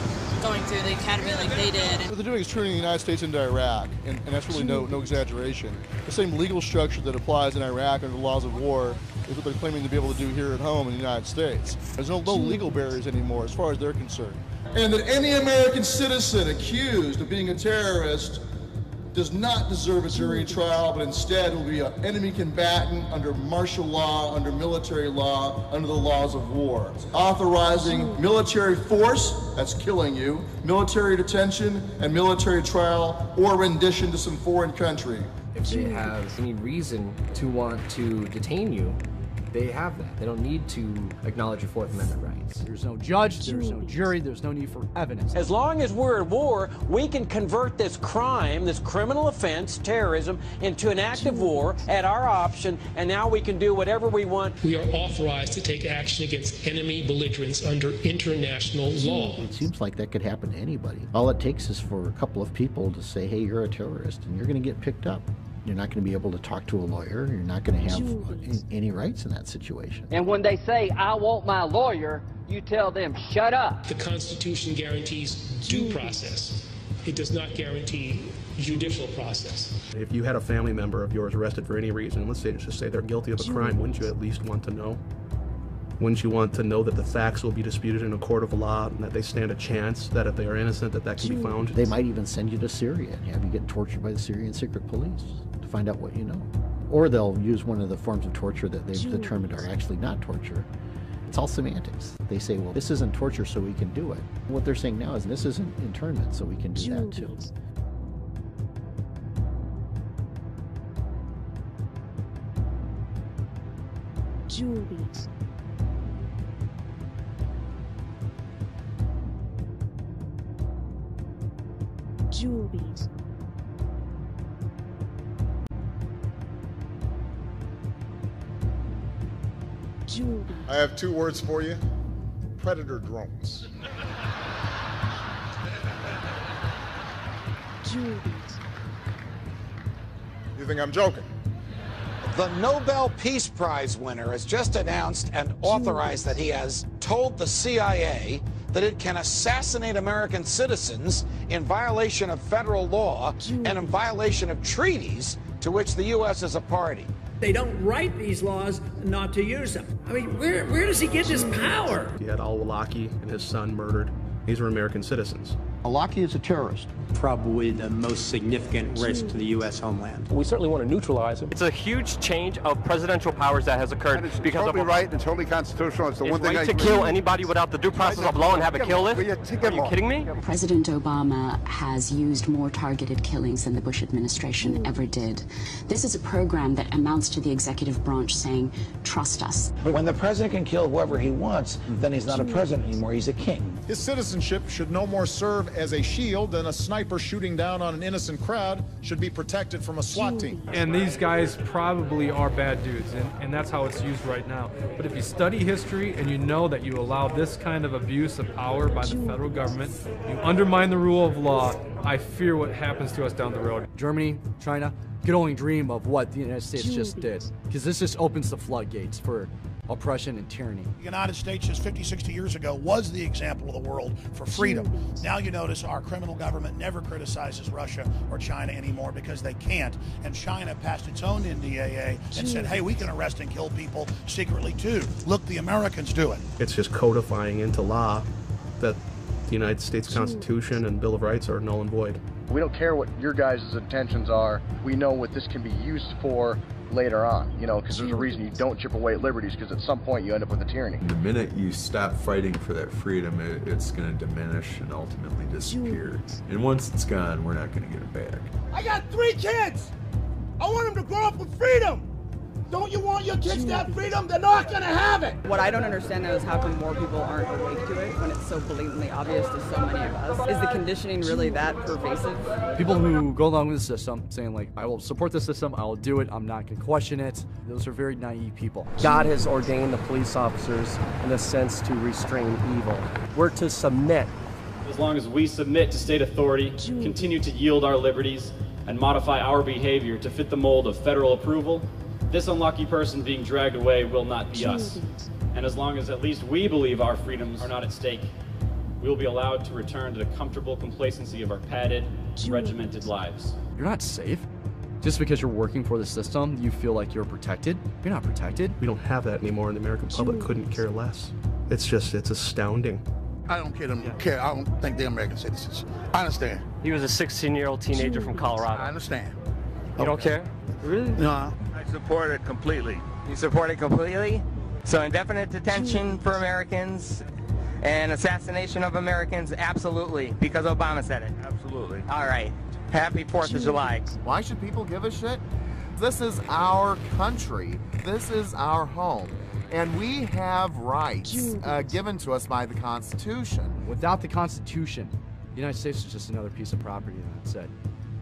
going through the academy like they did. What they're doing is turning the United States into Iraq, and that's really no exaggeration. The same legal structure that applies in Iraq under the laws of war is what they're claiming to be able to do here at home in the United States. There's no legal barriers anymore as far as they're concerned. And that any American citizen accused of being a terrorist does not deserve a jury trial, but instead will be an enemy combatant under martial law, under military law, under the laws of war. Authorizing military force, that's killing you, military detention, and military trial or rendition to some foreign country. If they have any reason to want to detain you, they have that. They don't need to acknowledge your Fourth Amendment rights. There's no judge, there's no jury, there's no need for evidence. As long as we're at war, we can convert this crime, this criminal offense, terrorism, into an act of war at our option, and now we can do whatever we want. We are authorized to take action against enemy belligerents under international law. It seems like that could happen to anybody. All it takes is for a couple of people to say, hey, you're a terrorist, and you're going to get picked up. You're not going to be able to talk to a lawyer. You're not going to have any rights in that situation. And when they say, I want my lawyer, you tell them, shut up. The Constitution guarantees due process. It does not guarantee judicial process. If you had a family member of yours arrested for any reason, let's just say they're guilty of a crime, wouldn't you at least want to know? Wouldn't you want to know that the facts will be disputed in a court of law and that they stand a chance that if they are innocent that can be found? They might even send you to Syria and have you get tortured by the Syrian secret police to find out what you know. Or they'll use one of the forms of torture that they've determined are actually not torture. It's all semantics. They say, well, this isn't torture, so we can do it. What they're saying now is this isn't internment, so we can do that too. Juliet. Juliet. Juliet. I have two words for you. Predator drones. Juliet. You think I'm joking? The Nobel Peace Prize winner has just announced and authorized that he has told the CIA that it can assassinate American citizens in violation of federal law and in violation of treaties to which the U.S. is a party. They don't write these laws not to use them. I mean, where does he get this power? He had al-Awlaki and his son murdered. These were American citizens. Awlaki is a terrorist. Probably the most significant risk to the U.S. homeland. We certainly want to neutralize him. It's a huge change of presidential powers that has occurred because totally of right and totally constitutional. It's the one thing right to kill anybody without the due process of law and have a kill list. Are you kidding me? President Obama has used more targeted killings than the Bush administration ever did. This is a program that amounts to the executive branch saying, trust us. But when the president can kill whoever he wants, then he's not a president anymore, he's a king. His citizenship should no more serve as a shield than a sniper shooting down on an innocent crowd should be protected from a SWAT team. And these guys probably are bad dudes, and that's how it's used right now. But if you study history and you know that you allow this kind of abuse of power by the federal government, you undermine the rule of law, I fear what happens to us down the road. Germany, China, could only dream of what the United States just did. Because this just opens the floodgates for oppression and tyranny. The United States just 50, 60 years ago was the example of the world for freedom. Now you notice our criminal government never criticizes Russia or China anymore because they can't. And China passed its own NDAA and said, hey, we can arrest and kill people secretly too. Look, the Americans do it. It's just codifying into law that the United States Constitution and Bill of Rights are null and void. We don't care what your guys' intentions are. We know what this can be used for later on, because there's a reason you don't chip away at liberties, because at some point you end up with a tyranny. The minute you stop fighting for that freedom, it's going to diminish and ultimately disappear. And once it's gone, we're not going to get it back. I got 3 kids. I want them to grow up with freedom. Don't you want your kids to have freedom? They're not going to have it. What I don't understand, though, is how come more people aren't awake to it when it's so blatantly obvious to so many of us. Is the conditioning really that pervasive? People who go along with the system, saying like, I will support the system, I will do it, I'm not going to question it. Those are very naive people. God has ordained the police officers in a sense to restrain evil. We're to submit. As long as we submit to state authority, continue to yield our liberties, and modify our behavior to fit the mold of federal approval, this unlucky person being dragged away will not be us. And as long as at least we believe our freedoms are not at stake, we will be allowed to return to the comfortable complacency of our padded, regimented lives. You're not safe. Just because you're working for the system, you feel like you're protected. You're not protected. We don't have that anymore, and the American public couldn't care less. It's astounding. I don't care. I don't think they're American citizens. I understand. He was a 16-year-old teenager from Colorado. I understand. You don't care? Really? No. I support it completely. You support it completely? So indefinite detention for Americans and assassination of Americans, absolutely, because Obama said it. Absolutely. All right. Happy 4th of July. Why should people give a shit? This is our country. This is our home. And we have rights given to us by the Constitution. Without the Constitution, the United States is just another piece of property, and that's it.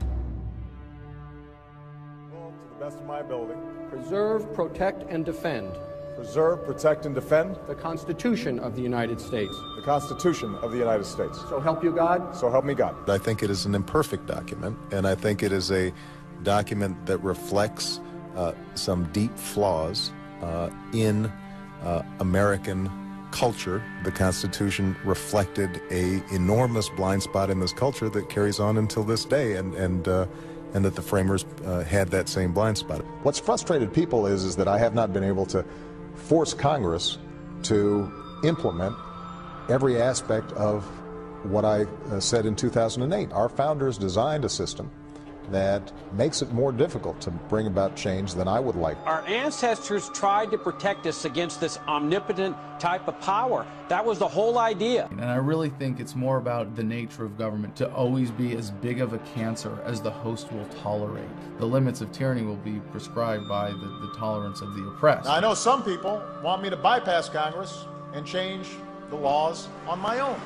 To the best of my ability. Preserve, protect, and defend. Preserve, protect, and defend. The Constitution of the United States. The Constitution of the United States. So help you God. So help me God. I think it is an imperfect document, and I think it is a document that reflects some deep flaws in American culture. The Constitution reflected an enormous blind spot in this culture that carries on until this day, and that the framers had that same blind spot. What's frustrated people is that I have not been able to force Congress to implement every aspect of what I said in 2008. Our founders designed a system that makes it more difficult to bring about change than I would like. Our ancestors tried to protect us against this omnipotent type of power. That was the whole idea. And I really think it's more about the nature of government to always be as big of a cancer as the host will tolerate. The limits of tyranny will be prescribed by the tolerance of the oppressed. Now, I know some people want me to bypass Congress and change the laws on my own.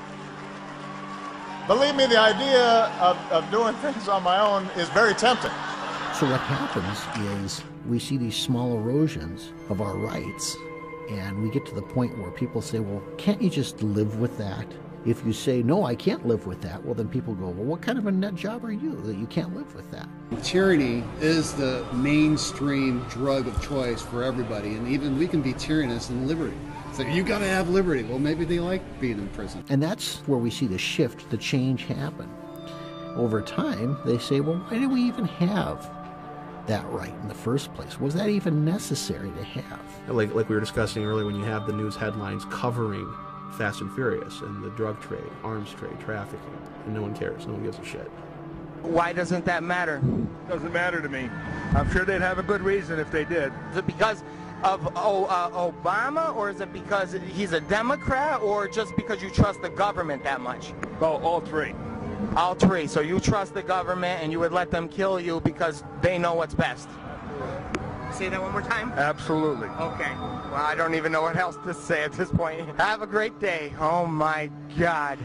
Believe me, the idea of doing things on my own is very tempting. So what happens is we see these small erosions of our rights, and we get to the point where people say, well, can't you just live with that? If you say, no, I can't live with that, well, then people go, well, what kind of a nut job are you that you can't live with that? Tyranny is the mainstream drug of choice for everybody, and even we can be tyrannous in liberty. So you got to have liberty. Well, maybe they like being in prison. And that's where we see the shift, the change happen. Over time, they say, well, why do we even have that right in the first place? Was that even necessary to have? Like we were discussing earlier, when you have the news headlines covering Fast and Furious and the drug trade, arms trade, trafficking, and no one cares, no one gives a shit. Why doesn't that matter? Doesn't matter to me. I'm sure they'd have a good reason if they did. Is it because of Obama, or is it because he's a Democrat, or just because you trust the government that much? Oh, all three. All three. So you trust the government and you would let them kill you because they know what's best. Say that one more time? Absolutely. Okay. Well, I don't even know what else to say at this point. Have a great day. Oh my God.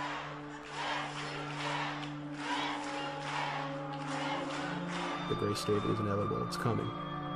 The gray state is inevitable. It's coming.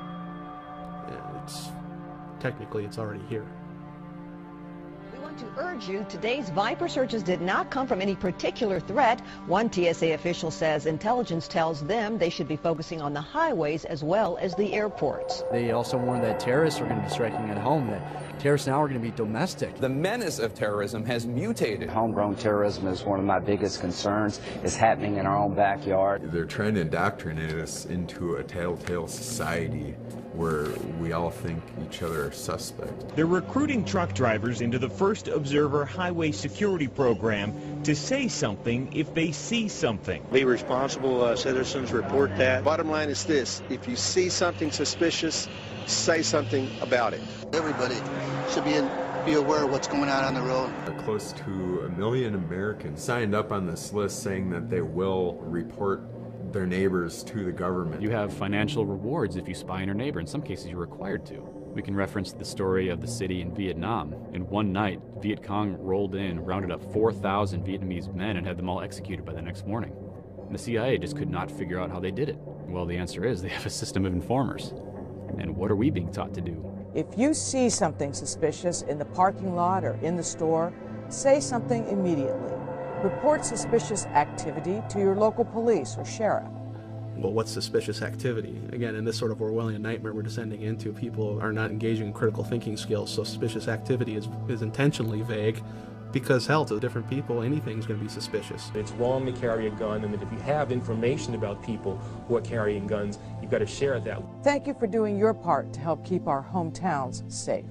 Technically, it's already here. We want to urge you, today's Viper searches did not come from any particular threat. One TSA official says intelligence tells them they should be focusing on the highways as well as the airports. They also warned that terrorists are going to be striking at home, that terrorists now are going to be domestic. The menace of terrorism has mutated. Homegrown terrorism is one of my biggest concerns. It's happening in our own backyard. They're trying to indoctrinate us into a tattletale society where we all think each other are suspect. They're recruiting truck drivers into the First Observer Highway Security Program to say something if they see something. Be responsible citizens, report that. Bottom line is this: if you see something suspicious, say something about it. Everybody should be aware of what's going on the road. Close to 1 million Americans signed up on this list saying that they will report their neighbors to the government. You have financial rewards if you spy on your neighbor. In some cases, you're required to. We can reference the story of the city in Vietnam. In one night, Viet Cong rolled in, rounded up 4,000 Vietnamese men, and had them all executed by the next morning. And the CIA just could not figure out how they did it. Well, the answer is they have a system of informers. And what are we being taught to do? If you see something suspicious in the parking lot or in the store, say something immediately. Report suspicious activity to your local police or sheriff. Well, what's suspicious activity? Again, in this sort of Orwellian nightmare we're descending into, people are not engaging in critical thinking skills, so suspicious activity is intentionally vague, Because hell, to different people, anything's going to be suspicious. It's wrong to carry a gun, and that if you have information about people who are carrying guns, you've got to share that. Thank you for doing your part to help keep our hometowns safe.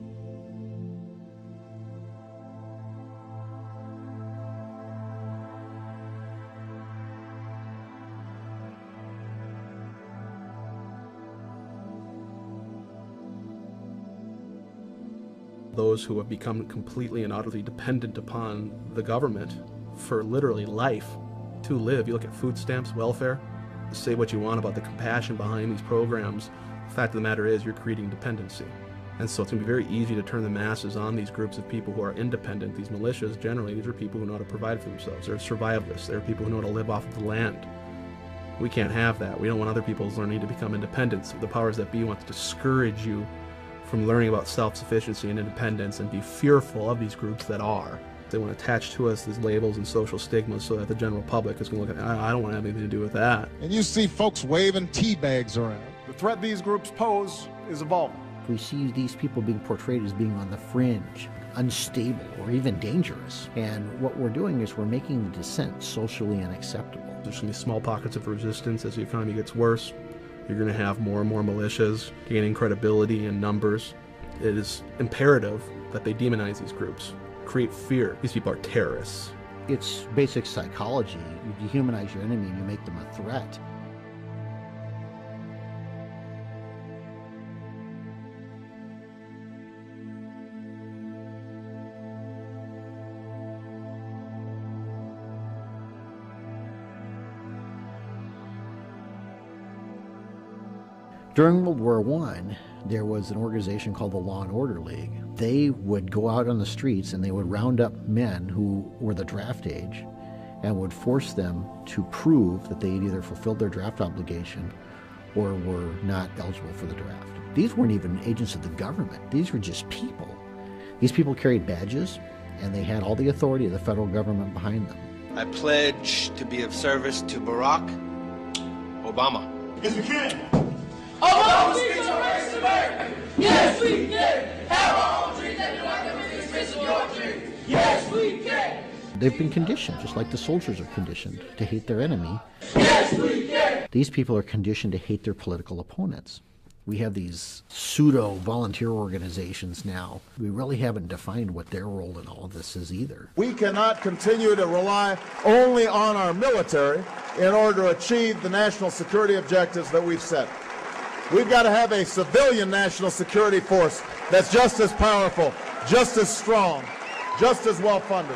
Those who have become completely and utterly dependent upon the government for literally life to live. You look at food stamps, welfare, say what you want about the compassion behind these programs. The fact of the matter is you're creating dependency. And so it's going to be very easy to turn the masses on these groups of people who are independent. These militias, generally, these are people who know how to provide for themselves. They're survivalists. They're people who know how to live off of the land. We can't have that. We don't want other people's learning to become independent. The powers that be want to discourage you from learning about self-sufficiency and independence and be fearful of these groups that are. They want to attach to us these labels and social stigmas so that the general public is going to look at, I don't want to have anything to do with that. And you see folks waving tea bags around. The threat these groups pose is evolving. We see these people being portrayed as being on the fringe, unstable, or even dangerous. And what we're doing is we're making the dissent socially unacceptable. There's going to be small pockets of resistance as the economy gets worse. You're going to have more and more militias gaining credibility and numbers. It is imperative that they demonize these groups, create fear. These people are terrorists. It's basic psychology. You dehumanize your enemy and you make them a threat. During World War I, there was an organization called the Law and Order League. They would go out on the streets and they would round up men who were the draft age and would force them to prove that they had either fulfilled their draft obligation or were not eligible for the draft. These weren't even agents of the government. These were just people. These people carried badges and they had all the authority of the federal government behind them. I pledge to be of service to Barack Obama. Yes, we can. Obama speaks on race America. Yes, we can. Have our own dreams and do our communities risk your dreams. Yes, we can. They've been conditioned, just like the soldiers are conditioned, to hate their enemy. Yes, we can. These people are conditioned to hate their political opponents. We have these pseudo-volunteer organizations now. We really haven't defined what their role in all of this is either. We cannot continue to rely only on our military in order to achieve the national security objectives that we've set. We've got to have a civilian national security force that's just as powerful, just as strong, just as well funded.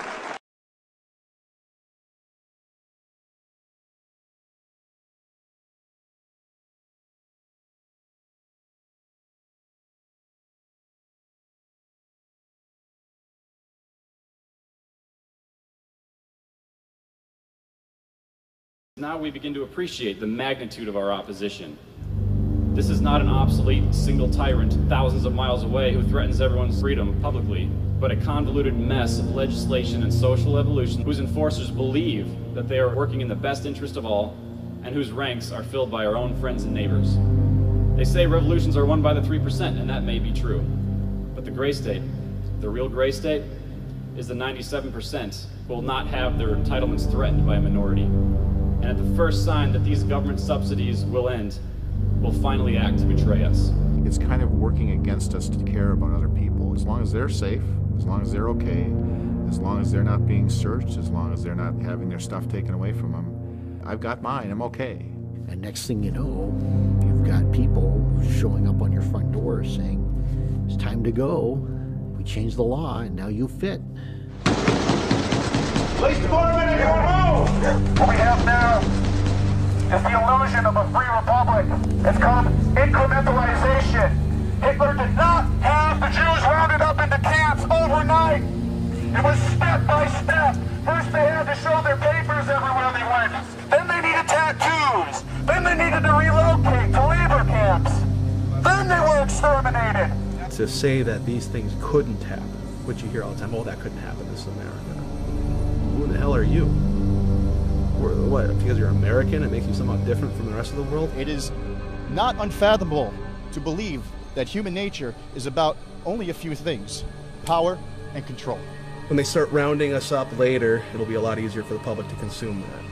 Now we begin to appreciate the magnitude of our opposition. This is not an obsolete single tyrant thousands of miles away who threatens everyone's freedom publicly, but a convoluted mess of legislation and social evolution whose enforcers believe that they are working in the best interest of all and whose ranks are filled by our own friends and neighbors. They say revolutions are won by the 3%, and that may be true. But the gray state, the real gray state, is the 97% who will not have their entitlements threatened by a minority. And at the first sign that these government subsidies will end, will finally act to betray us. It's kind of working against us to care about other people. As long as they're safe, as long as they're okay, as long as they're not being searched, as long as they're not having their stuff taken away from them, I've got mine, I'm okay. And next thing you know, you've got people showing up on your front door saying, it's time to go. We changed the law and now you fit. Police department, everyone move! What we have now is the illusion of a free republic. It's called incrementalization. Hitler did not have the Jews rounded up into camps overnight. It was step by step. First they had to show their papers everywhere they went. Then they needed tattoos. Then they needed to relocate to labor camps. Then they were exterminated. To say that these things couldn't happen, which you hear all the time, oh, that couldn't happen, this is America. Who the hell are you? What, because you're American, it makes you somehow different from the rest of the world? It is not unfathomable to believe that human nature is about only a few things: power and control. When they start rounding us up later, it'll be a lot easier for the public to consume that.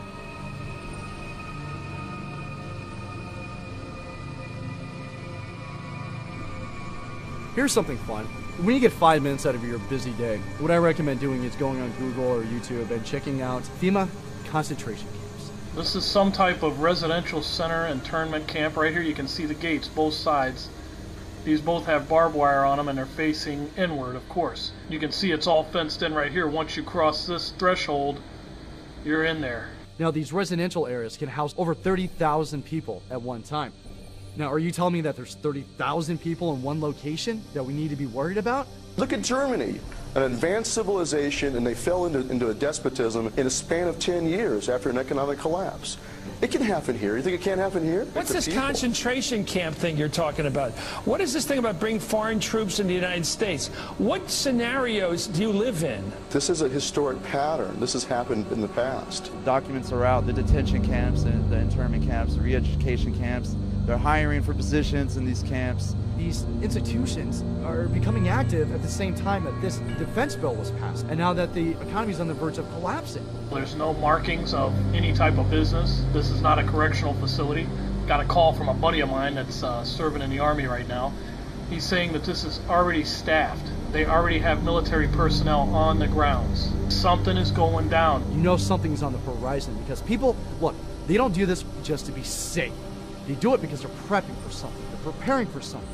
Here's something fun. When you get 5 minutes out of your busy day, what I recommend doing is going on Google or YouTube and checking out FEMA concentration camps. This is some type of residential center internment camp. Right here you can see the gates, both sides. These both have barbed wire on them and they're facing inward, of course. You can see it's all fenced in right here. Once you cross this threshold, you're in there. Now these residential areas can house over 30,000 people at one time. Now, are you telling me that there's 30,000 people in one location that we need to be worried about? Look at Germany, an advanced civilization, and they fell into a despotism in a span of 10 years after an economic collapse. It can happen here. You think it can't happen here? What's this concentration camp thing you're talking about? What is this thing about bringing foreign troops in the United States? What scenarios do you live in? This is a historic pattern. This has happened in the past. Documents are out, the detention camps, and the internment camps, the re-education camps. They're hiring for positions in these camps. These institutions are becoming active at the same time that this defense bill was passed, and now that the economy is on the verge of collapsing. There's no markings of any type of business. This is not a correctional facility. Got a call from a buddy of mine that's serving in the Army right now. He's saying that this is already staffed. They already have military personnel on the grounds. Something is going down. You know something's on the horizon because people, look, they don't do this just to be safe. They do it because they're prepping for something. They're preparing for something.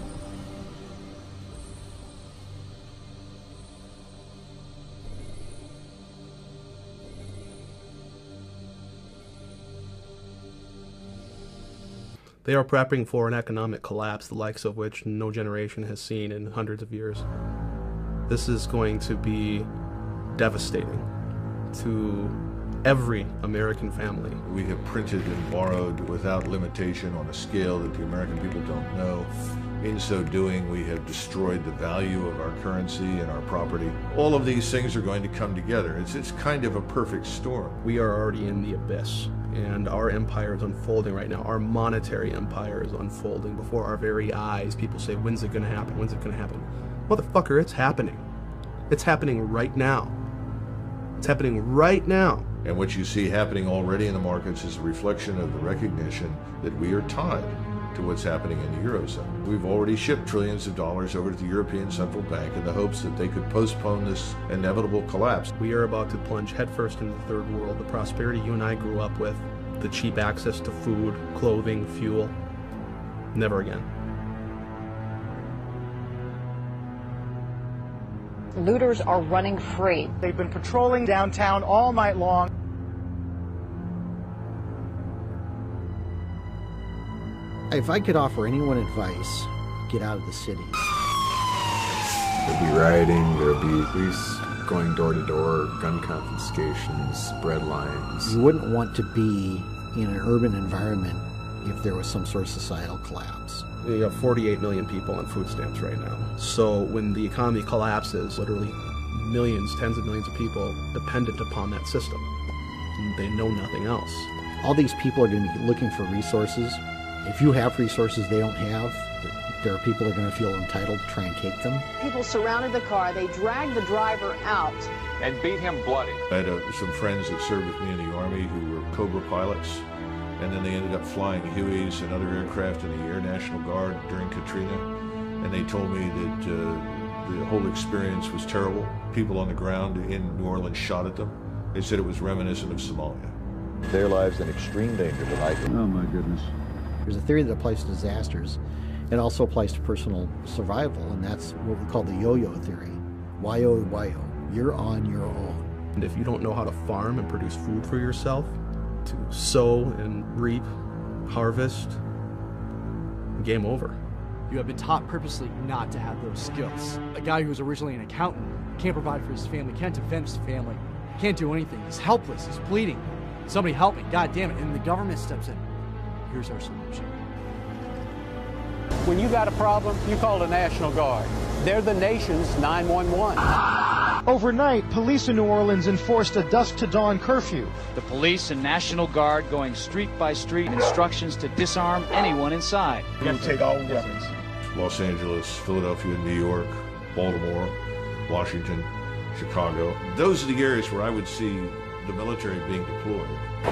They are prepping for an economic collapse, the likes of which no generation has seen in hundreds of years. This is going to be devastating to every American family. We have printed and borrowed without limitation on a scale that the American people don't know. In so doing, we have destroyed the value of our currency and our property. All of these things are going to come together. It's kind of a perfect storm. We are already in the abyss, and our empire is unfolding right now. Our monetary empire is unfolding before our very eyes. People say, when's it going to happen? When's it going to happen? Motherfucker, it's happening. It's happening right now. It's happening right now. And what you see happening already in the markets is a reflection of the recognition that we are tied to what's happening in the Eurozone. We've already shipped trillions of dollars over to the European Central Bank in the hopes that they could postpone this inevitable collapse. We are about to plunge headfirst into the third world, the prosperity you and I grew up with, the cheap access to food, clothing, fuel. Never again. Looters are running free. They've been patrolling downtown all night long. If I could offer anyone advice, get out of the cities. There'll be rioting, there'll be police going door to door, gun confiscations, bread lines. You wouldn't want to be in an urban environment if there was some sort of societal collapse. We have 48 million people on food stamps right now. So when the economy collapses, literally millions, tens of millions of people dependent upon that system. They know nothing else. All these people are going to be looking for resources. If you have resources they don't have, there are people that are going to feel entitled to try and take them. People surrounded the car. They dragged the driver out and beat him bloody. I had some friends that served with me in the Army who were Cobra pilots, and then they ended up flying Hueys and other aircraft in the Air National Guard during Katrina, and they told me that the whole experience was terrible. People on the ground in New Orleans shot at them. They said it was reminiscent of Somalia. Their lives in extreme danger tonight. Oh my goodness. There's a theory that applies to disasters. It also applies to personal survival, and that's what we call the yo-yo theory. Y-O, Y-O. You're on your own. And if you don't know how to farm and produce food for yourself, to sow and reap, harvest, game over. You have been taught purposely not to have those skills. A guy who's originally an accountant can't provide for his family, can't defend his family, can't do anything. He's helpless, he's bleeding. Somebody help me, God damn it. And the government steps in. Here's our solution. When you got a problem, you call the National Guard. They're the nation's 911. Overnight, police in New Orleans enforced a dusk-to-dawn curfew. The police and National Guard going street by street, instructions to disarm anyone inside. We'll take all weapons. Los Angeles, Philadelphia, New York, Baltimore, Washington, Chicago. Those are the areas where I would see the military being deployed.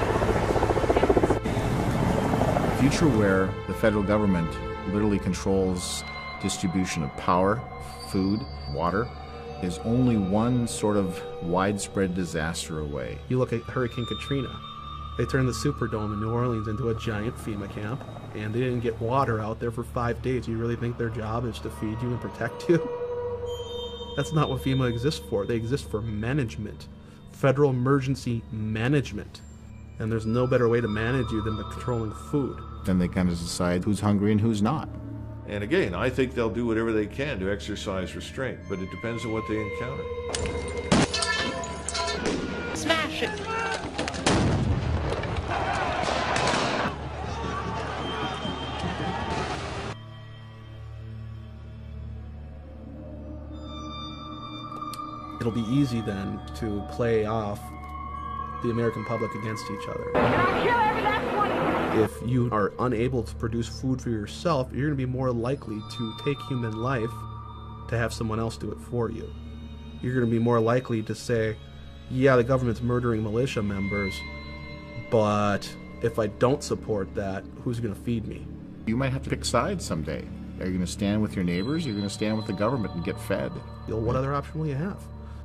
A future where the federal government literally controls distribution of power, food, water, is only one sort of widespread disaster away. You look at Hurricane Katrina. They turned the Superdome in New Orleans into a giant FEMA camp, and they didn't get water out there for 5 days. You really think their job is to feed you and protect you? That's not what FEMA exists for. They exist for management, federal emergency management. And there's no better way to manage you than by controlling food. Then they kind of decide who's hungry and who's not. And again, I think they'll do whatever they can to exercise restraint, but it depends on what they encounter. Smash it! It'll be easy then to play off the American public against each other. If you are unable to produce food for yourself, you're going to be more likely to take human life to have someone else do it for you. You're going to be more likely to say, yeah, the government's murdering militia members, but if I don't support that, who's going to feed me? You might have to pick sides someday. Are you going to stand with your neighbors? Or are you going to stand with the government and get fed? What other option will you have?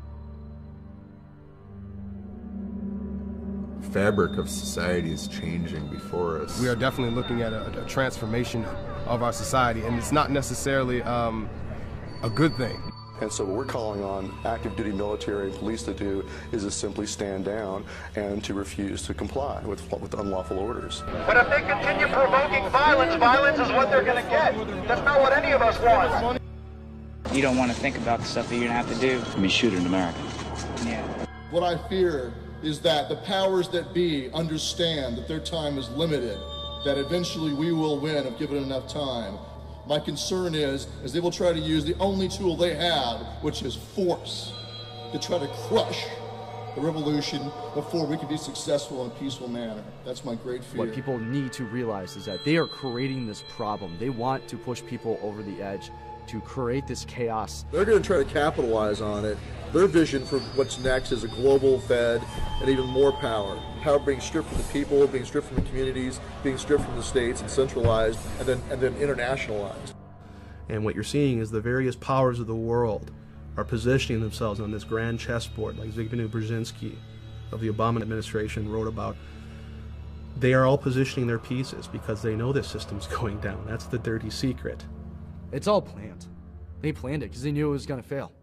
Fabric of society is changing before us. We are definitely looking at a transformation of our society, and it's not necessarily a good thing. And so what we're calling on active duty military and police to do is to simply stand down and to refuse to comply with unlawful orders. But if they continue provoking violence, violence is what they're going to get. That's not what any of us want. You don't want to think about the stuff that you're going to have to do. I mean, shoot an American. Yeah. What I fear is that the powers that be understand that their time is limited, that eventually we will win if given enough time. My concern is they will try to use the only tool they have, which is force, to try to crush the revolution before we can be successful in a peaceful manner. That's my great fear. What people need to realize is that they are creating this problem. They want to push people over the edge to create this chaos. They're going to try to capitalize on it. Their vision for what's next is a global Fed and even more power. Power being stripped from the people, being stripped from the communities, being stripped from the states and centralized and then internationalized. And what you're seeing is the various powers of the world are positioning themselves on this grand chessboard, like Zbigniew Brzezinski of the Obama administration wrote about. They are all positioning their pieces because they know this system's going down. That's the dirty secret. It's all planned. They planned it because they knew it was going to fail.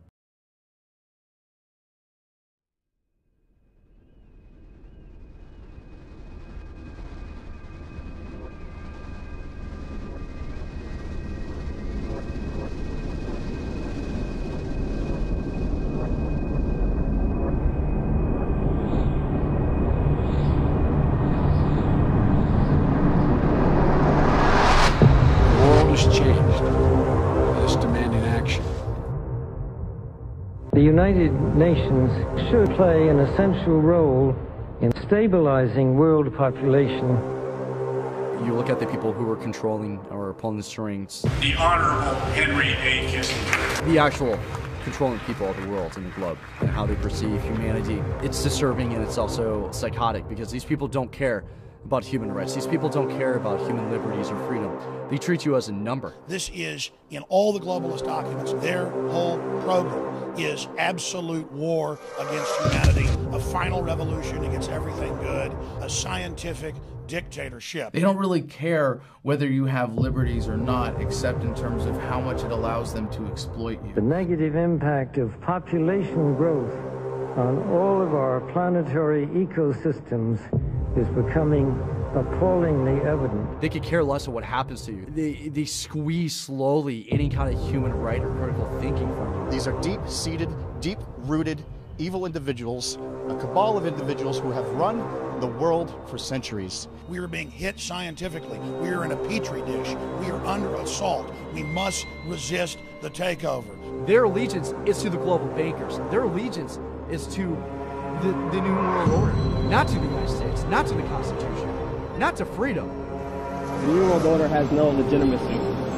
The United Nations should play an essential role in stabilizing world population. You look at the people who are controlling or pulling the strings. The Honorable Henry A. Kissinger. The actual controlling people of the world and the globe and how they perceive humanity. It's disturbing and it's also psychotic because these people don't care about human rights. These people don't care about human liberties or freedom. They treat you as a number. This is, in all the globalist documents, their whole program is absolute war against humanity, a final revolution against everything good, a scientific dictatorship. They don't really care whether you have liberties or not, except in terms of how much it allows them to exploit you. The negative impact of population growth on all of our planetary ecosystems is becoming appallingly evident. They could care less of what happens to you. They squeeze slowly any kind of human right or critical thinking from you. These are deep-seated, deep-rooted, evil individuals, a cabal of individuals who have run the world for centuries. We are being hit scientifically. We are in a petri dish. We are under assault. We must resist the takeover. Their allegiance is to the global bankers. Their allegiance is to the New World Order, not to the United States, not to the Constitution, not to freedom. The New World Order has no legitimacy.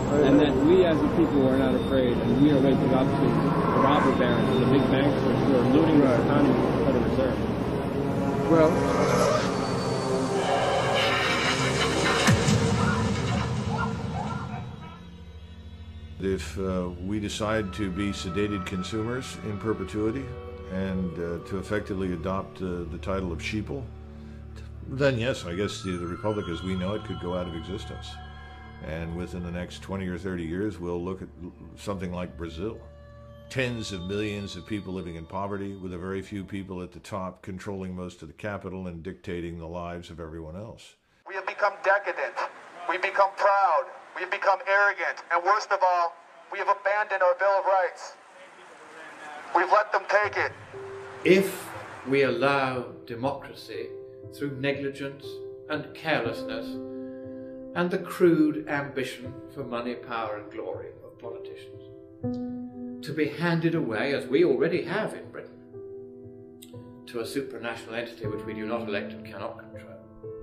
and that we as a people are not afraid, and we are waking up to the robber barons and the big banksters who are looting this economy with the Federal Reserve. Well, if we decide to be sedated consumers in perpetuity and to effectively adopt the title of sheeple, then yes, I guess the Republic as we know it could go out of existence. And within the next 20 or 30 years, we'll look at something like Brazil. Tens of millions of people living in poverty, with a very few people at the top controlling most of the capital and dictating the lives of everyone else. We have become decadent. We've become proud. We've become arrogant. And worst of all, we have abandoned our Bill of Rights. We've let them take it. If we allow democracy through negligence and carelessness and the crude ambition for money, power and glory of politicians to be handed away, as we already have in Britain, to a supranational entity which we do not elect and cannot control,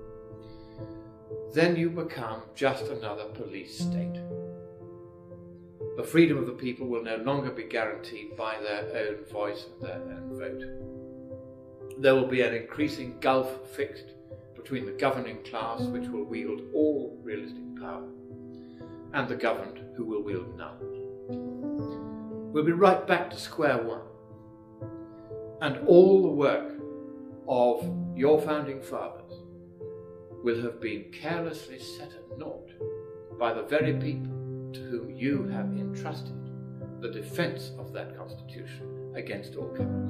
then you become just another police state. The freedom of the people will no longer be guaranteed by their own voice and their own vote. There will be an increasing gulf fixed between the governing class, which will wield all realistic power, and the governed, who will wield none. We'll be right back to square one, and all the work of your founding fathers will have been carelessly set at naught by the very people to whom you have entrusted the defence of that Constitution against all comers.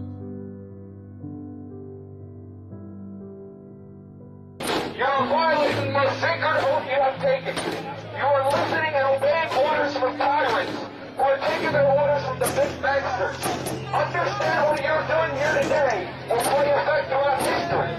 You are violating the most sacred oath you have taken. You are listening and obeying orders from tyrants who are taking their orders from the big banksters. Understand what you're doing here today will play effect throughout history.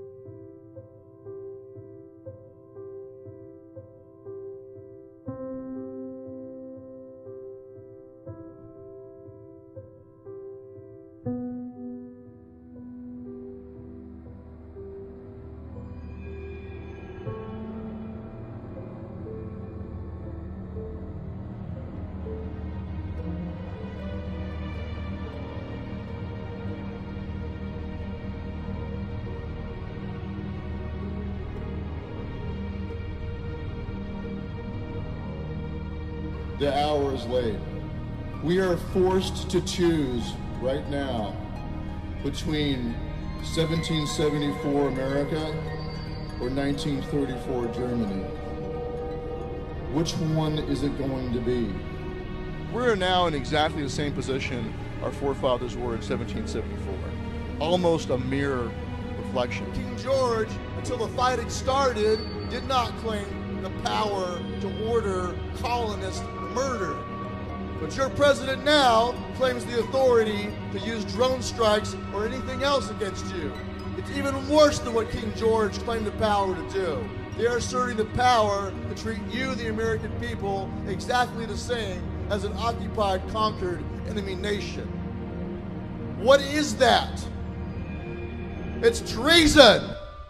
The hour is late. We are forced to choose right now between 1774 America or 1934 Germany. Which one is it going to be? We're now in exactly the same position our forefathers were in 1774. Almost a mirror reflection. King George, until the fighting started, did not claim the power to order colonists murdered. But your president now claims the authority to use drone strikes or anything else against you. It's even worse than what King George claimed the power to do. They are asserting the power to treat you, the American people, exactly the same as an occupied, conquered enemy nation. What is that? It's treason!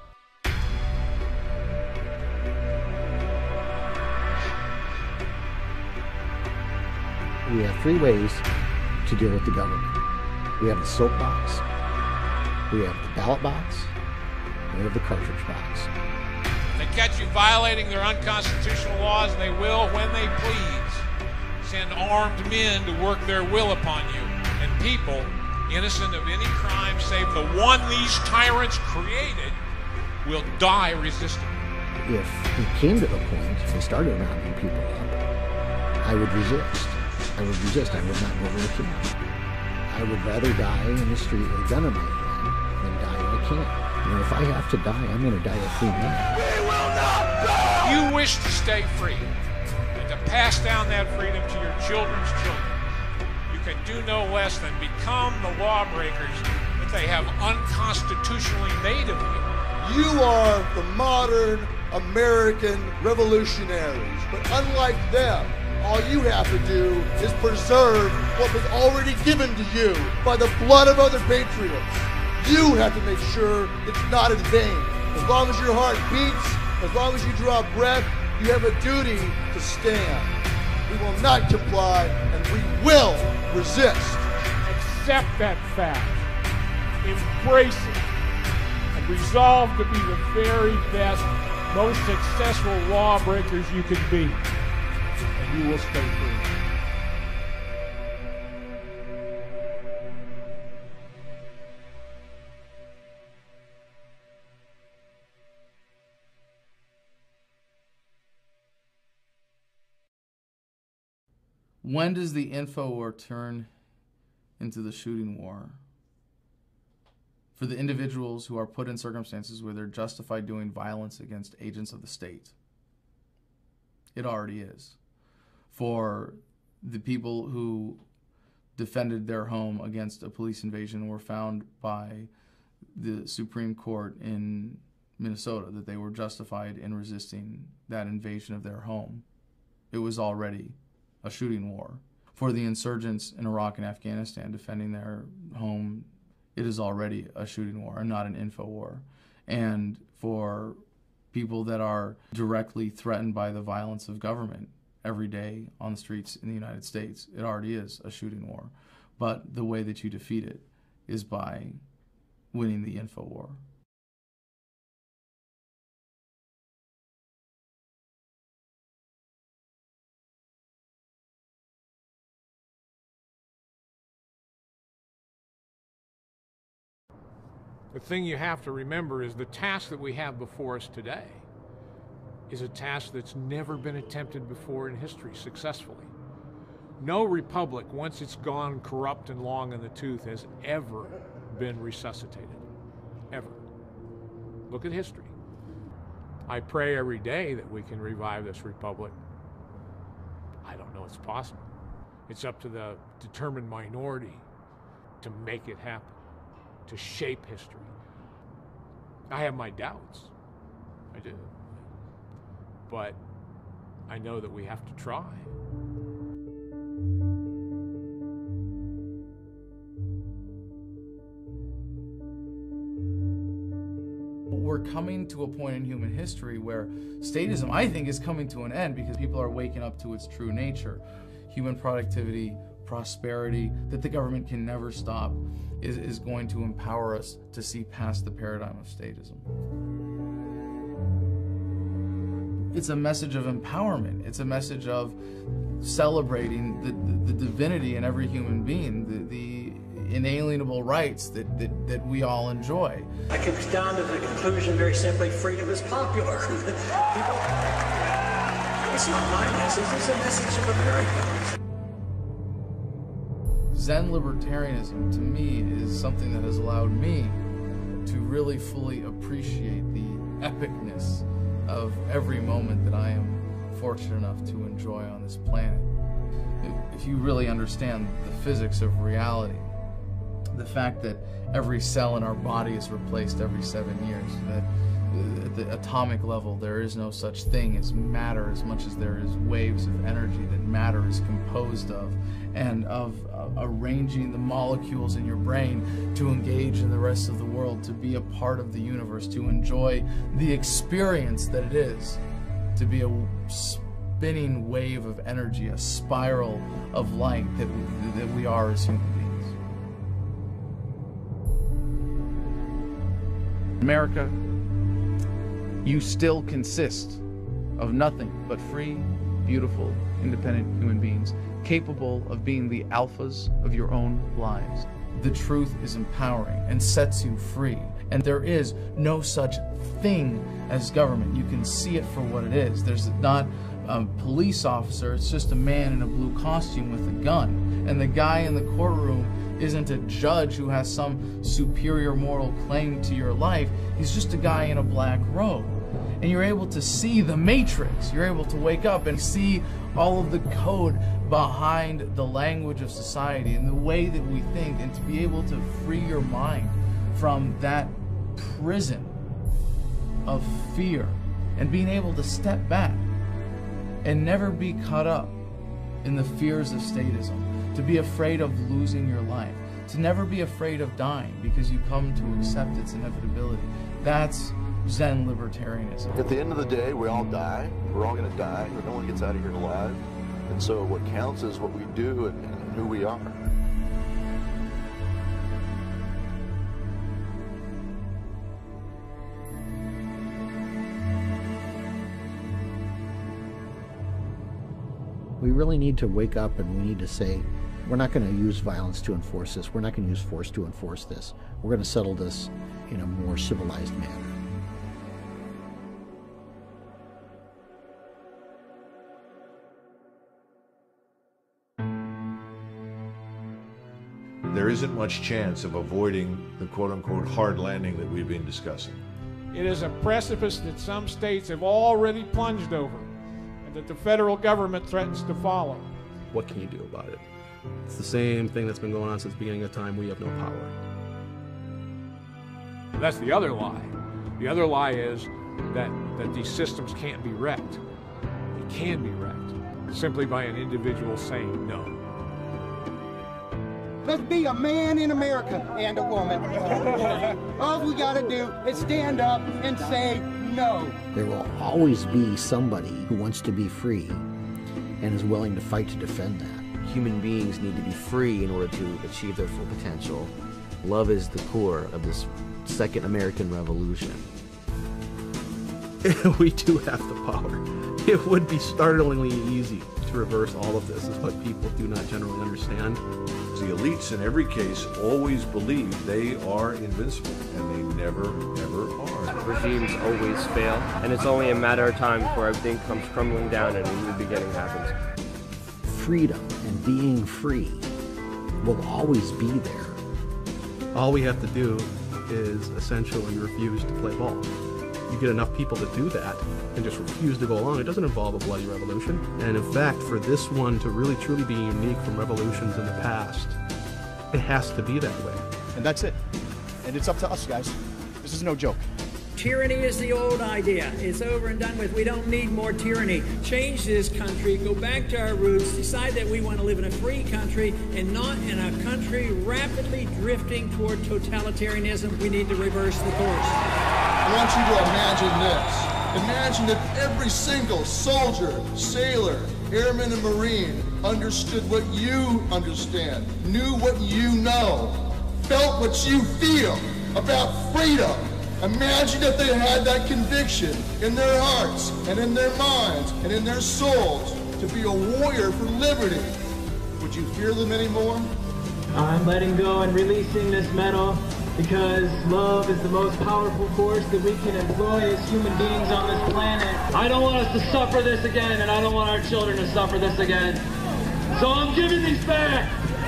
We have three ways to deal with the government. We have the soapbox, we have the ballot box, and we have the cartridge box. They catch you violating their unconstitutional laws, they will, when they please, send armed men to work their will upon you. And people, innocent of any crime save the one these tyrants created, will die resisting. If it came to the point they started rounding people up, I would resist. I would resist. I would not go to the king. I would rather die in the street with a gun in my hand than die in a camp. You know, if I have to die, I'm going to die a free man. We will not die! You wish to stay free and to pass down that freedom to your children's children. You can do no less than become the lawbreakers that they have unconstitutionally made of you. You are the modern American revolutionaries, but unlike them, all you have to do is preserve what was already given to you by the blood of other patriots. You have to make sure it's not in vain. As long as your heart beats, as long as you draw breath, you have a duty to stand. We will not comply, and we will resist. Accept that fact, embrace it, and resolve to be the very best, most successful lawbreakers you can be, and you will stay free. When does the info war turn into the shooting war? For the individuals who are put in circumstances where they're justified doing violence against agents of the state. It already is. For the people who defended their home against a police invasion were found by the Supreme Court in Minnesota that they were justified in resisting that invasion of their home. It was already a shooting war. For the insurgents in Iraq and Afghanistan defending their home, it is already a shooting war and not an info war. And for people that are directly threatened by the violence of government every day on the streets in the United States, it already is a shooting war. But the way that you defeat it is by winning the info war. The thing you have to remember is the task that we have before us today is a task that's never been attempted before in history successfully. No republic, once it's gone corrupt and long in the tooth, has ever been resuscitated. Ever. Look at history. I pray every day that we can revive this republic. I don't know it's possible. It's up to the determined minority to make it happen, to shape history. I have my doubts. I do. But I know that we have to try. We're coming to a point in human history where statism, I think, is coming to an end because people are waking up to its true nature. Human productivity, prosperity, that the government can never stop, is going to empower us to see past the paradigm of statism. It's a message of empowerment. It's a message of celebrating the divinity in every human being, the inalienable rights that we all enjoy. I could come down to the conclusion very simply, freedom is popular. It's not my message, it's a message of America. Zen libertarianism, to me, is something that has allowed me to really fully appreciate the epicness of every moment that I am fortunate enough to enjoy on this planet. If you really understand the physics of reality, the fact that every cell in our body is replaced every 7 years, that at the atomic level there is no such thing as matter as much as there is waves of energy that matter is composed of, and of arranging the molecules in your brain to engage in the rest of the world, to be a part of the universe, to enjoy the experience that it is, to be a spinning wave of energy, a spiral of light that we are as human beings. America, you still consist of nothing but free, beautiful, independent human beings, capable of being the alphas of your own lives. The truth is empowering and sets you free. And there is no such thing as government. You can see it for what it is. There's not a police officer, it's just a man in a blue costume with a gun. And the guy in the courtroom isn't a judge who has some superior moral claim to your life. He's just a guy in a black robe. And you're able to see the matrix. You're able to wake up and see all of the code behind the language of society and the way that we think, and to be able to free your mind from that prison of fear and being able to step back and never be caught up in the fears of statism, to be afraid of losing your life, to never be afraid of dying because you come to accept its inevitability. That's Zen libertarianism. At the end of the day, we all die. We're all going to die. No one gets out of here alive. And so what counts is what we do and who we are. We really need to wake up, and we need to say, we're not going to use violence to enforce this. We're not going to use force to enforce this. We're going to settle this in a more civilized manner. There isn't much chance of avoiding the quote-unquote hard landing that we've been discussing. It is a precipice that some states have already plunged over, and that the federal government threatens to follow. What can you do about it? It's the same thing that's been going on since the beginning of time. We have no power. That's the other lie. The other lie is that these systems can't be wrecked. They can be wrecked simply by an individual saying no. Let's be a man in America and a woman. All we gotta do is stand up and say no. There will always be somebody who wants to be free and is willing to fight to defend that. Human beings need to be free in order to achieve their full potential. Love is the core of this second American Revolution. We do have the power. It would be startlingly easy to reverse all of this, is what people do not generally understand. The elites in every case always believe they are invincible, and they never, ever are. Regimes always fail, and it's only a matter of time before everything comes crumbling down and a new beginning happens. Freedom and being free will always be there. All we have to do is essentially refuse to play ball. You get enough people to do that and just refuse to go along. It doesn't involve a bloody revolution. And in fact, for this one to really truly be unique from revolutions in the past, it has to be that way. And that's it. And it's up to us, guys. This is no joke. Tyranny is the old idea. It's over and done with. We don't need more tyranny. Change this country, go back to our roots, decide that we want to live in a free country and not in a country rapidly drifting toward totalitarianism. We need to reverse the course. I want you to imagine this. Imagine that every single soldier, sailor, airman, and Marine understood what you understand, knew what you know, felt what you feel about freedom. Imagine if they had that conviction in their hearts and in their minds and in their souls to be a warrior for liberty. Would you fear them anymore? I'm letting go and releasing this medal because love is the most powerful force that we can employ as human beings on this planet. I don't want us to suffer this again, and I don't want our children to suffer this again. So I'm giving these back.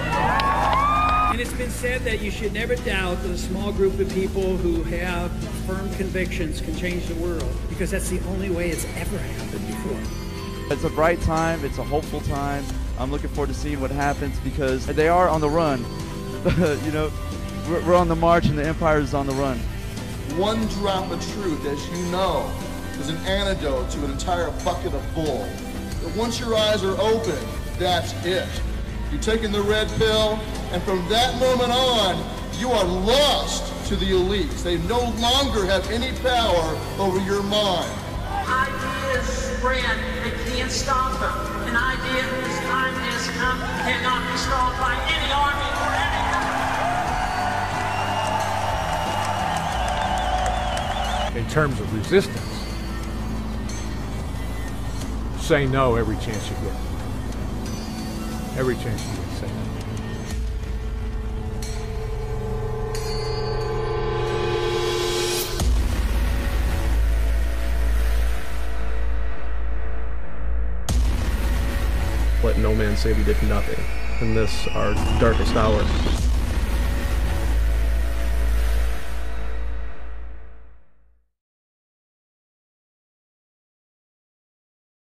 And it's been said that you should never doubt that a small group of people who have firm convictions can change the world, because that's the only way it's ever happened before. It's a bright time, it's a hopeful time. I'm looking forward to seeing what happens because they are on the run. You know, we're on the march and the empire is on the run. One drop of truth, as you know, is an antidote to an entire bucket of bull. But once your eyes are open, that's it. You're taking the red pill, and from that moment on, you are lost to the elites. They no longer have any power over your mind. Ideas spread, they can't stop them. An idea whose time has come cannot be stopped by any army or any In terms of resistance, say no every chance you get. Every chance you get, say no. Let no man say we did nothing in this, our darkest hour.